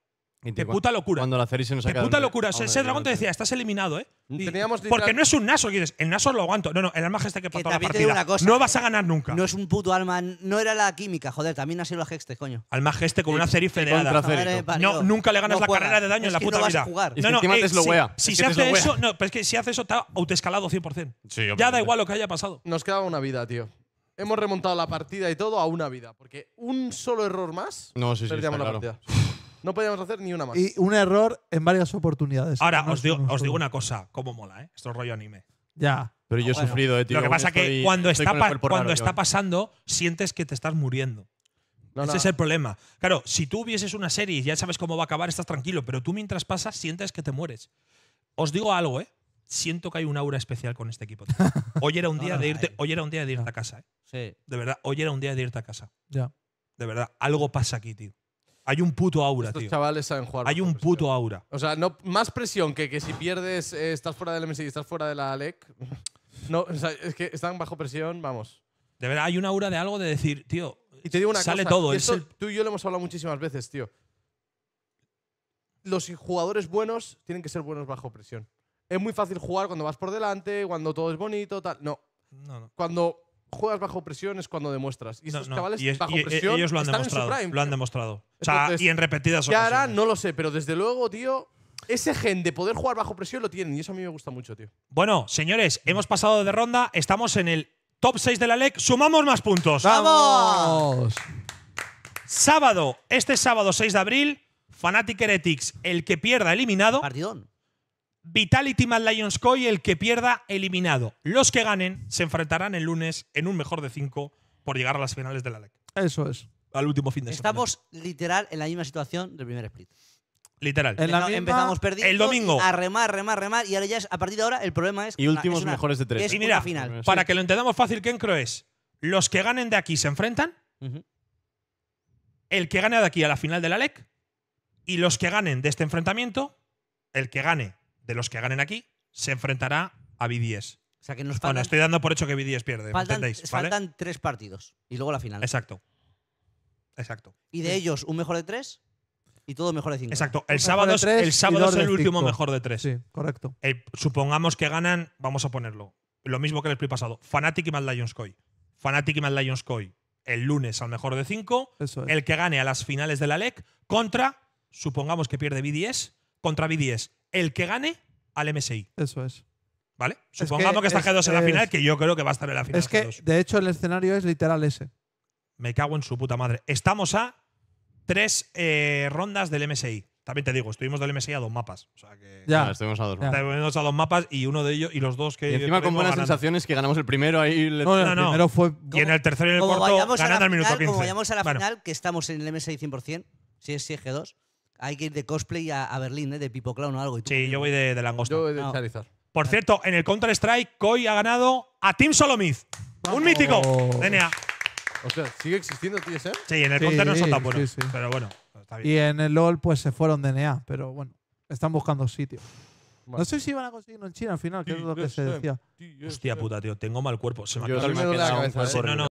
Qué puta locura. Cuando la serie se nos ha Qué quedado puta en- locura. a una Ese dragón te de- decía, estás eliminado, ¿eh? Y- Teníamos porque literal- no es un Nashor, que dices, el Nashor lo aguanto. No, el Almage que Que para toda la también te digo partida. una cosa. No vas a ganar nunca. No es un puto alma. No era la química, joder. También ha sido la Hexte, coño. Almage con una serie contra fedeada. Cerito. Madre me parió. No, nunca le ganas No la juegas. carrera de daño Es en la que puta no vas vida. a jugar. Es que encima te slowea. Si Es se que te hace slowea. eso, no, pero es que si hace eso, te ha autoescalado 100%. Sí, Ya da obviamente. igual lo que haya pasado. Nos quedaba una vida, tío. Hemos remontado la partida y todo a una vida. Porque un solo error más No, sí, sí, perdíamos está la claro. partida. No podíamos hacer ni una más. Y un error en varias oportunidades. Ahora, No os es digo, uno os digo solo. una cosa. Cómo mola, ¿eh? Esto es rollo anime. Ya. Pero yo he Bueno, sufrido, tío. Lo que pasa es que estoy- cuando estoy está, con el cuerpo raro, cuando yo. está pasando, sientes que te estás muriendo. No, Ese no. es el problema. Claro, si tú vieses una serie y ya sabes cómo va a acabar, estás tranquilo. Pero tú mientras pasas, sientes que te mueres. Os digo algo, ¿eh? Siento que hay un aura especial con este equipo. Tío. Hoy era un día de irte, hoy era un día de irte a casa, ¿eh? Sí. De verdad, hoy era un día de irte a casa. Ya. De verdad, algo pasa aquí, tío. Hay un puto aura, Estos tío. chavales saben jugar. Hay bajo un presión. puto aura. O sea, no, más presión que si pierdes, estás fuera del MSI y estás fuera de la ALEC. No, o sea, es que están bajo presión, vamos. De verdad, hay un aura de algo de decir, tío, Y te digo una sale cosa. todo. y Es esto el- tú y yo lo hemos hablado muchísimas veces, tío. Los jugadores buenos tienen que ser buenos bajo presión. Es muy fácil jugar cuando vas por delante, cuando todo es bonito, tal. No, no, no. cuando juegas bajo presión es cuando demuestras. Y No, estos no. chavales Y bajo presión ellos lo han están demostrado. en su prime. Lo han tío. demostrado. O sea, Entonces, y en repetidas ¿Qué harán? ocasiones. No lo sé, pero desde luego, tío, ese gen de poder jugar bajo presión lo tienen y eso a mí me gusta mucho, tío. Bueno, señores, hemos pasado de ronda. Estamos en el top 6 de la LEC. Sumamos más puntos. ¡Vamos! Sábado, este sábado 6 de abril, Fnatic Heretics, el que pierda eliminado. Partidón. Vitality Mad Lions Koi, el que pierda eliminado. Los que ganen se enfrentarán el lunes en un mejor de 5 por llegar a las finales de la LEC. Eso es. Al último fin de semana. Estamos literal en la misma situación del primer split. Literal. En la misma- Empezamos perdiendo. el domingo. A remar. Y ahora ya es, a partir de ahora el problema es. Y últimos es una- mejores de 3. Es Y una mira, final. Para que lo entendamos fácil, Kenkro es: los que ganen de aquí se enfrentan, Ujú. el que gane de aquí a la final de la LEC, y los que ganen de este enfrentamiento, el que gane de los que ganen aquí, se enfrentará a BDS. O sea que nos Bueno, faltan, estoy dando por hecho que BDS pierde, ¿me faltan, entendéis? ¿Vale? faltan 3 partidos. Y luego la final. Exacto. Exacto. Y de ellos, un mejor de 3 y todo mejor de 5. Exacto. El mejor sábado, de es, tres el y sábado dos es el de último 5. mejor de 3. Sí, correcto. Supongamos que ganan, vamos a ponerlo. Lo mismo que el split pasado. Fnatic y Mad Lions Koi. Fnatic y Mad Lions Koi el lunes al mejor de 5. Eso es. El que gane a las finales de la LEC contra, supongamos que pierde BDS, contra BDS. El que gane al MSI. Eso es. ¿Vale? Supongamos que está G2 en la final, que yo creo que va a estar en la final. Es que, G2. de hecho, el escenario es literal ese. Me cago en su puta madre. Estamos a 3 rondas del MSI. También te digo, estuvimos del MSI a 2 mapas. O sea que. Ya. Estuvimos a 2. Ya. Estuvimos a 2 mapas y uno de ellos, y los dos que. Y encima con perdimos buenas ganando. sensaciones que ganamos el primero ahí. No, el no. primero fue. Y en el tercero y en el Como cuarto vayamos a la ganando al minuto final, 15. como vayamos a la Bueno, final, que estamos en el MSI 100%, si es G2, hay que ir de cosplay a Berlín, de Pipo Clown o algo. Y tú Sí, conmigo. yo voy de langosta. Yo he de No. Charizard. Por cierto, en el Counter-Strike, Koi ha ganado a Team Solomith. Un mítico. DNA. O sea, ¿sigue existiendo TSM? Sí, en el Sí, Counter no son tan buenos. sí, sí. Pero bueno, está bien. Y en el LOL, pues se fueron DNA. Pero bueno, están buscando sitio. Vale. No sé si van a conseguirlo en China al final, que es lo que se decía. Hostia puta, tío. Tengo mal cuerpo. Se me Yo acaba sí de me duele la quedado cabeza, un poco ¿eh? No, no,